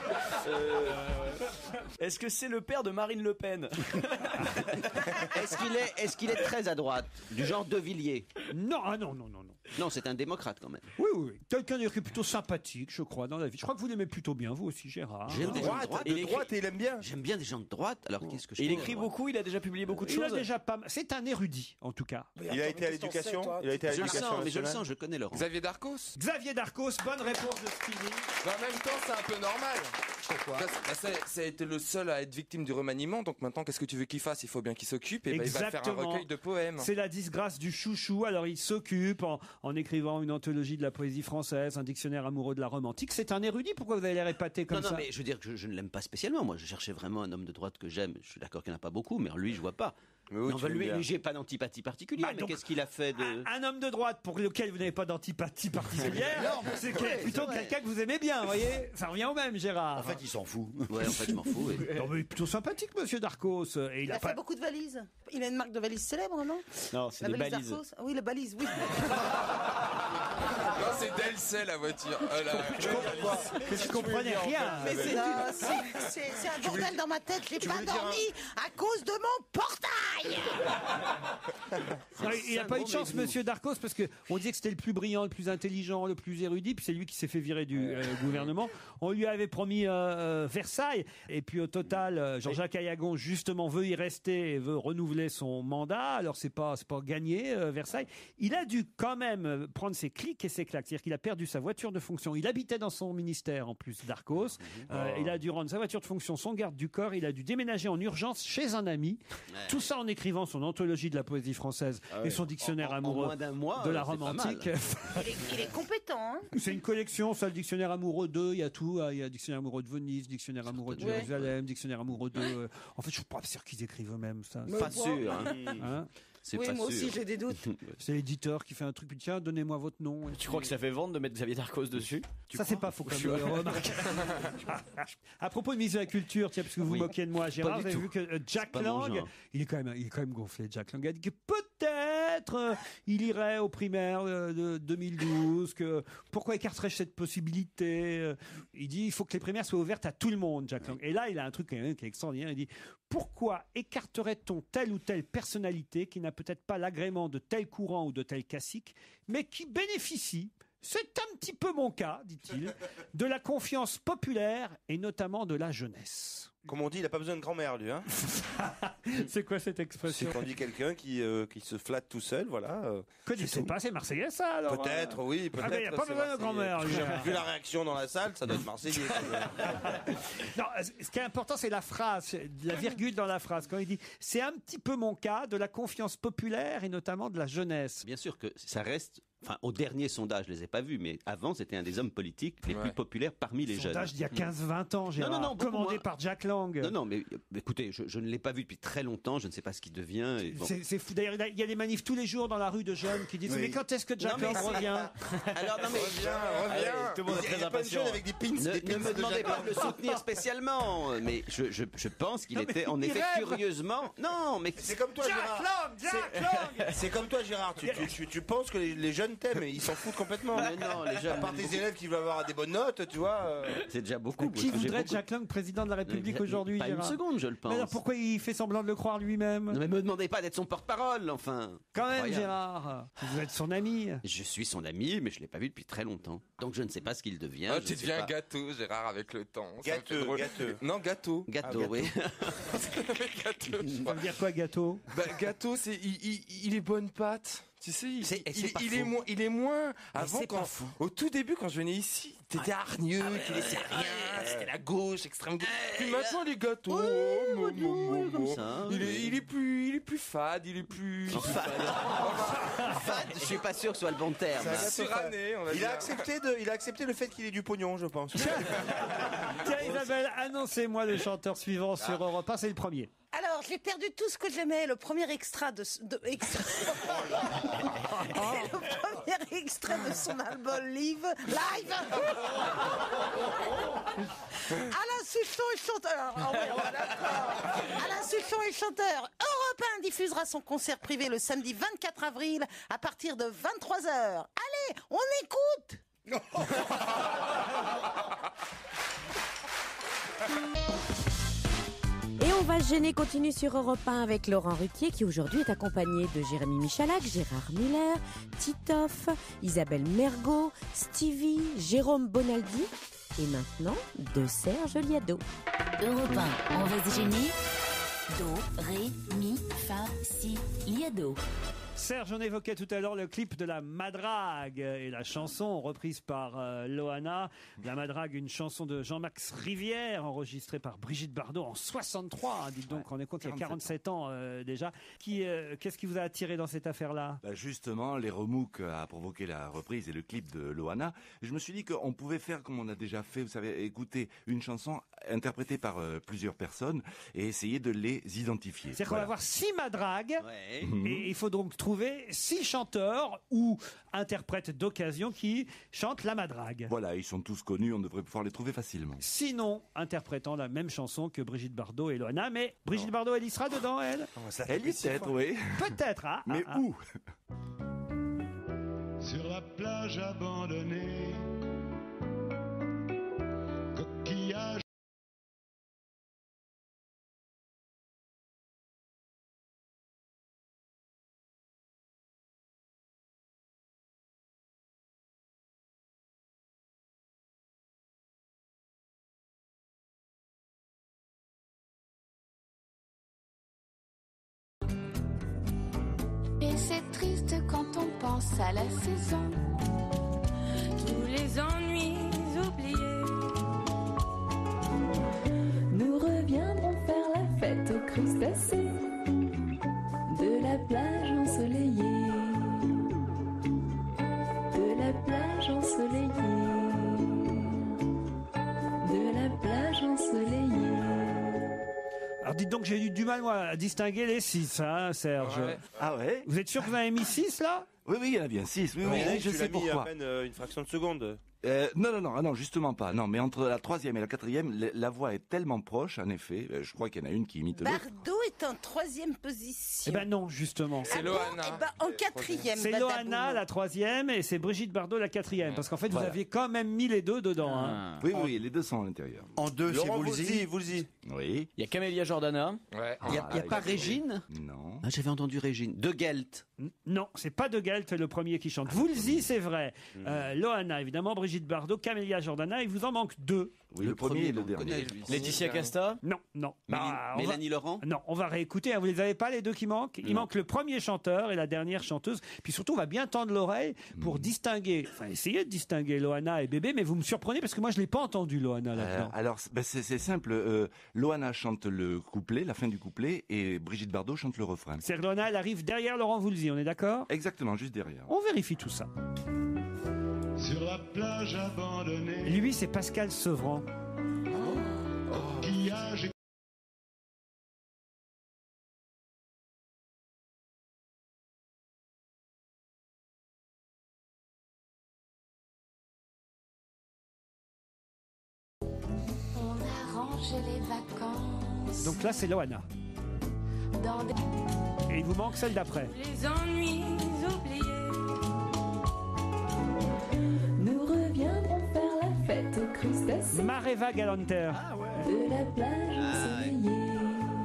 Est-ce que c'est le père de Marine Le Pen?
Est-ce qu'il est très à droite? Du genre De Villiers?
Non, ah non, non, non, non.
Non, c'est un démocrate quand même.
Oui, oui, oui. Quelqu'un qui est plutôt sympathique, je crois, dans la vie. Je crois que vous l'aimez plutôt bien, vous aussi, Gérard.
J'aime des gens de droite.
De droite et il aime bien.
J'aime bien des gens de droite. Alors qu'est-ce que je
Il
fais,
écrit
moi
beaucoup, il a déjà publié beaucoup de
Il a
choses.
déjà pas. C'est un érudit, en tout cas.
Il a été à l'éducation. Il a été à
Je le
l'éducation
sens, mais je le
nationale.
sens, je connais Laurent.
Xavier Darcos.
Xavier Darcos, bonne réponse de Stevie.
En même temps, c'est un peu normal. Ça a été le seul à être victime du remaniement, donc maintenant, qu'est-ce que tu veux qu'il fasse? Il faut bien qu'il s'occupe, et ben, il va faire un
Exactement.
recueil de poèmes.
C'est la disgrâce du chouchou. Alors il s'occupe en écrivant une anthologie de la poésie française, un dictionnaire amoureux de la Rome antique. C'est un érudit. Pourquoi vous allez l'air épaté comme
Non,
ça?
mais je veux dire que je ne l'aime pas spécialement. Moi, je cherchais vraiment un homme de droite que j'aime. Je suis d'accord qu'il n'y en a pas beaucoup, mais lui, je vois pas.
Mais oui,
Non,
tu
bah,
veux
lui,
bien.
j'ai pas d'antipathie particulière.
Bah,
mais
donc,
qu'est-ce qu'il a fait de.
Un homme de droite pour lequel vous n'avez pas d'antipathie particulière, c'est
vrai,
plutôt
c'est vrai.
quelqu'un que vous aimez bien, vous voyez. Ça revient au même, Gérard.
En fait, il s'en fout.
Ouais, en fait, je m'en fous. oui.
Non, mais plutôt sympathique, monsieur Darcos. Et
Il a fait beaucoup de valises. Il a une marque de valises célèbre, non?
Non, c'est
La
des
valise
balises.
Darcos. Ah oui, la balise, oui.
Non, c'est Delcel la voiture.
Je comprenais rien.
Mais c'est un bordel dans ma tête. J'ai pas dormi à cause de mon portail.
Non, il n'a pas eu de chance, monsieur Darcos, parce qu'on disait que c'était le plus brillant, le plus intelligent, le plus érudit, puis c'est lui qui s'est fait virer du gouvernement. On lui avait promis Versailles, et puis au total, Jean-Jacques Ayagon, justement, veut y rester et veut renouveler son mandat. Alors, c'est pas gagné, Versailles. Il a dû quand même prendre ses clics et ses claques. C'est-à-dire qu'il a perdu sa voiture de fonction. Il habitait dans son ministère, en plus, Darcos. Il a dû rendre sa voiture de fonction, son garde du corps. Il a dû déménager en urgence chez un ami. Tout ça en écrivant son anthologie de la poésie française et son dictionnaire amoureux
moins d'un mois,
de la
c'est
Rome
pas mal.
antique.
Il est compétent, hein.
C'est une collection, ça, le dictionnaire amoureux de, il y a tout. Il y a dictionnaire amoureux de Venise, dictionnaire amoureux de
Ouais.
Jérusalem, dictionnaire amoureux de... En fait, je suis pas sûr qu'ils écrivent eux-mêmes ça.
Pas sûr. Hein.
Hein
C'est
Oui,
pas
moi aussi
sûr.
j'ai des doutes.
C'est l'éditeur qui fait un truc, puis tiens, donnez-moi votre nom.
Tu crois que ça fait vendre de mettre Xavier Darcos dessus?
Ça, c'est pas faux comme remarque. À propos de mise à la culture, tiens, parce que vous vous moquez de moi, Gérard, vous avez vu que Jack
pas mon
Lang,
genre.
il est quand même gonflé, Jack Lang. Il a dit que peut-être il irait aux primaires de 2012, que pourquoi écarterais-je cette possibilité? Il dit il faut que les primaires soient ouvertes à tout le monde, Jack Lang. Et là, il a un truc quand même qui est extraordinaire. Il dit pourquoi écarterait-on telle ou telle personnalité qui n'a peut-être pas l'agrément de tel courant ou de tel classique, mais qui bénéficie, c'est un petit peu mon cas, dit-il, de la confiance populaire et notamment de la jeunesse.
Comme on dit, il n'a pas besoin de grand-mère, lui. Hein.
C'est quoi cette expression?
C'est quand on dit quelqu'un qui se flatte tout seul, voilà.
Connaissez pas, c'est marseillais ça alors?
Peut-être, oui, peut-être.
Ah ben, il n'y a pas
c'est
besoin de grand-mère.
Marseillais. Vu la réaction dans la salle, ça doit être marseillais.
Non, ce qui est important, c'est la phrase, la virgule dans la phrase. Quand il dit « c'est un petit peu mon cas de la confiance populaire et notamment de la jeunesse ».
Bien sûr que ça reste. Enfin, au dernier sondage, je les ai pas vus, mais avant, c'était un des hommes politiques les plus populaires parmi les jeunes.
Sondage d'il y a 15-20 ans, Gérard,
beaucoup
commandé
moins.
par Jack Lang.
Non, mais écoutez, je ne l'ai pas vu depuis très longtemps, je ne sais pas ce qu'il devient. Et bon.
C'est fou. D'ailleurs, il y a des manifs tous les jours dans la rue de jeunes qui disent
Oui.
mais quand est-ce que Jack
Non, mais
Lang
c'est-
revient?
Alors, non, mais.
Reviens.
Tout le monde est
Il y
très
a plein de
impatient.
jeunes avec des pins.
Ne me demandez pas de le soutenir spécialement, mais je pense qu'il était en effet
rêve.
curieusement. Non, mais
C'est comme toi, Gérard.
Jack Lang.
C'est comme toi, Gérard. Tu penses que les jeunes t'aiment, mais ils s'en foutent complètement.
Mais non, les jeunes
À part
m'aiment
tes
beaucoup.
élèves qui veulent avoir des bonnes notes, tu vois.
c'est déjà beaucoup.
Qui
parce que j'ai
voudrait
beaucoup-
Jack Lang président de la République
Mais-
aujourd'hui,
Pas une
Gérard?
seconde, je le pense.
Mais alors pourquoi il fait semblant de le croire lui-même?
Non, mais me demandez pas d'être son porte-parole, enfin.
Quand même,
Incroyable.
Gérard, vous êtes son ami.
Je suis son ami, mais je l'ai pas vu depuis très longtemps. Donc je ne sais pas ce qu'il devient.
Ah,
je
tu
ne sais
deviens
pas.
gâteau, Gérard, avec le temps. Ça me fait
Gâteux,
drôle.
gâteux.
Non, gâteau.
Gâteau,
gâteau.
oui.
Gâteau, je
Ça
crois.
veut dire quoi, gâteau?
Bah, gâteau, c'est il est bonne pâte. Tu sais,
C'est pas
il
faux.
est moins. Avant,
c'est pas
quand,
faux.
au tout début, quand je venais ici, t'étais hargneux, tu laissais rien, c'était la gauche, extrême gauche. Puis maintenant, les gâteaux,
comme ça,
il est plus fade, il est plus.
Fade, je suis pas sûr que ce soit le bon terme.
Suranné, on va
Il
dire.
a accepté le fait qu'il ait du pognon, je pense.
Tiens, Isabelle, annoncez-moi le chanteur suivant sur Europe 1, c'est le premier.
Alors, j'ai perdu tout ce que j'aimais. Le premier extrait de extrait. C'est le premier extrait de son album Live. Alain Souchon est chanteur. Ah ouais, d'accord. Alain Souchon est chanteur. Europe 1 diffusera son concert privé le samedi 24 avril à partir de 23h. Allez, on écoute.
Et on va se gêner continue sur Europe 1 avec Laurent Ruquier qui aujourd'hui est accompagné de Jérémy Michalak, Gérard Miller, Titoff, Isabelle Mergo, Stevie, Jérôme Bonaldi et maintenant de Serge Liado.
Europe 1, on va se gêner. Do, ré, mi, fa, si, liado.
Serge, on évoquait tout à l'heure le clip de La Madrague et la chanson reprise par Loana. La Madrague, une chanson de Jean-Max Rivière enregistrée par Brigitte Bardot en 63. Dites donc, on est compte, il y a 47 ans déjà. Qu'est-ce qui vous a attiré dans cette affaire-là?
Bah justement, les remous qu'a provoqué la reprise et le clip de Loana, je me suis dit qu'on pouvait faire comme on a déjà fait, vous savez, écouter une chanson interprétée par plusieurs personnes et essayer de les identifier.
C'est-à-dire qu'on va
Voilà.
avoir 6 madragues
Ouais.
et il faut donc trouver 6 chanteurs ou interprètes d'occasion qui chantent la madrague.
Voilà, ils sont tous connus, on devrait pouvoir les trouver facilement.
Sinon, interprétant la même chanson que Brigitte Bardot et Loana, mais Brigitte Bardot, elle y sera dedans, elle?
Elle y est peut-être, oui.
Peut-être, hein?
Mais
ah.
où?
Sur la plage abandonnée, coquillage.
Et c'est triste quand on pense à la saison. Tous les ennuis oubliés.
Nous reviendrons faire la fête aux crustacés de la plage ensoleillée. De la plage ensoleillée. De la plage ensoleillée.
Alors dites donc, j'ai eu du mal moi, à distinguer les 6, hein, Serge.
Ouais. Ah ouais?
Vous êtes sûr que vous en avez mis 6 là?
Oui, il y en a bien 6. Oui, je sais
mis
pourquoi.
à peine une fraction de seconde.
Non, justement pas. Non, mais entre la 3e et la 4e, la voix est tellement proche, en effet. Je crois qu'il y en a une qui imite l'autre.
Bardot est en 3e position.
Eh ben non, justement.
C'est Loana. Eh ben en 4e.
C'est Loana la 3e et c'est Brigitte Bardot la 4e. Parce qu'en fait, vous aviez quand même mis les deux dedans. Hein.
Oui, les deux sont à l'intérieur.
En 2, c'est
Woolsey.
Oui.
Il y a Camélia Jordana.
Ouais.
Il n'y a pas Régine?
Non.
Ah, j'avais entendu Régine. De Gelt.
Non, c'est pas De Gelt le premier qui chante. Woolsey, c'est vrai. Loana, évidemment, Brigitte Bardot, Camélia Jordana, il vous en manque 2.
Oui, le premier et le dernier.
Laetitia Casta?
Non.
Mélanie Laurent?
Non, on va réécouter. Hein, vous les avez pas les deux qui manquent? Il manque le premier chanteur et la dernière chanteuse. Puis surtout, on va bien tendre l'oreille pour distinguer, enfin essayer de distinguer Loana et Bébé. Mais vous me surprenez parce que moi, je l'ai pas entendu Loana là-dedans.
Alors, c'est simple. Loana chante le couplet, la fin du couplet, et Brigitte Bardot chante le refrain.
C'est Loana, elle arrive derrière Laurent Voulzy, on est d'accord?
Exactement, juste derrière.
On vérifie tout ça.
Sur la plage abandonnée.
Lui, c'est Pascal Sevran.
Coquillage.
On a rangé les vacances.
Donc là, c'est Loana.
Dans des...
Et il vous manque celle d'après.
Les ennuis oubliés.
Nous reviendrons faire la fête aux crustacés
Mareva Galanter.
de la plage ensoleillée.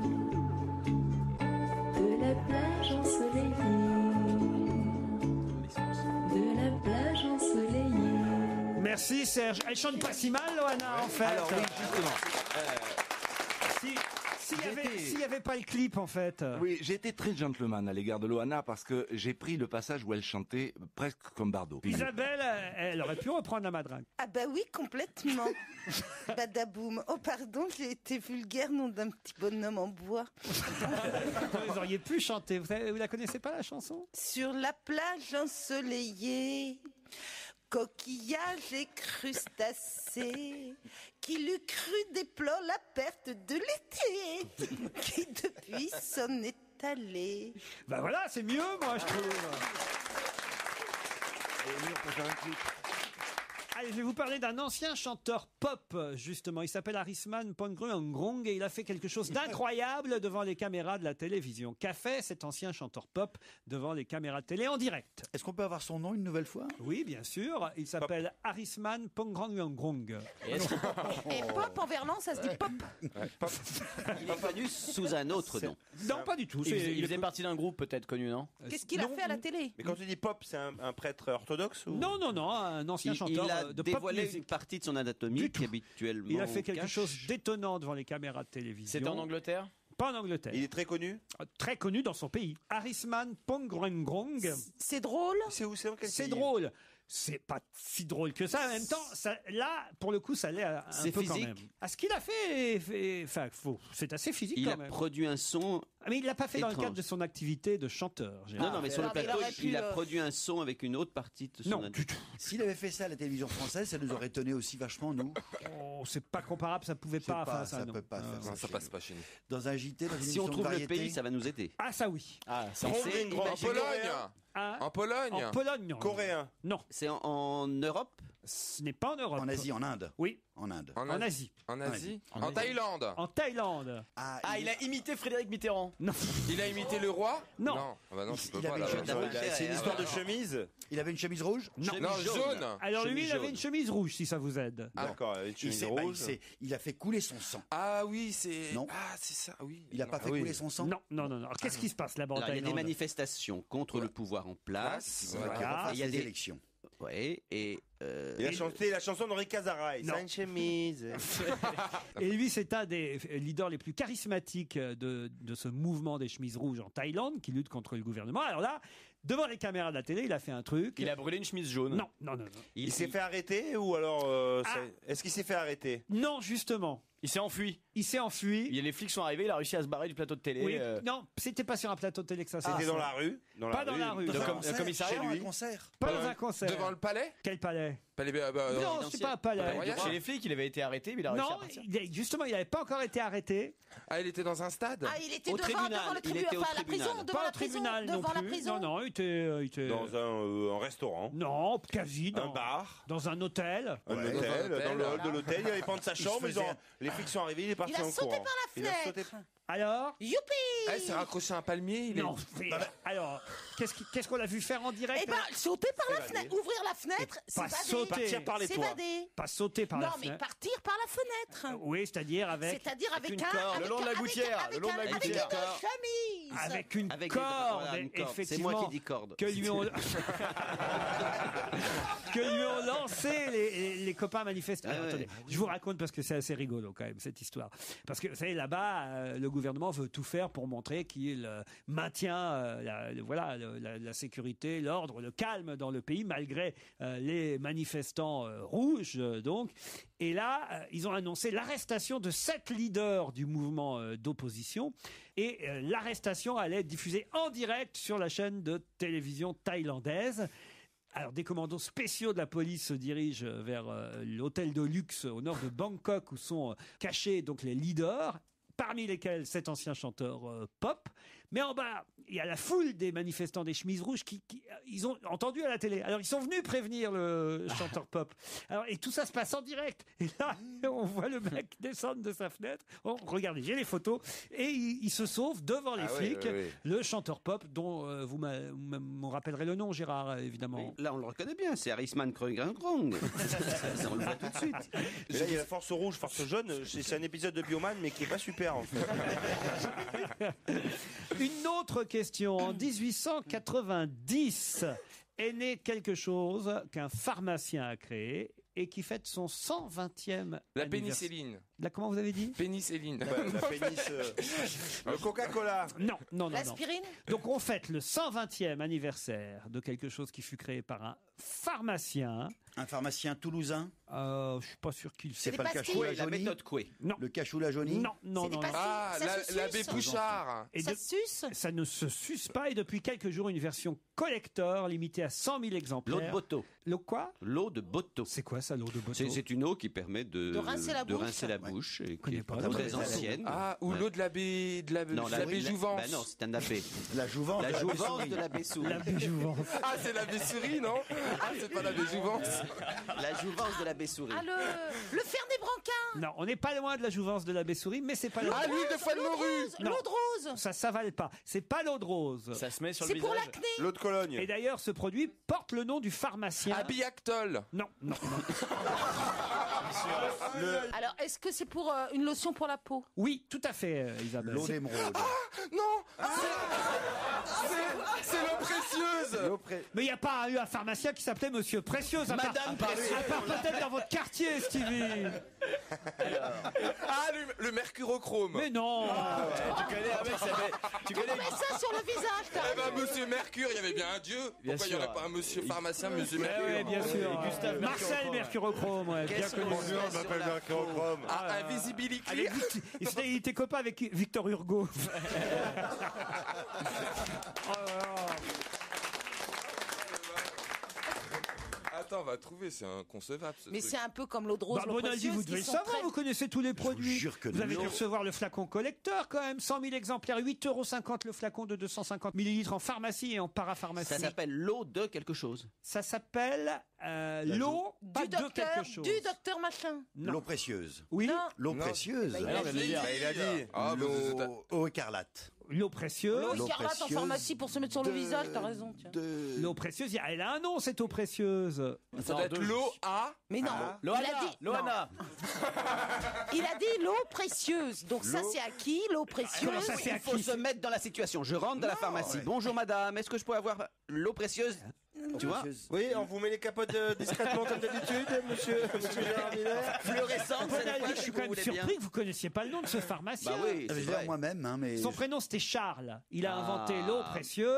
De la plage ensoleillée. De la plage ensoleillée.
Merci Serge. Elle chante pas si mal, Loana, en fait.
Alors oui, justement.
S'il n'y avait pas le clip, en fait.
Oui, j'ai été très gentleman à l'égard de Loana parce que j'ai pris le passage où elle chantait presque comme Bardot.
Isabelle, elle aurait pu reprendre la madringue.
Ah bah oui, complètement. Badaboum. Oh pardon, j'ai été vulgaire, nom d'un petit bonhomme en bois.
Vous auriez pu chanter. Vous la connaissez pas, la chanson?
Sur la plage ensoleillée, coquillages et crustacés, qui l'eût cru déplore la perte de l'été, qui depuis s'en est allé.
Ben voilà, c'est mieux, moi, je trouve. Allez, je vais vous parler d'un ancien chanteur pop, justement. Il s'appelle Arisman Pongruangong et il a fait quelque chose d'incroyable devant les caméras de la télévision. Qu'a fait cet ancien chanteur pop devant les caméras de télé en direct?
Est-ce qu'on peut avoir son nom une nouvelle fois?
Oui, bien sûr. Il s'appelle Arisman Pongruangong.
Et pop en verlan, ça se dit pop.
Il est connu sous un autre nom.
Non, pas du tout.
Il faisait partie d'un groupe peut-être connu, non?
Qu'est-ce qu'il a fait à la télé?
Mais quand tu dis pop, c'est un prêtre orthodoxe ou...
Non, un ancien chanteur
Il a
de pop
dévoilé
music.
une partie de son anatomie qui habituellement
Il a fait quelque
cache.
chose d'étonnant devant les caméras de télévision.
C'était en Angleterre?
Pas en Angleterre.
Il est très connu?
Très connu dans son pays. Arisman Pongruangong.
C'est drôle?
C'est où? C'est dans quel
C'est
pays?
drôle. C'est pas si drôle que ça. En même temps, là, pour le coup, ça l'est un
C'est
peu
physique.
quand même. À ce qu'il a fait, enfin, c'est assez physique
Il
quand
a
même.
produit un son.
Mais il l'a pas fait dans le
étrange.
cadre de son activité de chanteur.
Non, mais sur le
Alors, il
plateau,
aurait pu,
il a produit un son avec une autre partie de son
Non,
anatomie.
du tout.
S'il avait fait ça à la télévision française, ça nous aurait étonné aussi vachement, nous.
Oh, c'est pas comparable, ça pouvait pas faire ça.
ça
non.
peut pas faire ça.
Non, ça passe pas chez nous.
Dans un JT, dans une
Si
émission
on
de
trouve le
variété.
pays, ça va nous aider.
Ah, ça oui.
C'est
En Pologne.
Hein
En Pologne.
En Pologne, non.
Coréen.
Non,
C'est en Europe.
ce n'est pas en Europe.
En Asie, en Inde.
Oui,
En Inde.
en Asie.
En Asie.
En
En
Asie.
Thaïlande.
En Thaïlande.
Ah,
Ah, il a imité Frédéric Mitterrand.
Non.
Il a imité le roi?
Non.
Ah bah non, tu peux
Il
pas.
avait
là.
une chemise-
C'est une histoire de chemise?
Il avait une chemise rouge?
Non.
Non, jaune.
Alors lui,
Chemise
il avait
jaune.
une chemise rouge, si ça vous aide.
D'accord, une
Il,
chemise
s'est-
rose.
il a fait couler son sang.
Ah oui, c'est.
Non.
Ah, c'est ça, oui.
Il n'a pas
Non.
fait
Ah oui.
couler son sang?
Non. Alors, qu'est-ce qui se passe là-bas en
Alors, il y a des
Thaïlande?
manifestations contre le pouvoir en place.
Voilà.
Qu'il refasse
Et il y a
les
des
élections.
Ouais, et
Il a chanté la chanson d'Henri Cazaray.
Non.
C'est une chemise.
Et lui, c'est un des leaders les plus charismatiques de ce mouvement des chemises rouges en Thaïlande qui lutte contre le gouvernement. Alors là, devant les caméras de la télé, il a fait un truc.
Il a brûlé une chemise jaune.
Non.
Il s'est fait arrêter ou alors est-ce qu'il s'est fait arrêter?
Non, justement.
Il s'est enfui.
Il s'est enfui.
Les flics sont arrivés, il a réussi à se barrer du plateau de télé.
Oui, non, c'était pas sur un plateau de télé que ça s'est
C'était
passé.
dans la rue?
Pas dans la rue.
Dans
Le
un
com-
concert,
commissariat,
chez lui.
lui.
Un concert.
Pas dans un concert.
Devant le palais?
Quel palais?
Palais.
Non, c'est pas un palais.
Palais Royal.
Chez les flics, il avait été arrêté, mais il a réussi à
Non,
partir.
justement, il n'avait pas encore été arrêté.
Ah, il était dans un stade?
Ah, il était devant le tribunal, enfin, la prison, devant
Pas
la
au tribunal
prison,
non
devant la
plus.
prison.
Non, il était
Dans un restaurant.
Non, quasi.
Un bar.
Dans un hôtel.
Un hôtel. Dans le hall de l'hôtel, il avait pas de sa chambre. Les flics sont arrivés, il est parti en courant.
Il a sauté par la fenêtre.
Alors
Youpi!
Il s'est raccroché à un palmier.
Non, mais alors, qu'est-ce qu'on a vu faire en direct?
Eh ben, sauter par la fenêtre, ouvrir la fenêtre,
Pas
s'évader.
sauter.
Partir par les toits.
S'évader.
Pas sauter par la
Non,
fenêtre.
mais partir par la fenêtre.
Oui, c'est-à-dire avec
avec
une
un...
corde.
avec
Le long de la
un- avec
gouttière,
un-
le long de la
avec
gouttière.
une chemise.
avec une
Avec
corde,
voilà, une corde. C'est
effectivement.
moi qui dis corde.
Que lui ont que lui ont lancé les copains manifestants. Alors, attendez, je vous raconte parce que c'est assez rigolo quand même cette histoire. Parce que vous savez là-bas, le gouvernement veut tout faire pour montrer qu'il maintient la sécurité, l'ordre, le calme dans le pays malgré les manifestants rouges donc. Et là, ils ont annoncé l'arrestation de 7 leaders du mouvement d'opposition. Et l'arrestation allait être diffusée en direct sur la chaîne de télévision thaïlandaise. Alors, des commandos spéciaux de la police se dirigent vers l'hôtel de luxe au nord de Bangkok où sont cachés donc les leaders, parmi lesquels cet ancien chanteur pop. Mais en bas, il y a la foule des manifestants des chemises rouges qui ils ont entendu à la télé. Alors, ils sont venus prévenir le chanteur pop. Alors, et tout ça se passe en direct. Et là, on voit le mec descendre de sa fenêtre. Oh, regardez, j'ai les photos. Et il se sauve devant les flics.
Oui.
Le chanteur pop dont vous me rappellerez le nom, Gérard, évidemment.
Là, on le reconnaît bien, c'est Harrisman Krung. On le voit tout de suite.
Mais là, il y a la force rouge, force jaune. C'est un épisode de Bioman, mais qui est pas super en fait.
Une autre question. En 1890 est né quelque chose qu'un pharmacien a créé et qui fête son 120e
La
anniversaire.
pénicilline.
Là, comment vous avez dit?
Pénicilline.
La pénis. Le Coca-Cola.
Non.
L'aspirine?
Donc on fête le 120e anniversaire de quelque chose qui fut créé par un pharmacien.
Un pharmacien toulousain.
Je suis pas sûr qu'il
C'est
sait.
pas le cachou la
La
jaunie.
méthode Coué.
Non.
Le cachou la jaunie.
Non.
Ah,
Ça se
l'abbé
suce.
Pouchard.
Et
Ça
de-
suce?
Ça ne se suce pas et depuis quelques jours une version collector limitée à 100 000 exemplaires.
L'eau de Boto.
L'eau quoi?
L'eau de Boto.
C'est quoi ça, l'eau de Boto?
C'est une eau qui permet de
rincer la bouche.
rincer la bouche et qui
connais
est
pas.
très ancienne.
Ah, ou l'eau de l'abbé Jouvence.
Bah non, c'est un abbé.
La jouvence.
La
de
jouvence
souris.
de l'abbé souris.
L'abbé Jouvence.
Ah, c'est l'abbé souris, non? Ah, c'est pas l'abbé Jouvence.
La jouvence de l'abbé souris.
Ah, le Fernet Branca.
Non, on n'est pas loin de la jouvence de l'abbé souris, mais c'est pas l'eau.
Ah, l'huile de foie de morue.
Non.
L'eau de rose.
Ça s'avale pas. C'est pas l'eau de rose.
Ça se met sur le
C'est
visage.
pour l'acné.
L'eau de Cologne.
Et d'ailleurs, ce produit porte le nom du pharmacien.
Abiactol.
Non.
Alors, est-ce que c'est pour une lotion pour la peau?
Oui, tout à fait, Isabelle.
L'eau d'émeraude.
Non, c'est l'eau précieuse.
Mais il n'y a pas eu un pharmacien qui s'appelait Monsieur Précieuse.
Madame Précieuse.
À part peut-être dans votre quartier, Stevie.
Ah, le mercurochrome.
Mais non.
Tu connais un mec qui s'appelle. Tu connais.
Mets ça sur le visage, t'as
Eh ben,
raison.
monsieur Mercure, il y avait bien un dieu.
Bien
Pourquoi il n'y
sûr.
aurait pas un monsieur pharmacien, monsieur Mercure?
Oui, bien sûr.
Et Gustave
Marcel Mercurochrome, ouais, bien
Qu'est-ce
connu.
qu'on fait
On
sur
m'appelle
la
Mercurochrome.
Ah, Invisibility.
Il était copain avec Victor Hugo.
Attends, on va trouver, c'est inconcevable. ce
Mais
truc.
c'est un peu comme l'eau de rose,
Bah,
l'eau
Bonaldi,
précieuse,
vous devez
ils
le
sont
savoir,
très-
vous connaissez tous les produits.
jure que
vous avez dû
non.
recevoir le flacon collecteur quand même, 100 000 exemplaires, 8,50 € le flacon de 250 millilitres en pharmacie et en parapharmacie.
Ça s'appelle l'eau de quelque chose.
Ça s'appelle l'eau, pas
du
de quelque chose.
Du docteur machin.
Non.
L'eau précieuse.
Oui,
Non.
L'eau
Non.
précieuse.
Bah, il a dit.
Il a dit.
Ah, mais vous êtes-
L'eau écarlate.
l'eau précieuse.
L'eau
L'eau
écarlate en
précieuse
pharmacie pour se mettre sur le visage, t'as raison. Tiens.
L'eau précieuse, elle a un nom cette eau précieuse.
Ça doit être l'eau à.
Mais non, il a dit.
Loana.
Il a dit l'eau précieuse. Donc ça, c'est à qui l'eau précieuse?
Comment ça, c'est à
Il faut
qui
se mettre dans la situation. Je rentre dans la pharmacie. Bonjour madame, est-ce que je peux avoir l'eau précieuse? Tu vois?
Oui, on vous met les capotes discrètement comme d'habitude, monsieur Gérard Miller.
Fluorescente, cette
Bonaldi,
fois,
je suis
si
quand
vous
même
voulez
surpris
bien.
que vous connaissiez pas le nom de ce pharmacien.
Bah oui,
Je
c'est
vais dire
vrai.
moi-même, hein, mais.
Son prénom c'était Charles. Il a inventé
Ah.
l'eau précieuse.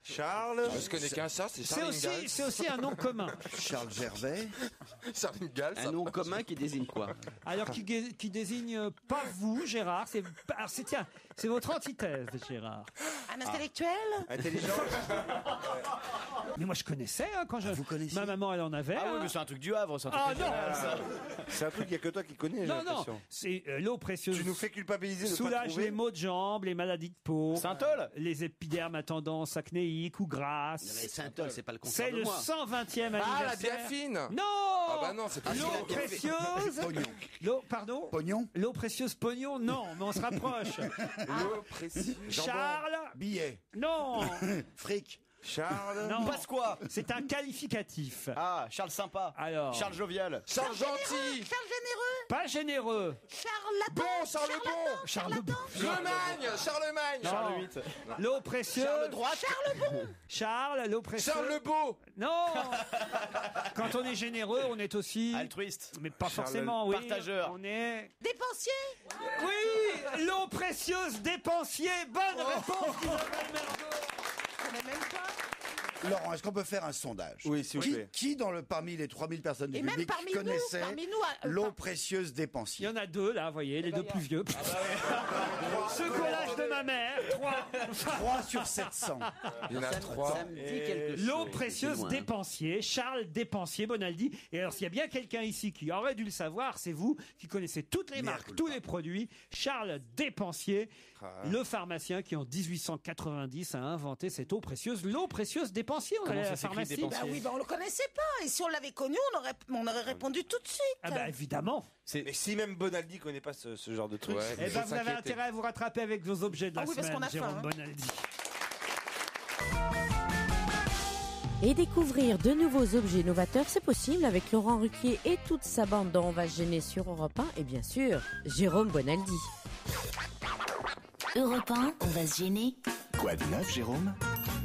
Charles. Je connais qu'un Charles, c'est Charles Ingalls.
C'est aussi un nom commun.
Charles Gervais.
Charles Ingalls.
Un nom commun qui désigne quoi?
Alors, qui désigne pas vous, Gérard. C'est votre antithèse, Gérard.
Un intellectuel
Intelligent.
Mais moi, je connaissais quand je.
Vous connaissez?
Ma maman, elle en avait.
Ah oui, mais c'est un truc du Havre, c'est un truc régional, ça.
C'est un truc qu'il n'y a que toi qui connais, j'ai
Non,
l'impression.
c'est l'eau précieuse.
Tu nous fais culpabiliser de pas
Soulage
trouver.
les maux de jambes, les maladies de peau.
Saint-Ol.
Les épidermes à tendance acnéique ou grasse.
Mais Saint-Ol, c'est pas le contraire
C'est
de
le
moi.
120e
Ah, la
anniversaire.
biafine.
Non.
Ah bah non, c'est pas
L'eau
ça.
précieuse.
Pognon.
Pardon.
Pognon.
L'eau précieuse pognon. Non, mais on se rapproche.
L'eau précieuse.
Charles.
Billet.
Non.
Fric.
Charles.
Non.
Passe quoi?
C'est un qualificatif.
Ah, Charles sympa.
Alors.
Charles jovial.
Charles gentil.
Charles généreux.
Pas généreux.
Charles
Bon, Charles le bon.
Charles bon.
Charlemagne.
Non.
VIII.
L'eau précieuse.
Charles droite.
Charles bon.
Charles, l'eau précieuse.
Charles le beau.
Non. Quand on est généreux, on est aussi.
Altruiste.
Mais pas
Charles
forcément, oui.
partageur.
On est.
Dépensier.
Oui, l'eau précieuse dépensier. Bonne réponse d'Isabelle Mergo.
Je connais même pas.
Laurent, est-ce qu'on peut faire un sondage?
Oui, s'il vous plaît.
Qui parmi les 3000 personnes du
Et même
public
parmi
connaissait
nous,
l'eau précieuse
Il y
dépensier?
en a deux là, vous voyez, les deux plus vieux. Ce collage de ma mère,
3 sur 700.
Il y en a 3.
Ça me dit quelque chose.
L'eau précieuse
C'est loin.
dépensier, Charles Dépensier, Bonaldi. Et alors, s'il y a bien quelqu'un ici qui aurait dû le savoir, c'est vous, qui connaissez toutes les marques, tous les produits. Charles Dépensier, le pharmacien qui en 1890 a inventé cette eau précieuse. L'eau précieuse Dépensier, on allait à la pharmacie.
Bah oui, on le connaissait pas. Et si on l'avait connu, on aurait répondu tout de suite.
Ah bah évidemment.
Mais si même Bonaldi connaît pas ce genre de truc.
Eh ben, vous avez intérêt à vous rattraper avec vos objets de la
Ah oui, parce
semaine,
qu'on a faim,
Jérôme
hein.
Bonaldi.
Et découvrir de nouveaux objets novateurs, c'est possible avec Laurent Ruquier et toute sa bande dont on va se gêner sur Europe 1 et bien sûr, Jérôme Bonaldi.
Europe 1, on va se gêner.
Quoi de neuf, Jérôme?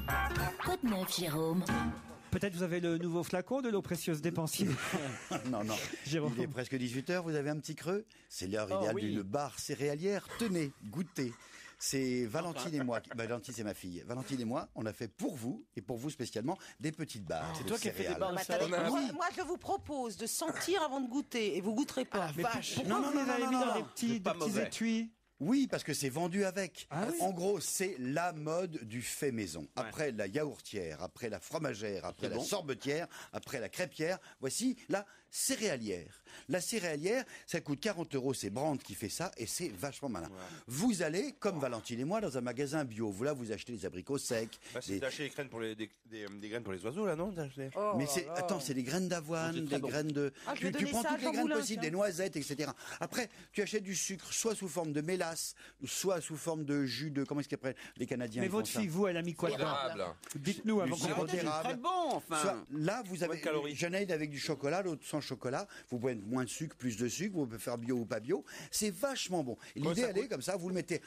Quoi de neuf, Jérôme?
Peut-être vous avez le nouveau flacon de l'eau précieuse Dépensier.
Non, non.
Jérôme.
Il est presque 18h, vous avez un petit creux? C'est l'heure
Oh,
idéale
oui.
d'une barre céréalière. Tenez, goûtez. C'est Valentine et moi. Valentine, c'est ma fille. Valentine et moi, on a fait pour vous, et pour vous spécialement, des petites barres.
C'est
de
toi qui as fait des
céréales.
barres de
Bah, attendez,
céréales.
moi, je vous propose de sentir avant de goûter. Et vous goûterez pas.
Mais pourquoi
Non, non,
vous les
non,
avez
non,
mis
non,
dans
non.
des petits
pas mauvais.
étuis?
Oui, parce que c'est vendu avec.
Ah oui.
En gros, c'est la mode du fait maison. Après la yaourtière, après la fromagère, après la sorbetière, après la crêpière, voici la céréalière. La céréalière, ça coûte 40 €, c'est Brandt qui fait ça, et c'est vachement malin. Vous allez, comme Valentine et moi, dans un magasin bio. Là, vous achetez des abricots secs.
C'est
des-
d'acheter des graines pour des graines pour les oiseaux, là, non?
Mais c'est, attends, c'est des graines d'avoine, des graines de.
Ah, je vais
tu
donner
prends
ça à
toutes les
Jean
graines
Moulin,
possibles,
tiens.
des noisettes, etc. Après, tu achètes du sucre, soit sous forme de mélasse, soit sous forme de jus de. Comment est-ce qu'ils appellent les Canadiens?
Mais
ils font
votre
ça.
fille, vous, elle a mis quoi dedans? Dites-nous avant
Du
qu'on
sirop
continue.
d'érable.
Très bon, enfin.
Soit- là, vous avez.
calories.
J'en ai avec du chocolat, l'autre sans chocolat. Vous pouvez mettre moins de sucre, plus de sucre. Vous pouvez faire bio ou pas bio. C'est vachement bon. Et l'idée, elle est comme ça. Vous mettez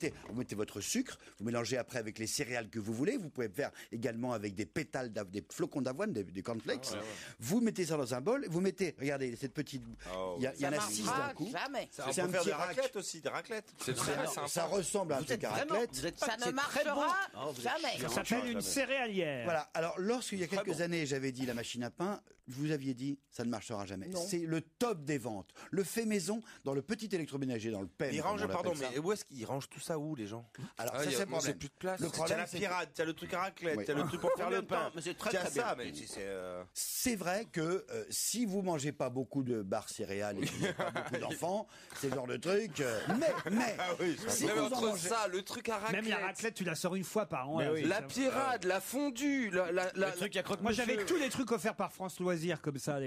votre sucre. Vous mélangez après avec les céréales que vous voulez. Vous pouvez faire également avec des pétales, des flocons d'avoine, des cornflakes. Vous mettez ça dans un bol. Vous mettez, regardez, cette petite. Il y en a 6 d'un coup.
Jamais.
On
C'est
peut
un
faire
petit
des
rack.
raclettes aussi, des raclettes.
C'est très sympa.
Ça ressemble à un
Vous
truc
êtes
à
vraiment,
raclette.
vous êtes pas,
Ça
c'est
ne
très bon.
marchera
Oh, vous êtes
jamais.
chiant.
Ça s'appelle une céréalière.
Voilà. Alors, lorsqu'il y a quelques années, j'avais dit la machine à pain, vous aviez dit ça ne marchera jamais.
Non.
C'est le top des ventes. Le fait maison dans le petit électroménager, dans le PEM.
Ils
comme
rangent,
on
pardon,
l'appelle
mais
ça.
où est-ce qu'ils rangent tout ça où, les gens?
Alors,
Ah,
ça,
il y a-
c'est le
non, c'est
problème.
plus de place.
Le
T'as
problème,
la
c'est
pirate, t'as le truc à raclette,
Oui.
t'as le truc pour faire le
Combien de
pain.
temps? Mais c'est très,
T'as
très
ça,
bien.
mais c'est.
c'est vrai que si vous mangez pas beaucoup de barres céréales et que vous n'avez pas beaucoup d'enfants, c'est le genre de truc. Mais si
Mais
vous en
entre
mangez,
ça, le truc à raclette.
Même la raclette, tu la sors une fois par an.
Mais
là,
oui.
c'est
La
ça.
pirade, la fondue,
Le truc à croque
Moi, j'avais tous les trucs offerts par France Loisirs comme ça.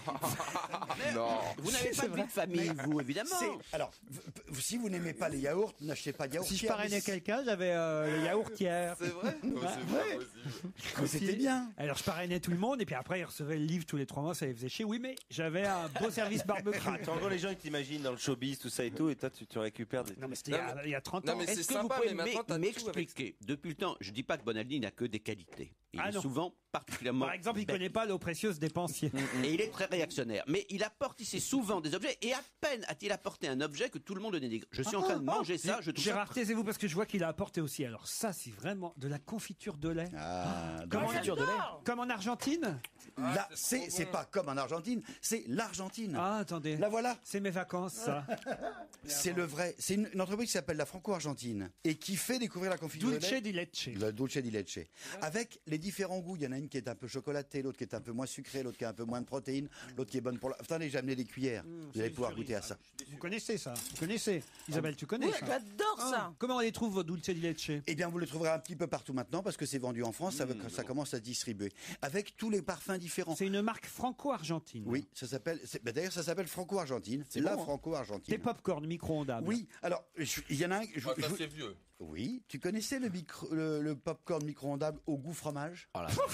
Non.
Vous n'avez pas de vie de famille, vous, évidemment.
alors, si vous n'aimez pas les yaourts, n'achetez pas de yaourts.
Si je parrainais quelqu'un, j'avais le yaourtière.
C'est vrai? Non, c'est pas possible.
Mais c'était bien.
Alors je parrainais tout le monde et puis après ils recevaient le livre tous les 3 mois, ça les faisait chier. Oui, mais j'avais un beau service barbecue.
En gros, les gens, ils t'imaginent dans le showbiz, tout ça et tout, et toi, tu récupères des.
Non, mais c'était il y a 30 ans.
mais
Est-ce
c'est
que vous
sympa,
pouvez
mais maintenant, t'as tout
m'expliquer depuis le temps? Je dis pas que Bonaldi n'a que des qualités. Il
Ah
est
non.
souvent particulièrement.
Par exemple, il
bête.
connaît pas l'eau précieuse dépensier. dépensier.
Et il est très réactionnaire. Mais il apporte ici souvent des objets, et à peine a-t-il apporté un objet que tout le monde le dénigre. Je suis en train de manger ça, je trouve
Gérard, taisez-vous parce que je vois qu'il a apporté aussi. Alors ça, c'est vraiment de la confiture de lait.
confiture de lait.
Comme en Argentine.
Là, c'est pas comme en Argentine, c'est l'Argentine.
Ah, attendez.
La voilà.
C'est mes vacances, ça.
C'est le vrai. C'est une entreprise qui s'appelle la Franco-Argentine et qui fait découvrir la confiture
Dulce
de lait.
di leche.
Le Dulce di leche. Avec les différents goûts. Il y en a une qui est un peu chocolatée, l'autre qui est un peu moins sucrée, l'autre qui a un peu moins de protéines, l'autre qui est bonne pour la... Attendez, j'ai amené des cuillères. Vous allez pouvoir goûter à ça.
Vous connaissez ça? Vous connaissez? Isabelle, tu connais
Oui,
ça?
j'adore ça.
Comment on les trouve, vos Dulce di leche?
Eh bien, vous le trouverez un petit peu partout maintenant parce que c'est vendu en France, ça commence à se distribuer. Avec tous les parfums différents.
C'est une marque franco-argentine.
Oui, ça s'appelle. D'ailleurs, ça s'appelle Franco-Argentine. C'est la Franco-Argentine.
Des pop-corn micro-ondables.
Oui, alors, il y en a un.
Ça, c'est vieux.
Oui, tu connaissais le pop-corn micro-ondable au goût fromage?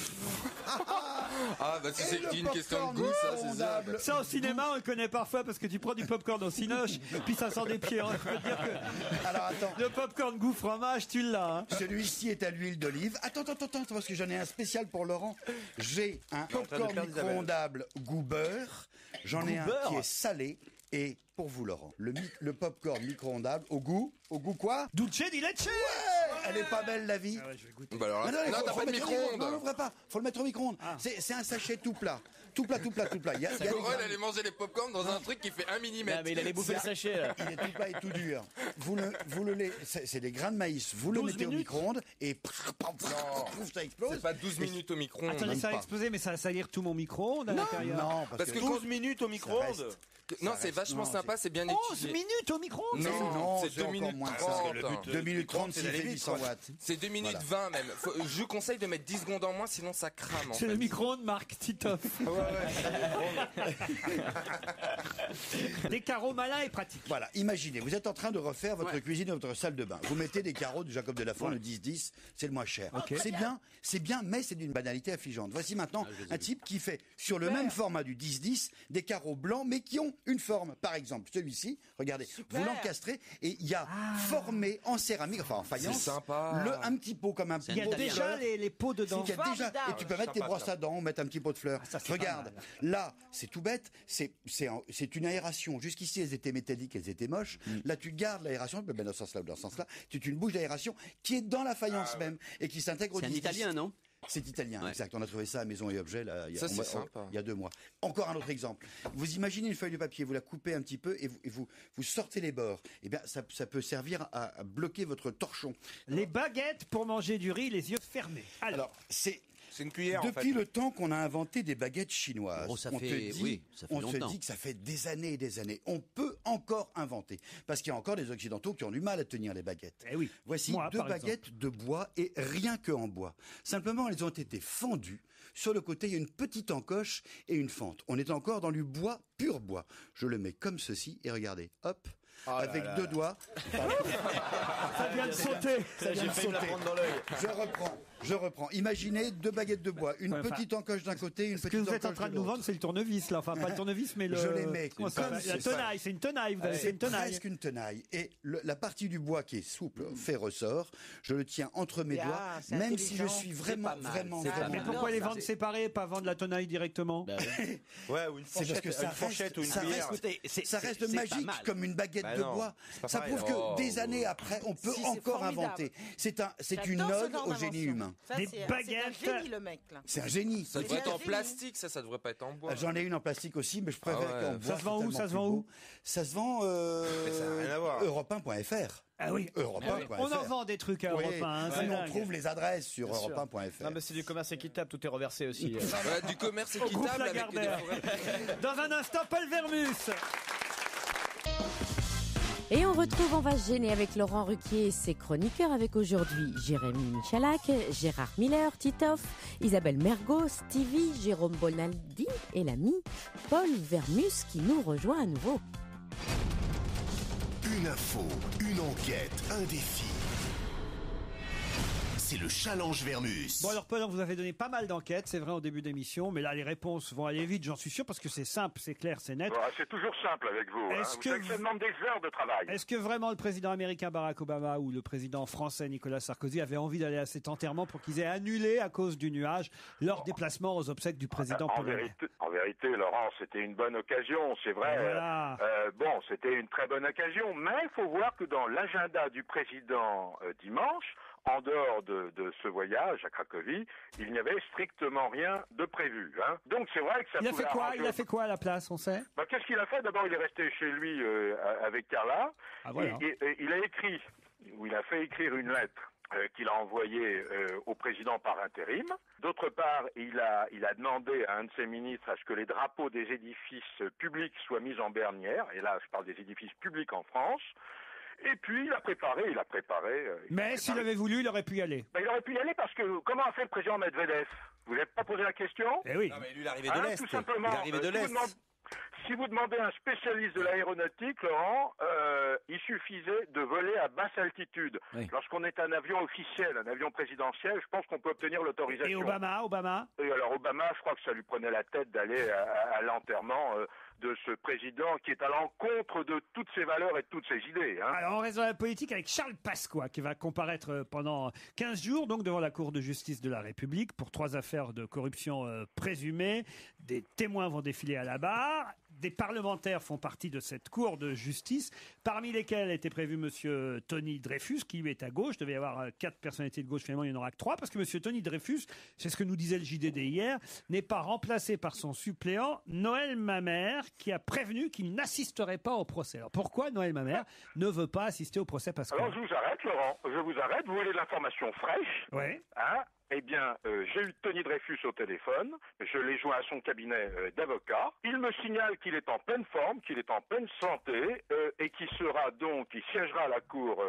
Ah, bah si c'est une question de goût, ça, c'est ça.
Ça, au cinéma, on le connaît parfois parce que tu prends du popcorn au cinoche, puis ça sent des pieds. Je peux te dire que
alors, attends.
Le popcorn goût fromage, tu l'as. Hein.
Celui-ci est à l'huile d'olive. Attends, parce que j'en ai un spécial pour Laurent. J'ai un popcorn micro-ondable goût beurre. J'en ai un qui est salé. Et pour vous, Laurent, le popcorn micro-ondable au goût quoi?
Dulce di leche.
Ouais, elle est pas belle la vie.
Ah ouais, je vais goûter.
Bah alors,
non,
t'as pas de micro-ondes.
Non, l'ouvrez pas. Faut le mettre au micro-ondes. C'est un sachet tout plat. Tout plat. Il y a
Laurent, allait manger les popcorns dans un truc qui fait 1 mm.
Non, mais il allait bouffer le sachet. Là.
Il est tout plat et tout dur. C'est des grains de maïs. Vous le mettez au micro-ondes et ça explose.
C'est pas 12 minutes au micro-ondes.
Attendez, ça a explosé, mais ça va salir tout mon micro-ondes à l'intérieur.
Non,
parce que
12 minutes au micro-ondes.
Non, c'est vachement sympa, c'est bien
11
étudié.
minutes au micro-ondes.
Non,
c'est 2 minutes
moins
30.
2 minutes 30, c'est 800 watts.
C'est 2 minutes 20 même. Je vous conseille de mettre 10 secondes en moins, sinon ça crame.
C'est le micro-ondes Marc Titoff. Des carreaux malins et pratiques.
Voilà, imaginez, vous êtes en train de refaire votre cuisine et votre salle de bain. Vous mettez des carreaux de Jacob Delafont, le 10-10, c'est le moins cher. C'est bien, mais c'est d'une banalité affligeante. Voici maintenant un type qui fait, sur le même format du 10-10, des carreaux blancs, mais qui ont une forme. Par exemple, celui-ci, regardez, vous l'encastrez et il y a formé en céramique, enfin en faïence, un petit pot comme un pot de fleurs.
Il y a déjà les pots dedans.
Et tu peux mettre tes brosses à dents ou mettre un petit pot de fleurs. Regarde, là, c'est tout bête, c'est une aération. Jusqu'ici, elles étaient métalliques, elles étais moches. Là, tu gardes l'aération, dans ce sens-là ou dans ce sens-là, c'est une bouche d'aération qui est dans la faïence même et qui s'intègre au 10-10.
C'est un italien, non?
C'est italien, exact. On a trouvé ça à Maison et Objets là, il y a 2 mois. Encore un autre exemple. Vous imaginez une feuille de papier, vous la coupez un petit peu et vous sortez les bords. Eh bien, ça peut servir à bloquer votre torchon.
Les baguettes pour manger du riz, les yeux fermés. Alors
c'est
une cuillère.
Depuis le temps qu'on a inventé des baguettes chinoises,
ça
on
fait
se dit que ça fait des années et des années. On peut encore inventer. Parce qu'il y a encore des Occidentaux qui ont du mal à tenir les baguettes.
Eh oui.
Voici 2 baguettes de bois et rien que en bois. Simplement, elles ont été fendues. Sur le côté, il y a une petite encoche et une fente. On est encore dans du bois, pur bois. Je le mets comme ceci et regardez, hop. Avec 2 doigts.
Ça vient de sauter.
Ça vient de sauter. Je reprends. Imaginez 2 baguettes de bois, une petite encoche d'un côté, une petite encoche de l'autre.
Ce que vous êtes en train de nous vendre, c'est le tournevis, là. Enfin, pas le tournevis, mais le.
Je les mets
comme la tenaille. C'est une tenaille. Vous avez fait une tenaille.
Presque une tenaille. Et la partie du bois qui est souple fait ressort. Je le tiens entre mes doigts, même si je suis vraiment.
Mais pourquoi les vendre séparés et pas vendre la tenaille directement?
Ouais, ou une fourchette ou une cuillère.
Ça reste magique comme une baguette de bois. Ça prouve que des années après, on peut encore inventer. C'est une ode au génie humain.
Des baguettes.
C'est un génie, le mec, là.
C'est un génie.
Ça devrait être en plastique, ça devrait pas être en bois.
J'en ai une en plastique aussi, mais je préfère qu'en bois.
Ça se vend où?
Ça se vend europe1.fr.
Ah oui,
Europe1.fr.
On en vend des trucs à Europe 1.
On trouve les adresses sur europe1.fr.
Non, mais c'est du commerce équitable, tout est reversé aussi.
Du commerce équitable avec
Dans un instant, Paul Vermus.
Et on retrouve On va se gêner avec Laurent Ruquier et ses chroniqueurs avec aujourd'hui Jérémy Michalak, Gérard Miller, Titoff, Isabelle Mergo, Stevie, Jérôme Bonaldi et l'ami Paul Vermus qui nous rejoint à nouveau.
Une info, une enquête, un défi. c'est le challenge Vermus.
Bon alors pendant que vous avez donné pas mal d'enquêtes, c'est vrai au début d'émission, mais là les réponses vont aller vite, j'en suis sûr, parce que c'est simple, c'est clair, c'est net.
C'est toujours simple avec vous. Vous savez que ça demande des heures de travail.
Est-ce que vraiment le président américain Barack Obama ou le président français Nicolas Sarkozy avaient envie d'aller à cet enterrement pour qu'ils aient annulé à cause du nuage leur déplacement aux obsèques du président polonais?
En vérité, Laurent, c'était une bonne occasion, c'est vrai.
Voilà.
Bon, c'était une très bonne occasion, mais il faut voir que dans l'agenda du président dimanche, en dehors de ce voyage à Cracovie, il n'y avait strictement rien de prévu. Hein. Donc c'est vrai que ça
Il a fait quoi à la place, on sait?
Qu'est-ce qu'il a fait? D'abord, il est resté chez lui avec Carla.
Voilà.
Et il a écrit, ou il a fait écrire une lettre qu'il a envoyée au président par intérim. D'autre part, il a demandé à un de ses ministres à ce que les drapeaux des édifices publics soient mis en bernière. Et là, je parle des édifices publics en France. Et puis, il a préparé.
Mais s'il avait voulu, il aurait pu y aller.
Il aurait pu y aller parce que, comment a fait le président Medvedev? Vous n'avez pas posé la question?
Eh oui.
Non, mais lui, il est arrivé de l'Est.
Tout simplement.
Il est arrivé de l'Est.
Si vous demandez à un spécialiste de l'aéronautique, Laurent, il suffisait de voler à basse altitude. Oui. Lorsqu'on est un avion officiel, un avion présidentiel, je pense qu'on peut obtenir l'autorisation.
Et Obama?
Et alors Obama, je crois que ça lui prenait la tête d'aller à l'enterrement de ce président qui est à l'encontre de toutes ses valeurs et de toutes ses idées. Hein.
Alors on reste dans la politique avec Charles Pasqua qui va comparaître pendant 15 jours donc devant la Cour de justice de la République pour 3 affaires de corruption présumées. Des témoins vont défiler à la barre. Des parlementaires font partie de cette Cour de justice, parmi lesquels était prévu monsieur Tony Dreyfus, qui lui est à gauche. Il devait y avoir 4 personnalités de gauche, finalement il n'y en aura que 3, parce que monsieur Tony Dreyfus, c'est ce que nous disait le JDD hier, n'est pas remplacé par son suppléant Noël Mamère, qui a prévenu qu'il n'assisterait pas au procès. Alors pourquoi Noël Mamère ne veut pas assister au procès Pasqua?
Alors je vous arrête, Laurent, vous voulez de l'information fraîche?
Oui.
Hein? Eh bien, j'ai eu Tony Dreyfus au téléphone, je l'ai joint à son cabinet d'avocat. Il me signale qu'il est en pleine forme, qu'il est en pleine santé et qu'il siégera à la Cour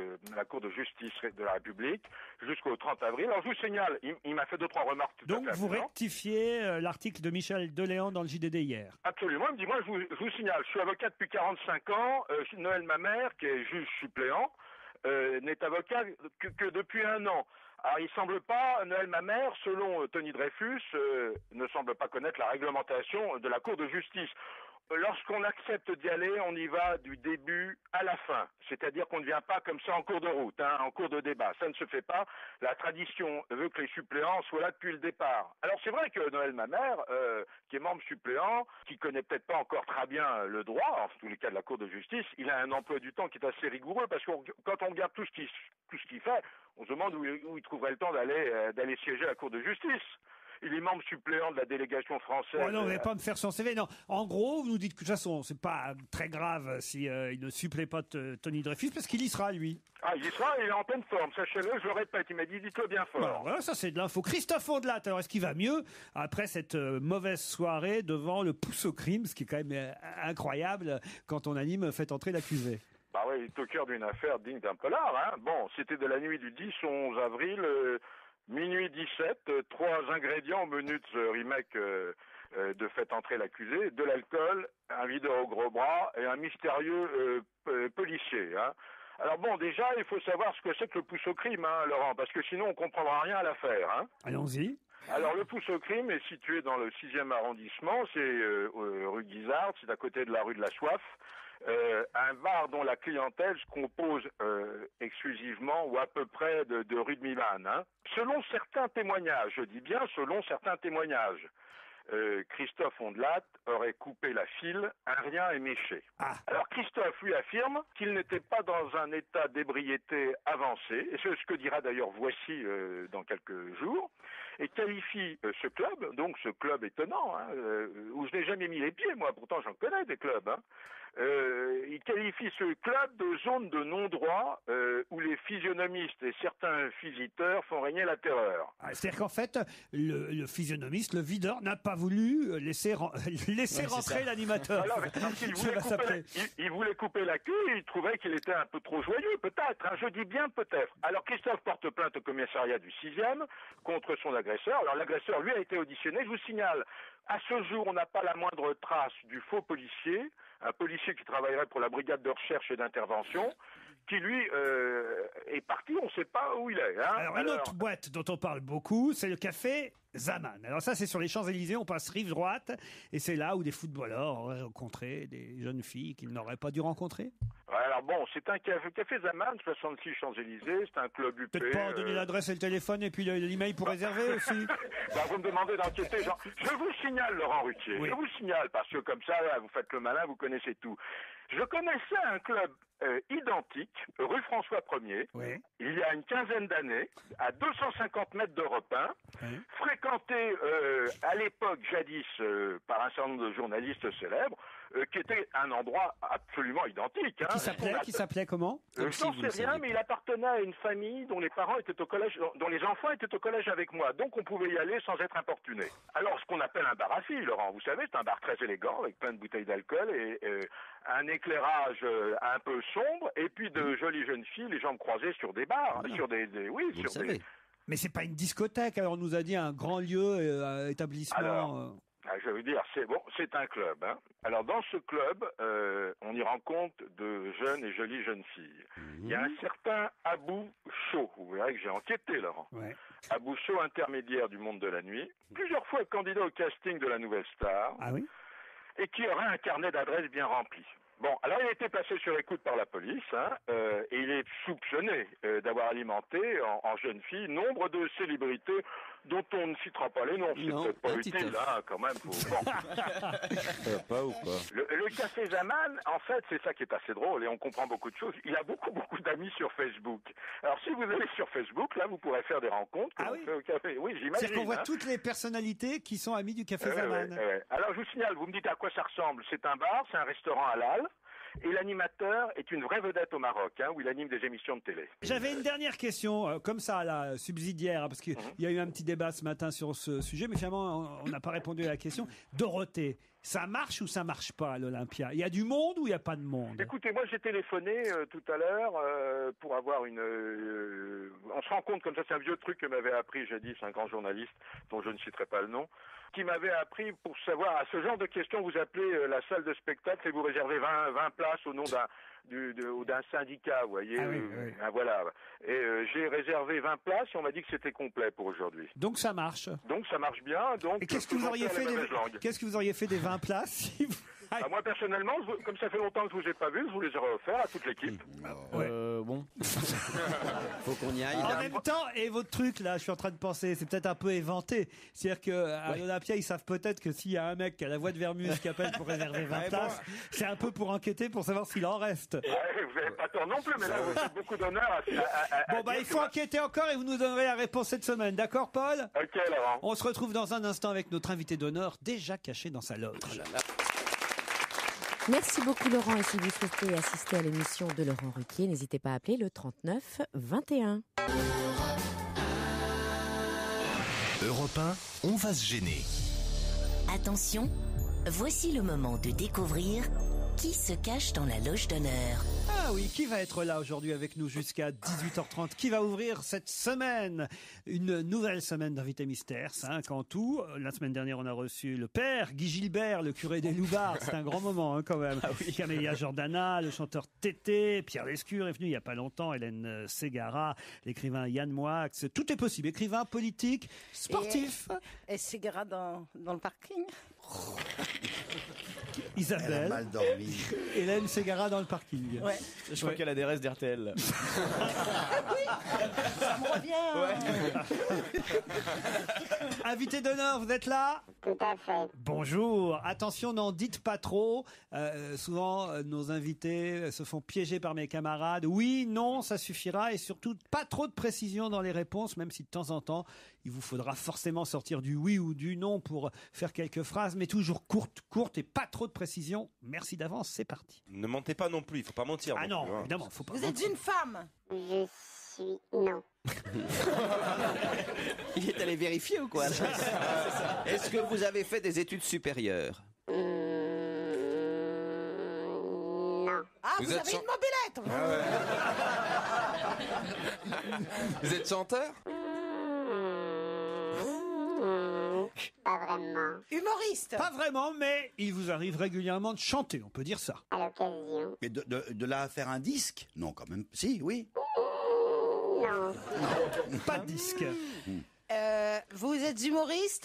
de justice de la République jusqu'au 30 avril. Alors je vous signale, il m'a fait 2-3 remarques tout
donc
à fait.
Donc vous rectifiez l'article de Michel Deléan dans le JDD hier?
Absolument, il me dit, moi je vous signale, je suis avocat depuis 45 ans, Noël Mamère, qui est juge suppléant, n'est avocat que depuis 1 an. Alors, il semble pas, Noël Mamère, selon Tony Dreyfus, ne semble pas connaître la réglementation de la Cour de justice. Lorsqu'on accepte d'y aller, on y va du début à la fin. C'est-à-dire qu'on ne vient pas comme ça en cours de route, en cours de débat. Ça ne se fait pas. La tradition veut que les suppléants soient là depuis le départ. Alors c'est vrai que Noël Mamère, qui est membre suppléant, qui connaît peut-être pas encore très bien le droit, en tous les cas de la Cour de justice, il a un emploi du temps qui est assez rigoureux, parce que quand on regarde tout ce qu'il fait, on se demande où il trouverait le temps d'aller siéger à la Cour de justice. Il est membre suppléant de la délégation française.
Oh non, vous n'allez pas me faire son CV. Non, en gros, vous nous dites que de toute façon, c'est pas très grave si il ne supplée pas Tony Dreyfus, parce qu'il y sera, lui.
Ah, il y sera, il est en pleine forme. Sachez-le, je le répète, il m'a dit, dites-le bien fort.
Alors, voilà, ça c'est de l'info. Christophe Ondelat, alors est-ce qu'il va mieux après cette mauvaise soirée devant le pouce au crime, ce qui est quand même incroyable quand on anime Faites entrer l'accusé?
Bah ouais, il est au cœur d'une affaire digne d'un polar. Hein. Bon, c'était de la nuit du 10 au 11 avril... Minuit 17, 3 ingrédients au menu de ce remake de Faites entrer l'accusé, de l'alcool, un videur au gros bras et un mystérieux policier. Hein. Alors bon, déjà, il faut savoir ce que c'est que le pouce au crime, Laurent, parce que sinon on comprendra rien à l'affaire. Hein.
Allons-y.
Alors le pouce au crime est situé dans le 6e arrondissement, c'est rue Guizard, c'est à côté de la rue de la Soif. Un bar dont la clientèle se compose exclusivement ou à peu près de rue de Milan. Hein. Selon certains témoignages, je dis bien selon certains témoignages, Christophe Ondelat aurait coupé la file, un rien éméché. Ah. Alors Christophe lui affirme qu'il n'était pas dans un état d'ébriété avancé, et c'est ce que dira d'ailleurs Voici dans quelques jours, et qualifie ce club, donc ce club étonnant, où je n'ai jamais mis les pieds, moi, pourtant j'en connais des clubs, il qualifie ce club de zone de non-droit où les physionomistes et certains visiteurs font régner la terreur.
Ah, c'est-à-dire qu'en fait, le physionomiste, le videur, n'a pas voulu laisser rentrer l'animateur.
Alors, il voulait couper la queue, il trouvait qu'il était un peu trop joyeux, peut-être. Je dis bien peut-être. Alors Christophe porte plainte au commissariat du 6e contre son agresseur. Alors l'agresseur, lui, a été auditionné. Je vous signale, à ce jour, on n'a pas la moindre trace du faux policier, un policier qui travaillerait pour la brigade de recherche et d'intervention, qui lui est parti, on ne sait pas où il est. Hein.
Alors, une autre boîte dont on parle beaucoup, c'est le café Zaman. Alors ça, c'est sur les Champs-Élysées, on passe rive droite, et c'est là où des footballeurs auraient rencontré des jeunes filles qu'ils n'auraient pas dû rencontrer.
Ouais, alors bon, c'est un café Zaman, 66 Champs-Élysées, c'est un club UP.
Peut-être pas donner l'adresse et le téléphone et puis l'email pour réserver aussi.
Bah, vous me demandez d'enquêter, genre, je vous signale, Laurent Ruquier, je vous signale, parce que comme ça, là, vous faites le malin, vous connaissez tout. Je connaissais un club identique, rue François 1er, il y a une quinzaine d'années, à 250 mètres d'Europe 1, fréquenté à l'époque, jadis, par un certain nombre de journalistes célèbres, qui était un endroit absolument identique. Hein.
Qui s'appelait comment?
Je n'en sais rien, mais il appartenait à une famille dont les parents étaient au collège, dont les enfants étaient au collège avec moi, donc on pouvait y aller sans être importuné. Alors, ce qu'on appelle un bar à filles, Laurent, vous savez, c'est un bar très élégant, avec plein de bouteilles d'alcool et un éclairage un peu sombre, et puis de jolies jeunes filles, les jambes croisées sur des bars, sur des
Mais c'est pas une discothèque, alors on nous a dit un grand lieu, établissement.
Alors, je veux dire, c'est un club. Hein. Alors dans ce club, on y rencontre de jeunes et jolies jeunes filles. Il y a un certain Abou Chaud, vous verrez que j'ai enquêté, Laurent. Abou Chaud, intermédiaire du monde de la nuit, plusieurs fois candidat au casting de la Nouvelle Star, et qui aurait un carnet d'adresses bien rempli. Bon, alors il a été placé sur écoute par la police, hein, et il est soupçonné d'avoir alimenté en jeune fille nombre de célébrités dont on ne citera pas les noms. C'est peut-être pas utile, là, quand même.
Pas ou pas.
Le café Zaman, en fait, c'est ça qui est assez drôle, et on comprend beaucoup de choses. Il a beaucoup d'amis sur Facebook. Alors, si vous allez sur Facebook, là, vous pourrez faire des rencontres. Fait au café. Oui, j'imagine.
C'est qu'on voit toutes les personnalités qui sont amies du café Zaman.
Alors, je vous signale, vous me dites à quoi ça ressemble. C'est un bar, c'est un restaurant halal. Et l'animateur est une vraie vedette au Maroc, hein, où il anime des émissions de télé.
J'avais une dernière question, comme ça, là, subsidiaire, parce qu'il y a eu un petit débat ce matin sur ce sujet, mais finalement, on n'a pas répondu à la question. Dorothée, ça marche ou ça marche pas à l'Olympia? Il y a du monde ou il n'y a pas de monde?
Écoutez, moi j'ai téléphoné tout à l'heure pour avoir une... on se rend compte, comme ça, c'est un vieux truc que m'avait appris jadis un grand journaliste, dont je ne citerai pas le nom, qui m'avait appris pour savoir, à ce genre de questions, vous appelez la salle de spectacle et vous réservez 20 places au nom d'un syndicat, vous voyez. Voilà. Et j'ai réservé 20 places et on m'a dit que c'était complet pour aujourd'hui.
Donc ça marche.
Donc ça marche bien. Donc,
et qu'est-ce que vous auriez fait des 20 places si vous...
Moi personnellement, comme ça fait longtemps que je vous ai pas vu, je vous les aurais offerts à toute l'équipe.
Bon.
Faut qu'on y aille.
En même temps, et votre truc là, je suis en train de penser, c'est peut-être un peu éventé. C'est-à-dire qu'à l'Olympia, ils savent peut-être que s'il y a un mec qui a la voix de Vermus qui appelle pour réserver 20 places, c'est un peu pour enquêter, pour savoir s'il en reste.
Vous n'avez pas tort non plus, mais là vous faites beaucoup d'honneur
il faut enquêter encore et vous nous donnerez la réponse cette semaine. D'accord, Paul?
Ok, Laurent.
On se retrouve dans un instant avec notre invité d'honneur, déjà caché dans sa loge.
Merci beaucoup Laurent, et si vous souhaitez assister à l'émission de Laurent Ruquier, n'hésitez pas à appeler le 39 21.
Europe 1, on va se gêner.
Attention, voici le moment de découvrir qui se cache dans la loge d'honneur.
Ah oui, qui va être là aujourd'hui avec nous jusqu'à 18h30? Qui va ouvrir cette semaine? Une nouvelle semaine d'invités mystères, 5 en tout. La semaine dernière, on a reçu le père, Guy Gilbert, le curé des Loubards. C'est un grand moment quand même. Camélia Jordana, le chanteur Tété, Pierre Lescure est venu il n'y a pas longtemps, Hélène Ségara, l'écrivain Yann Moix. Tout est possible. Écrivain, politique, sportif.
Et Ségara dans le parking.
Isabelle.
Elle a mal dormi.
Hélène Ségara dans le parking.
Ouais. Je crois qu'elle a des restes d'RTL.
Ça me revient.
Invité d'honneur, vous êtes là?
Tout à fait.
Bonjour. Attention, n'en dites pas trop. Souvent, nos invités se font piéger par mes camarades. Oui, non, ça suffira. Et surtout, pas trop de précision dans les réponses, même si de temps en temps, il vous faudra forcément sortir du oui ou du non pour faire quelques phrases, mais toujours courtes et pas trop de précision. Merci d'avance, c'est parti.
Ne mentez pas non plus, il faut pas mentir.
Ah non, évidemment, faut pas
Vous
mentir.
êtes une femme.
Je suis... Non.
Il est allé vérifier ou quoi? Est-ce que vous avez fait des études supérieures?
Non.
Ah, vous avez une mobilette.
Vous êtes chanteur?
Pas vraiment.
Humoriste.
Pas vraiment, mais il vous arrive régulièrement de chanter, on peut dire ça.
À l'occasion.
Mais de là à faire un disque? Non, quand même. Si, oui.
Non.
Pas de disque.
Vous êtes humoriste?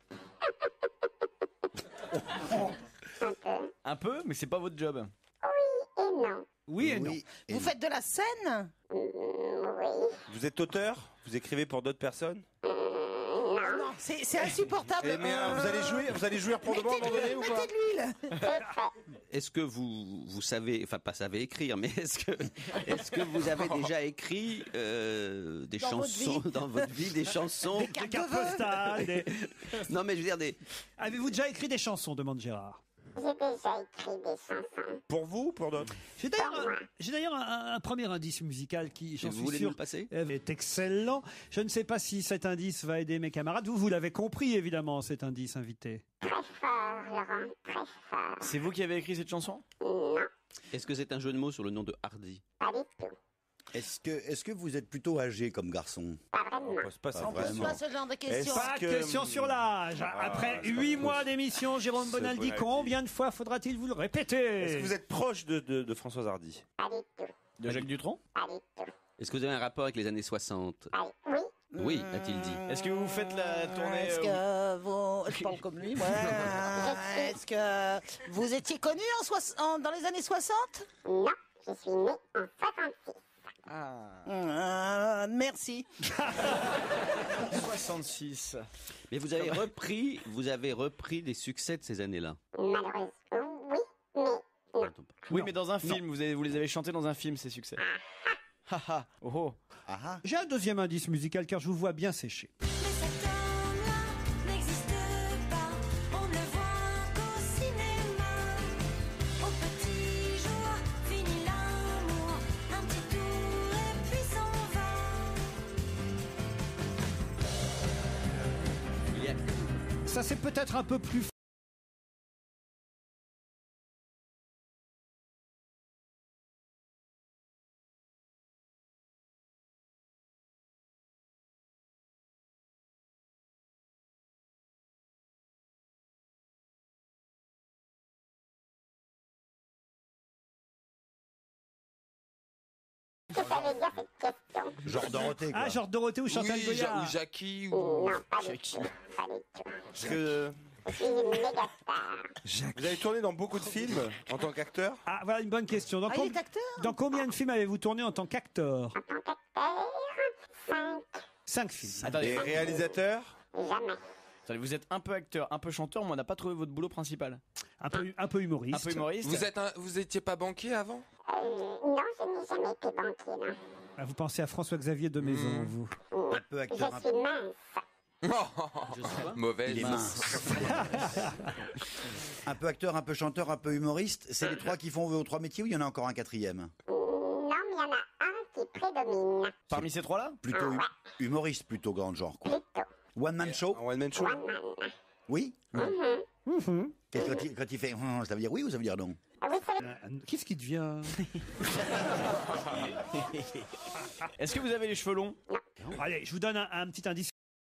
Un peu, mais c'est pas votre job.
Et non.
Oui et non.
Vous faites de la scène?
Oui.
Vous êtes auteur? Vous écrivez pour d'autres personnes?
Non, c'est insupportable.
Eh, mais vous allez jouer pour de bon à un moment donné ou pas?
Mettez de l'huile.
Est-ce que vous savez, enfin pas savez écrire, mais est-ce que vous avez déjà écrit des chansons dans votre vie, des chansons,
des cartes postales,
Non mais je veux dire des.
Avez-vous déjà écrit des chansons, demande Gérard.
J'ai déjà écrit des chansons.
Pour vous ou pour d'autres?
J'ai d'ailleurs un premier indice musical qui, j'en
Vous
suis
voulez
sûr,
nous le passer
est excellent. Je ne sais pas si cet indice va aider mes camarades. Vous l'avez compris, évidemment, cet indice, invité.
Très fort, Laurent, très fort.
C'est vous qui avez écrit cette chanson?
Non,
Est-ce que c'est un jeu de mots sur le nom de Hardy?
pas du tout.
Est-ce que vous êtes plutôt âgé comme garçon?
Pas vraiment.
On pose pas ça.
On pose pas ce genre de questions.
Pas de question sur l'âge. Après 8 mois d'émission, Jérôme Bonaldi, combien de fois faudra-t-il vous le répéter?
Est-ce que vous êtes proche de Françoise Hardy?
Pas du tout.
De Jacques Dutronc?
Pas du tout.
Est-ce que vous avez un rapport avec les années 60?
Oui.
Oui, a-t-il dit.
Est-ce que vous faites la tournée
Est-ce que vous... Je parle comme lui, moi. Est-ce que vous étiez connu dans les années 60?
Non, je suis née en 66.
Merci.
66.
Mais vous avez repris des succès de ces années-là.
Malheureusement, oui, mais non.
Oui, mais dans un film, vous les avez chantés dans un film, ces succès. Haha. Oh.
J'ai un deuxième indice musical car je vous vois bien sécher.
N'existe pas, on ne le voit qu'au cinéma. Au petit jour, fini l'amour, un petit tour et puis s'en va.
Ça c'est peut-être un peu plus
Qu'est-ce que ça veut dire cette question?
Genre Dorothée, quoi.
Ah, genre Dorothée ou Chantal
Oui,
Goya.
ou Jackie ou.
Non, pas du tout. Pas du tout.
Parce que
Je suis une méga star.
vous avez tourné dans beaucoup de films en tant qu'acteur?
Ah, voilà une bonne question. Dans,
il est acteur?
dans combien de films avez-vous tourné en tant qu'acteur?
En tant qu'acteur, 5.
5 films.
Attendez,
Et réalisateur?
Jamais.
attendez, vous êtes un peu acteur, un peu chanteur, mais on n'a pas trouvé votre boulot principal.
Un peu humoriste.
Un peu humoriste.
Vous étiez pas banquier avant?
Non, je n'ai jamais été banquier, non.
Ah, vous pensez à François-Xavier de Maison, vous.
Un peu
Je
acteur.
suis mince.
Mauvaise.
Il est mince. Un peu acteur, un peu chanteur, un peu humoriste. C'est les trois qui font vos trois métiers ou il y en a encore un quatrième?
Non, mais il y en a un qui prédomine.
Parmi ces trois-là?
Plutôt humoriste, plutôt grand genre, quoi.
Plutôt.
One man show?
One man show?
One man.
Oui?
Mhm.
Et quand il fait ça veut dire oui ou ça veut dire non?
Ah oui, ça veut
Qu'est-ce qui devient
Est-ce que vous avez les cheveux longs?
Allez, je vous donne un petit indice.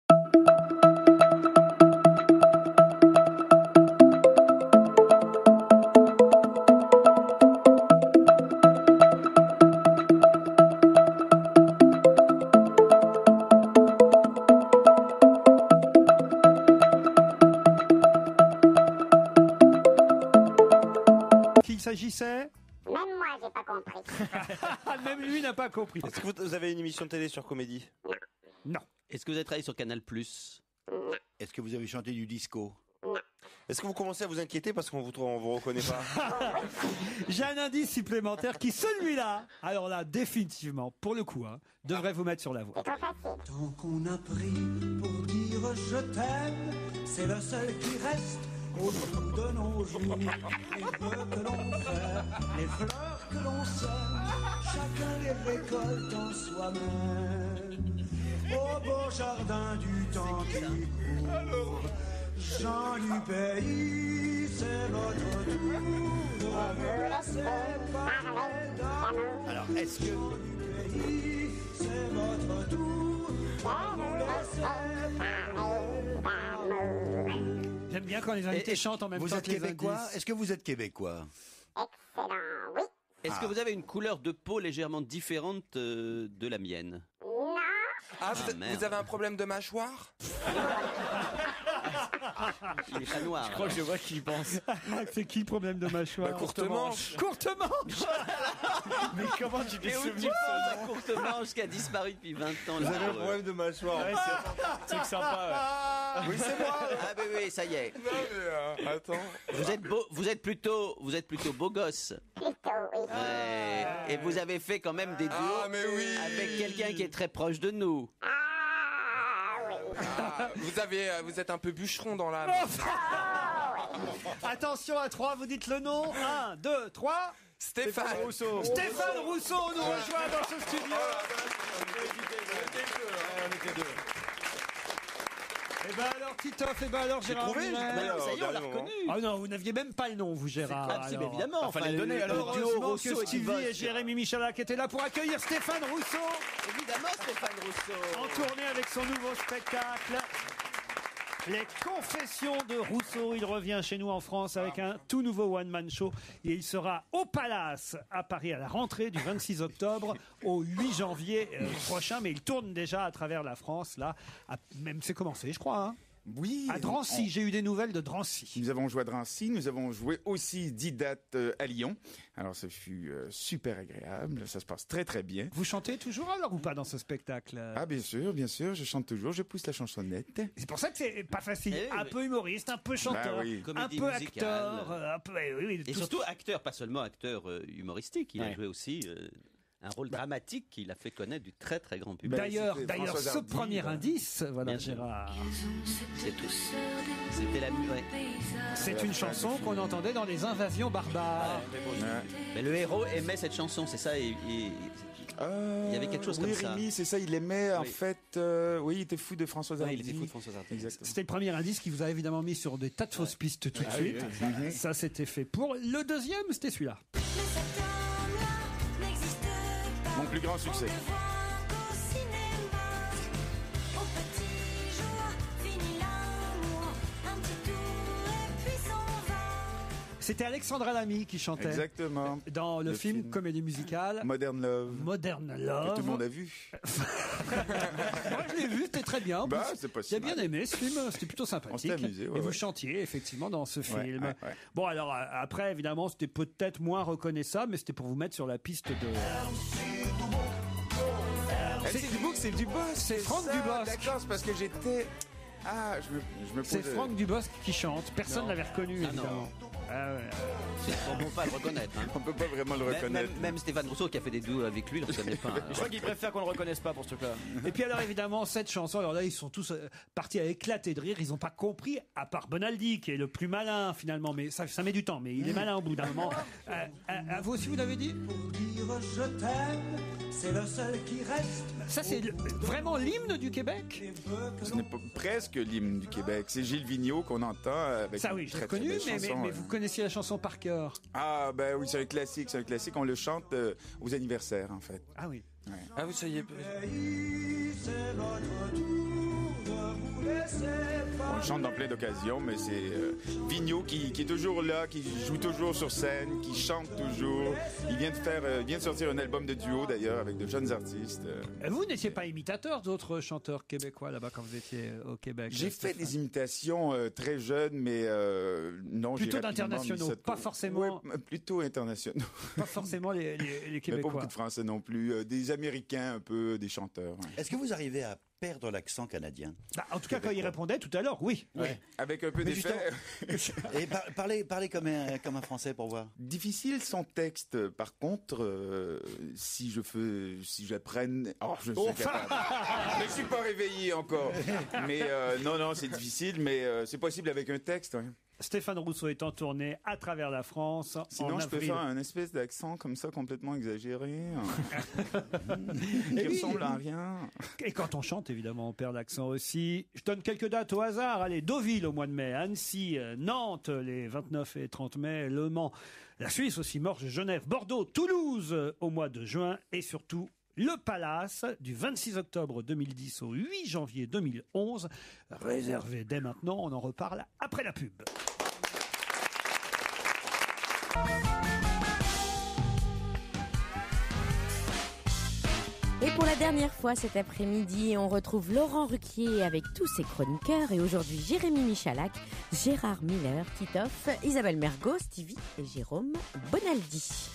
Qu'il s'agissait?
Même moi, j'ai pas compris.
Même lui n'a pas compris.
Est-ce que vous avez une émission de télé sur Comédie?
Non.
Est-ce que vous avez travaillé sur Canal+?
Est-ce que vous avez chanté du disco?
Est-ce que vous commencez à vous inquiéter parce qu'on vous reconnaît pas?
J'ai un indice supplémentaire qui, celui-là, alors là, définitivement, pour le coup, devrait vous mettre sur la voie.
Tant qu'on a pris pour dire je t'aime, c'est le seul qui reste au bout de nos jours. Les vœux que l'on fait, les fleurs que l'on sème, chacun les récolte en soi-même. Au beau jardin du temps qui court, gens du pays, c'est votre tour de me laisser parler d'amour.
Alors, est-ce que...
Gens du pays, c'est votre être doux. Ne vous laissez
J'aime bien quand les invités chantent en même
vous
temps
êtes
que les
québécois?
indices.
Est-ce que vous êtes québécois?
Excellent, oui.
Est-ce que vous avez une couleur de peau légèrement différente de la mienne?
Non.
Ah,
merde.
vous avez un problème de mâchoire?
Il est pas noir.
Je crois que je vois qui y pense.
C'est qui le problème de mâchoire?
Bah, courte manche.
Courte manche.
Mais comment tu t'es
Et où tu
souvenu de
penses
ça
à courte manche qui a disparu depuis 20 ans?
Vous avez un problème de mâchoire.
Ouais, c'est sympa.
Oui, c'est moi. Ah ben oui, ça y est.
Non, mais attends.
Vous êtes plutôt beau gosse.
Plutôt, oui.
Ouais. Et vous avez fait quand même des duos
Ah, mais oui.
avec quelqu'un qui est très proche de nous.
Ah, oui.
Ah, vous êtes un peu bûcheron dans l'âme.
Attention à 3, vous dites le nom. 1, 2, 3.
Stéphane Rousseau.
Stéphane Rousseau nous rejoint dans ce studio. Et ben alors Titoff, et ben alors Gérard
trouvé,
Miller.
j'ai trouvé,
Ça y est, on l'a
dernièrement.
reconnu.
Ah non, vous n'aviez même pas le nom, vous Gérard.
Ah, si, mais
alors.
évidemment.
fallait le donner, alors.
Le duo
Heureusement
Rousseau
que
et
Stevie
Dubosc.
et Jérémy Michalak étaient là pour accueillir Stéphane Rousseau
Évidemment, Stéphane Rousseau.
en tournée avec son nouveau spectacle. Les Confessions de Rousseau. Il revient chez nous en France avec un tout nouveau one-man show. Et il sera au Palace à Paris à la rentrée du 26 octobre au 8 janvier prochain. Mais il tourne déjà à travers la France, là. Même c'est commencé, je crois. Hein.
Oui.
À Drancy, j'ai eu des nouvelles de Drancy.
Nous avons joué à Drancy, nous avons joué aussi 10 dates à Lyon. Alors ça fut super agréable, ça se passe très très bien.
Vous chantez toujours alors ou pas dans ce spectacle?
Ah bien sûr, je chante toujours, je pousse la chansonnette.
C'est pour ça que c'est pas facile.
Eh oui,
Un peu humoriste, un peu chanteur,
Bah oui.
un
Comédie
peu
musicale.
acteur, un peu. Oui,
Et
tout
surtout acteur, pas seulement acteur humoristique. Il a joué aussi un rôle dramatique qui l'a fait connaître du très très grand public.
D'ailleurs,
c'était Françoise
ce
Hardy,
premier
voilà.
indice, voilà
Bien sûr.
Gérard,
C'était la ouais.
c'est une chanson qu'on entendait dans les invasions barbares.
Mais le héros aimait cette chanson, c'est ça. Il y avait quelque chose
oui,
comme ça.
Rémi, c'est ça, il aimait en
Oui.
fait, oui, il était fou de Françoise Hardy.
Ouais, il était fou de Françoise Hardy.
Exactement.
C'était le premier indice qui vous a évidemment mis sur des tas de fausses pistes tout de suite. Ça, c'était fait pour. Le deuxième, c'était celui-là.
Mon plus grand succès.
C'était Alexandra Lamy qui chantait.
Exactement.
Dans le film comédie musicale
Modern Love.
Modern Love.
Que tout le monde a vu.
Moi, je l'ai vu, c'était très bien. En
Bah,
plus,
c'est pas si
j'ai
mal.
bien aimé ce film, c'était plutôt sympathique.
On s'est amusé, ouais,
et vous
ouais.
chantiez effectivement dans ce film.
ouais.
Bon, alors après, évidemment, c'était peut-être moins reconnaissable, mais c'était pour vous mettre sur la piste de.
C'est du Bosc, c'est du Bosc.
C'est Franck
ça,
Dubosc.
D'accord, c'est parce que j'étais. Ah, je me
C'est
posais-
Franck Dubosc qui chante. Personne
Non.
l'avait reconnu,
Ah,
évidemment. Ah ouais.
On ne peut pas le reconnaître. Hein.
On peut pas vraiment le reconnaître.
Même Stéphane Rousseau qui a fait des duos avec lui, on ne connaît pas.
Je crois qu'il préfère qu'on le reconnaisse pas pour ce truc-là.
Et puis alors évidemment cette chanson, alors là ils sont tous partis à éclater de rire, ils n'ont pas compris, à part Bonaldi qui est le plus malin finalement, mais ça met du temps, mais il est malin au bout d'un moment. Vous aussi vous l'avez dit?
dire je t'aime, c'est le seul qui reste.
Ça c'est vraiment l'hymne du Québec?
Ce n'est pas presque l'hymne du Québec. C'est Gilles Vigneault qu'on entend avec
Ça
une
oui, je l'ai
très, très
reconnu,
belle chanson,
mais vous connaissiez la chanson par cœur?
Ah ben oui, c'est un classique, c'est un classique. On le chante aux anniversaires en fait.
Ah oui.
Ouais.
Ah oui, ça y est.
C'est notre tour de vous laisser
On le chante dans plein d'occasions, mais c'est Vigneault qui est toujours là, qui joue toujours sur scène, qui chante toujours. Il vient de sortir un album de duo d'ailleurs avec de jeunes artistes.
Vous n'étiez pas imitateur d'autres chanteurs québécois là-bas quand vous étiez au Québec?
J'ai fait
Stéphane?
des imitations très jeunes, mais non.
Plutôt
j'ai rapidement
d'internationaux,
mis ça de
pas
côté.
forcément-
Ouais, plutôt internationaux.
Pas forcément les
Mais pas
Québécois.
beaucoup de Français non plus. Des Américains un peu, des chanteurs. Ouais.
Est-ce que vous arrivez à perdre l'accent canadien?
Bah, en tout cas quand il répondait tout à l'heure, oui.
Avec un peu
Mais
d'effet.
Et parlez comme un Français pour voir.
Difficile son texte. Par contre, si j'apprenne, je suis capable. Je ne suis pas réveillé encore. Mais non, c'est difficile, mais c'est possible avec un texte. Ouais.
Stéphane Rousseau est en tournée à travers la France.
Sinon,
en
je peux
avril.
faire un espèce d'accent comme ça, complètement exagéré, qui
oui.
ressemble à rien.
Et quand on chante, évidemment, on perd l'accent aussi. Je donne quelques dates au hasard. Allez, Deauville au mois de mai, Annecy, Nantes les 29 et 30 mai, Le Mans, la Suisse aussi, Morges, Genève, Bordeaux, Toulouse au mois de juin et surtout Le Palace, du 26 octobre 2010 au 8 janvier 2011. Réservé dès maintenant, on en reparle après la pub.
Et pour la dernière fois cet après-midi, on retrouve Laurent Ruquier avec tous ses chroniqueurs. Et aujourd'hui, Jérémy Michalak, Gérard Miller, Titoff, Isabelle Mergo, Stevie et Jérôme Bonaldi.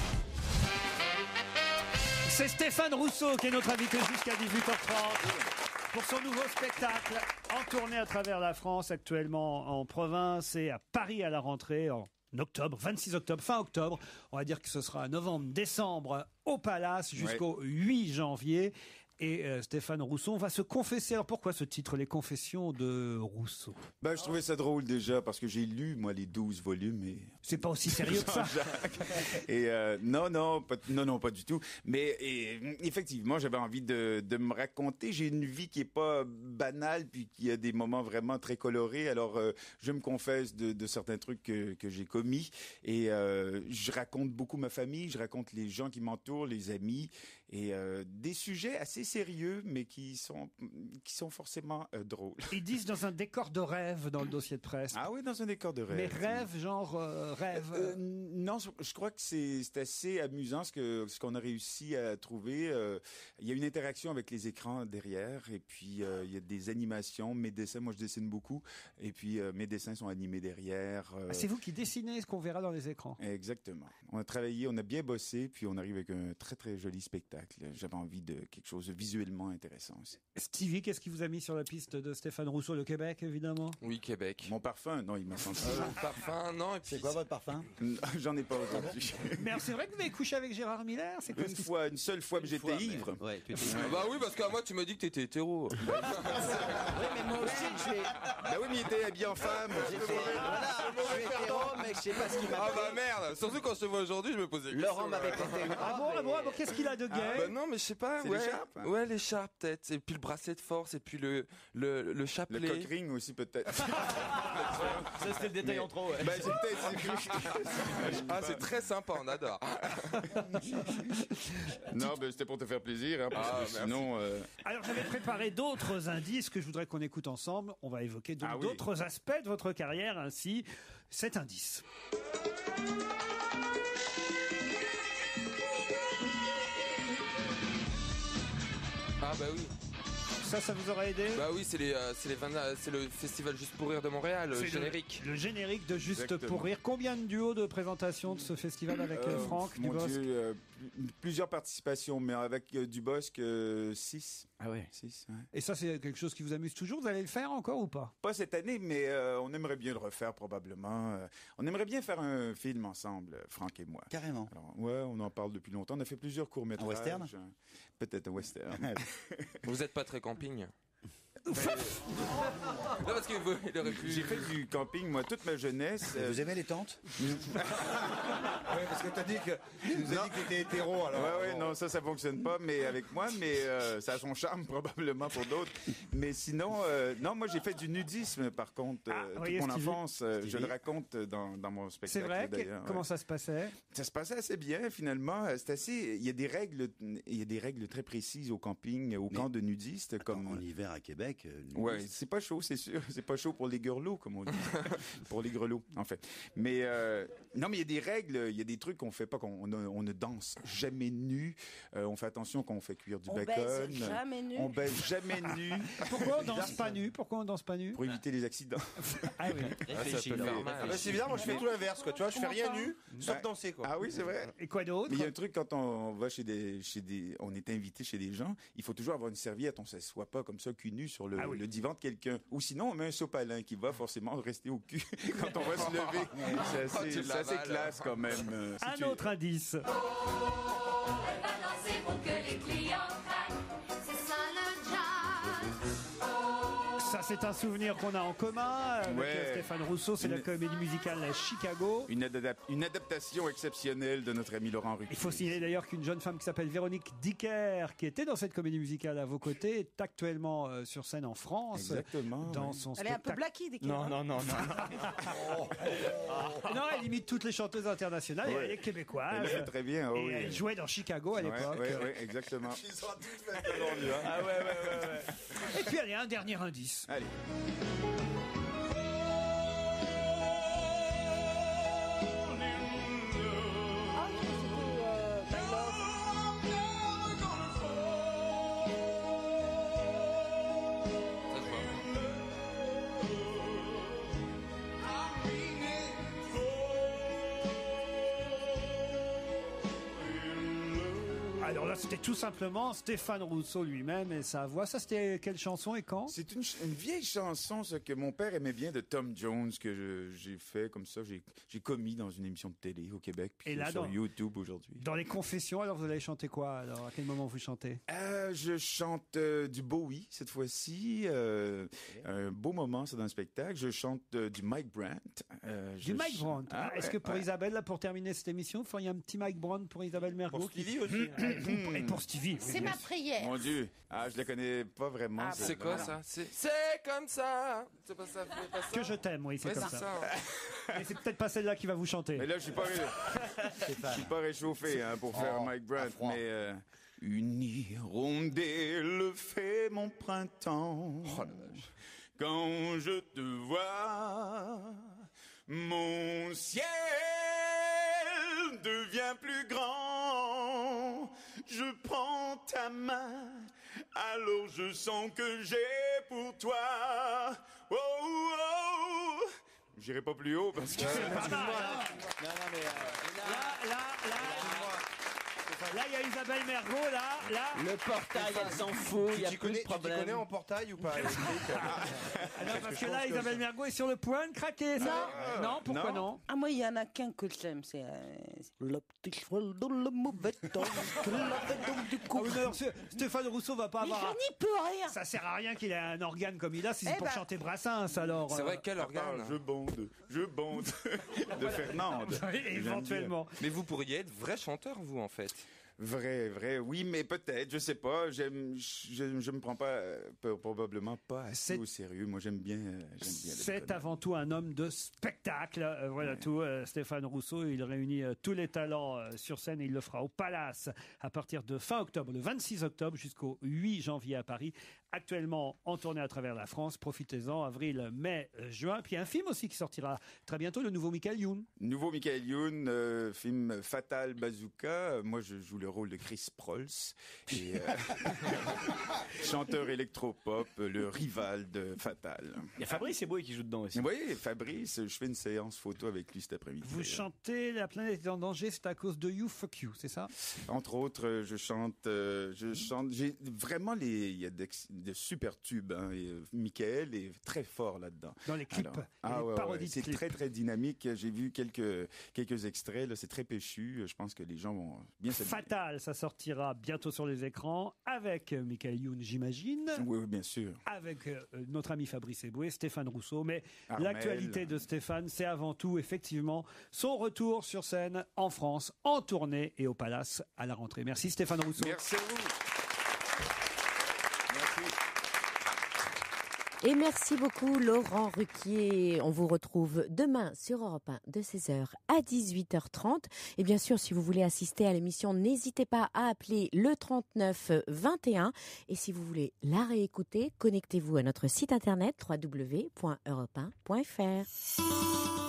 C'est Stéphane Rousseau qui est notre invité jusqu'à 18h30 pour son nouveau spectacle en tournée à travers la France, actuellement en province et à Paris à la rentrée en octobre, 26 octobre, fin octobre. On va dire que ce sera novembre, décembre au Palace jusqu'au 8 janvier. Et Stéphane Rousseau va se confesser. Alors pourquoi ce titre, Les Confessions de Rousseau?
Je trouvais ça drôle déjà parce que j'ai lu moi les 12 volumes et
c'est pas aussi sérieux que ça.
Et non, pas du tout. Mais effectivement, j'avais envie de me raconter. J'ai une vie qui est pas banale puis qui a des moments vraiment très colorés. Alors je me confesse de certains trucs que j'ai commis et je raconte beaucoup ma famille, je raconte les gens qui m'entourent, les amis et des sujets assez sérieux mais qui sont forcément drôles.
Ils disent dans un décor de rêve dans le dossier de presse.
Ah oui, dans un décor de rêve.
Mais rêve, genre rêve.
Non, je crois que c'est assez amusant ce qu'on a réussi à trouver. Il y a une interaction avec les écrans derrière et puis il y a des animations, mes dessins, moi je dessine beaucoup et puis mes dessins sont animés derrière.
C'est vous qui dessinez ce qu'on verra dans les écrans.
Exactement. On a travaillé, on a bien bossé puis on arrive avec un très très joli spectacle. J'avais envie de quelque chose de visuellement intéressant aussi.
Stevie, qu'est-ce qui vous a mis sur la piste de Stéphane Rousseau? Le Québec, évidemment.
Oui, Québec.
Mon parfum, non, il m'a senti.
Parfum, non. Et puis...
C'est quoi votre parfum?
J'en ai pas aujourd'hui.
Mais c'est vrai que vous avez couché avec Gérard Miller? C'est quoi
une seule fois que j'étais ivre.
Ouais,
bah oui, parce qu'à moi, tu m'as dit que t'étais hétéro.
Oui, mais moi aussi,
Bah oui, mais il était habillé en femme.
Je suis hétéro, mais je sais pas ce qu'il m'a
Ah
pris.
bah merde. Surtout quand je te vois aujourd'hui, je me posais des
Laurent
questions.
m'avait prêté une
Ah bon, qu'est-ce qu'il a de gay?
Bah non, mais je sais pas.
C'est
Ouais,
l'écharpe, hein.
ouais, l'écharpe peut-être. Et puis le bracelet de force, et puis le chapelet.
Le cock ring aussi peut-être.
Ça, c'était le détail en trop. Ouais.
Bah, c'est peut-être.
Ah, c'est très sympa, on adore.
Non, ben c'était pour te faire plaisir, hein, parce que sinon.
Alors j'avais préparé d'autres indices que je voudrais qu'on écoute ensemble. On va évoquer donc d'autres aspects de votre carrière, ainsi cet indice.
Ah bah oui.
Ça vous aurait aidé?
Bah oui, c'est le festival Juste pour rire de Montréal, le générique.
Le générique de Juste
Exactement.
pour rire. Combien de duos de présentation de ce festival avec Franck
Mon
Dubosc?
Dieu, plusieurs participations, mais avec Dubosc, 6.
Ah ouais.
6,
Et ça, c'est quelque chose qui vous amuse toujours? Vous allez le faire encore ou pas?
Pas cette année, mais on aimerait bien le refaire probablement. On aimerait bien faire un film ensemble, Franck et moi.
Carrément.
Alors, ouais, on en parle depuis longtemps. On a fait plusieurs courts-métrages.
Un western?
Peut-être un western.
Vous êtes pas très camping? Non, parce qu'il aurait pu.
J'ai fait du camping, moi, toute ma jeunesse.
Vous aimez les tentes?
Oui, parce que tu nous as dit que t'étais hétéro, alors.
Ouais, non, ça fonctionne pas, mais avec moi, mais ça a son charme probablement pour d'autres. Mais sinon, non, moi j'ai fait du nudisme par contre, toute mon enfance. Je le raconte dans mon
C'est
spectacle.
vrai?
D'ailleurs,
Comment ça se passait?
Ça se passait assez bien finalement. C'est assez. Il y a des règles très précises au camping, au camp de nudistes, comme
en hiver à Québec.
Ouais, c'est pas chaud, c'est sûr. C'est pas chaud pour les grelots, comme on dit. Pour les grelots, en fait. Mais non, mais il y a des règles, il y a des trucs qu'on fait pas, on ne danse jamais nu. On fait attention quand on fait cuire du bacon.
Baise jamais nu.
On baise jamais nu.
Pourquoi on danse pas nu? Pourquoi on danse pas nu?
Pour éviter les accidents.
Ah oui.
Ça peut faire mal.
Ah bah, c'est bizarre, moi je fais tout l'inverse, quoi. Tu vois, je fais rien nu, sauf danser, quoi.
Ah oui, c'est vrai.
Et quoi d'autre?
Mais il y a un truc quand on va on est invité chez des gens, il faut toujours avoir une serviette. On s'assoit pas comme ça cul nu sur le divan de quelqu'un. Ou sinon, on met un sopalin qui va forcément rester au cul quand on va se lever. C'est assez classe quand même.
Un autre indice.
Elle va danser pour que les clients craquent. C'est ça le jazz.
Ça, c'est un souvenir qu'on a en commun avec
Ouais.
Stéphane Rousseau. C'est la comédie musicale Chicago.
Une adaptation exceptionnelle de notre ami Laurent Ruquier.
Il faut signaler d'ailleurs qu'une jeune femme qui s'appelle Véronique Dicker, qui était dans cette comédie musicale à vos côtés, est actuellement sur scène en France.
Exactement.
Dans
oui.
son
Elle est un peu
spectacle.
Blackie, Dicker.
Non, non, non, non.
Non, elle imite toutes les chanteuses internationales.
Ouais.
Elle est québécoise.
Elle le fait très bien, oh
Et
oui.
elle jouait dans Chicago à l'époque.
Oui, exactement.
Ah ouais.
Et puis allez, un dernier indice.
Allez.
Alors là, c'était tout simplement Stéphane Rousseau lui-même et sa voix. Ça, c'était quelle chanson et quand?
C'est une vieille chanson ce que mon père aimait bien de Tom Jones que j'ai fait comme ça. J'ai commis dans une émission de télé au Québec puis
Et là,
sur
dans-
YouTube aujourd'hui.
Dans les confessions, alors vous allez chanter quoi? Alors, à quel moment vous chantez?
Je chante du Bowie cette fois-ci. Un beau moment, c'est dans le spectacle. Je chante du Mike Brandt.
Du Mike Brandt.
Ah,
Est-ce
ouais,
que pour
ouais.
Isabelle, là, pour terminer cette émission, vous feriez un petit Mike Brandt pour Isabelle Mergo?
Pour Stevie aussi.
Et pour Stevie. oui,
C'est
bien
ma
sûr.
prière.
Mon Dieu, je la connais pas vraiment.
Ah,
C'est quoi ça? C'est comme ça. C'est pas ça. c'est pas ça.
Que je t'aime, oui, c'est
Ouais,
comme
c'est
ça.
ça.
Mais c'est peut-être pas celle-là qui va vous chanter.
Mais là, je suis pas réchauffé pour faire Mike Brandt. Mais une hirondelle fait mon printemps. Quand je te vois, mon ciel devient plus grand. Je prends ta main, alors je sens que j'ai pour toi. Oh, oh. J'irai pas plus haut parce que.
Là, il y a Isabelle Mergo, là.
Le portail, elle s'en fout, il y a plus de
Tu
problème.
connais en portail ou pas?
Ah non, parce que là, Isabelle Mergo est sur le point de craquer, ça. Non, pourquoi non?
Ah, moi, il y en a qu'un que j'aime, c'est le petit cheval dans le mauvais temps. que l'avait donc du coup.
Ah oui, mais alors, Stéphane Rousseau va pas
Mais
avoir.
je n'y peux rien.
Ça sert à rien qu'il ait un organe comme il a si c'est
Eh
pour
ben-
chanter Brassens, alors.
C'est vrai, quel organe?
Je bande de Fernande.
Oui, éventuellement.
Mais vous pourriez être vrai chanteur, vous, en fait.
Vrai, oui, mais peut-être, je sais pas. Je me prends pas, probablement pas assez au sérieux. Moi, j'aime bien le
C'est avant tout un homme de spectacle. Voilà tout. Stéphane Rousseau, il réunit tous les talents sur scène et il le fera au Palace à partir de fin octobre, le 26 octobre jusqu'au 8 janvier à Paris. Actuellement en tournée à travers la France. Profitez-en, avril, mai, juin. Puis un film aussi qui sortira très bientôt, le nouveau Michael Youn.
Nouveau Michael Youn, film Fatal Bazooka. Moi, je joue le rôle de Chris Prolls, et, chanteur électropop, le rival de Fatal.
Il y a Fabrice Eboué qui joue dedans aussi.
Oui, Fabrice, je fais une séance photo avec lui cet après-midi.
Vous chantez La planète est en danger, c'est à cause de You Fuck You, c'est ça?
Entre autres, je chante, j'ai vraiment il y a de super tubes, hein, et Michael est très fort là-dedans.
Dans les clips, il y a des parodies de
c'est
clips.
très très dynamique. J'ai vu quelques extraits, là, c'est très péchu. Je pense que les gens vont bien s'amuser.
Fatal, ça sortira bientôt sur les écrans avec Michael Youn, j'imagine.
Oui, bien sûr.
Avec notre ami Fabrice Eboué, Stéphane Rousseau. Mais
Armel.
l'actualité de Stéphane, c'est avant tout, effectivement, son retour sur scène en France, en tournée et au Palace à la rentrée. Merci Stéphane Rousseau.
Merci à vous.
Et merci beaucoup Laurent Ruquier. On vous retrouve demain sur Europe 1 de 16h à 18h30. Et bien sûr, si vous voulez assister à l'émission, n'hésitez pas à appeler le 39 21. Et si vous voulez la réécouter, connectez-vous à notre site internet www.europe1.fr.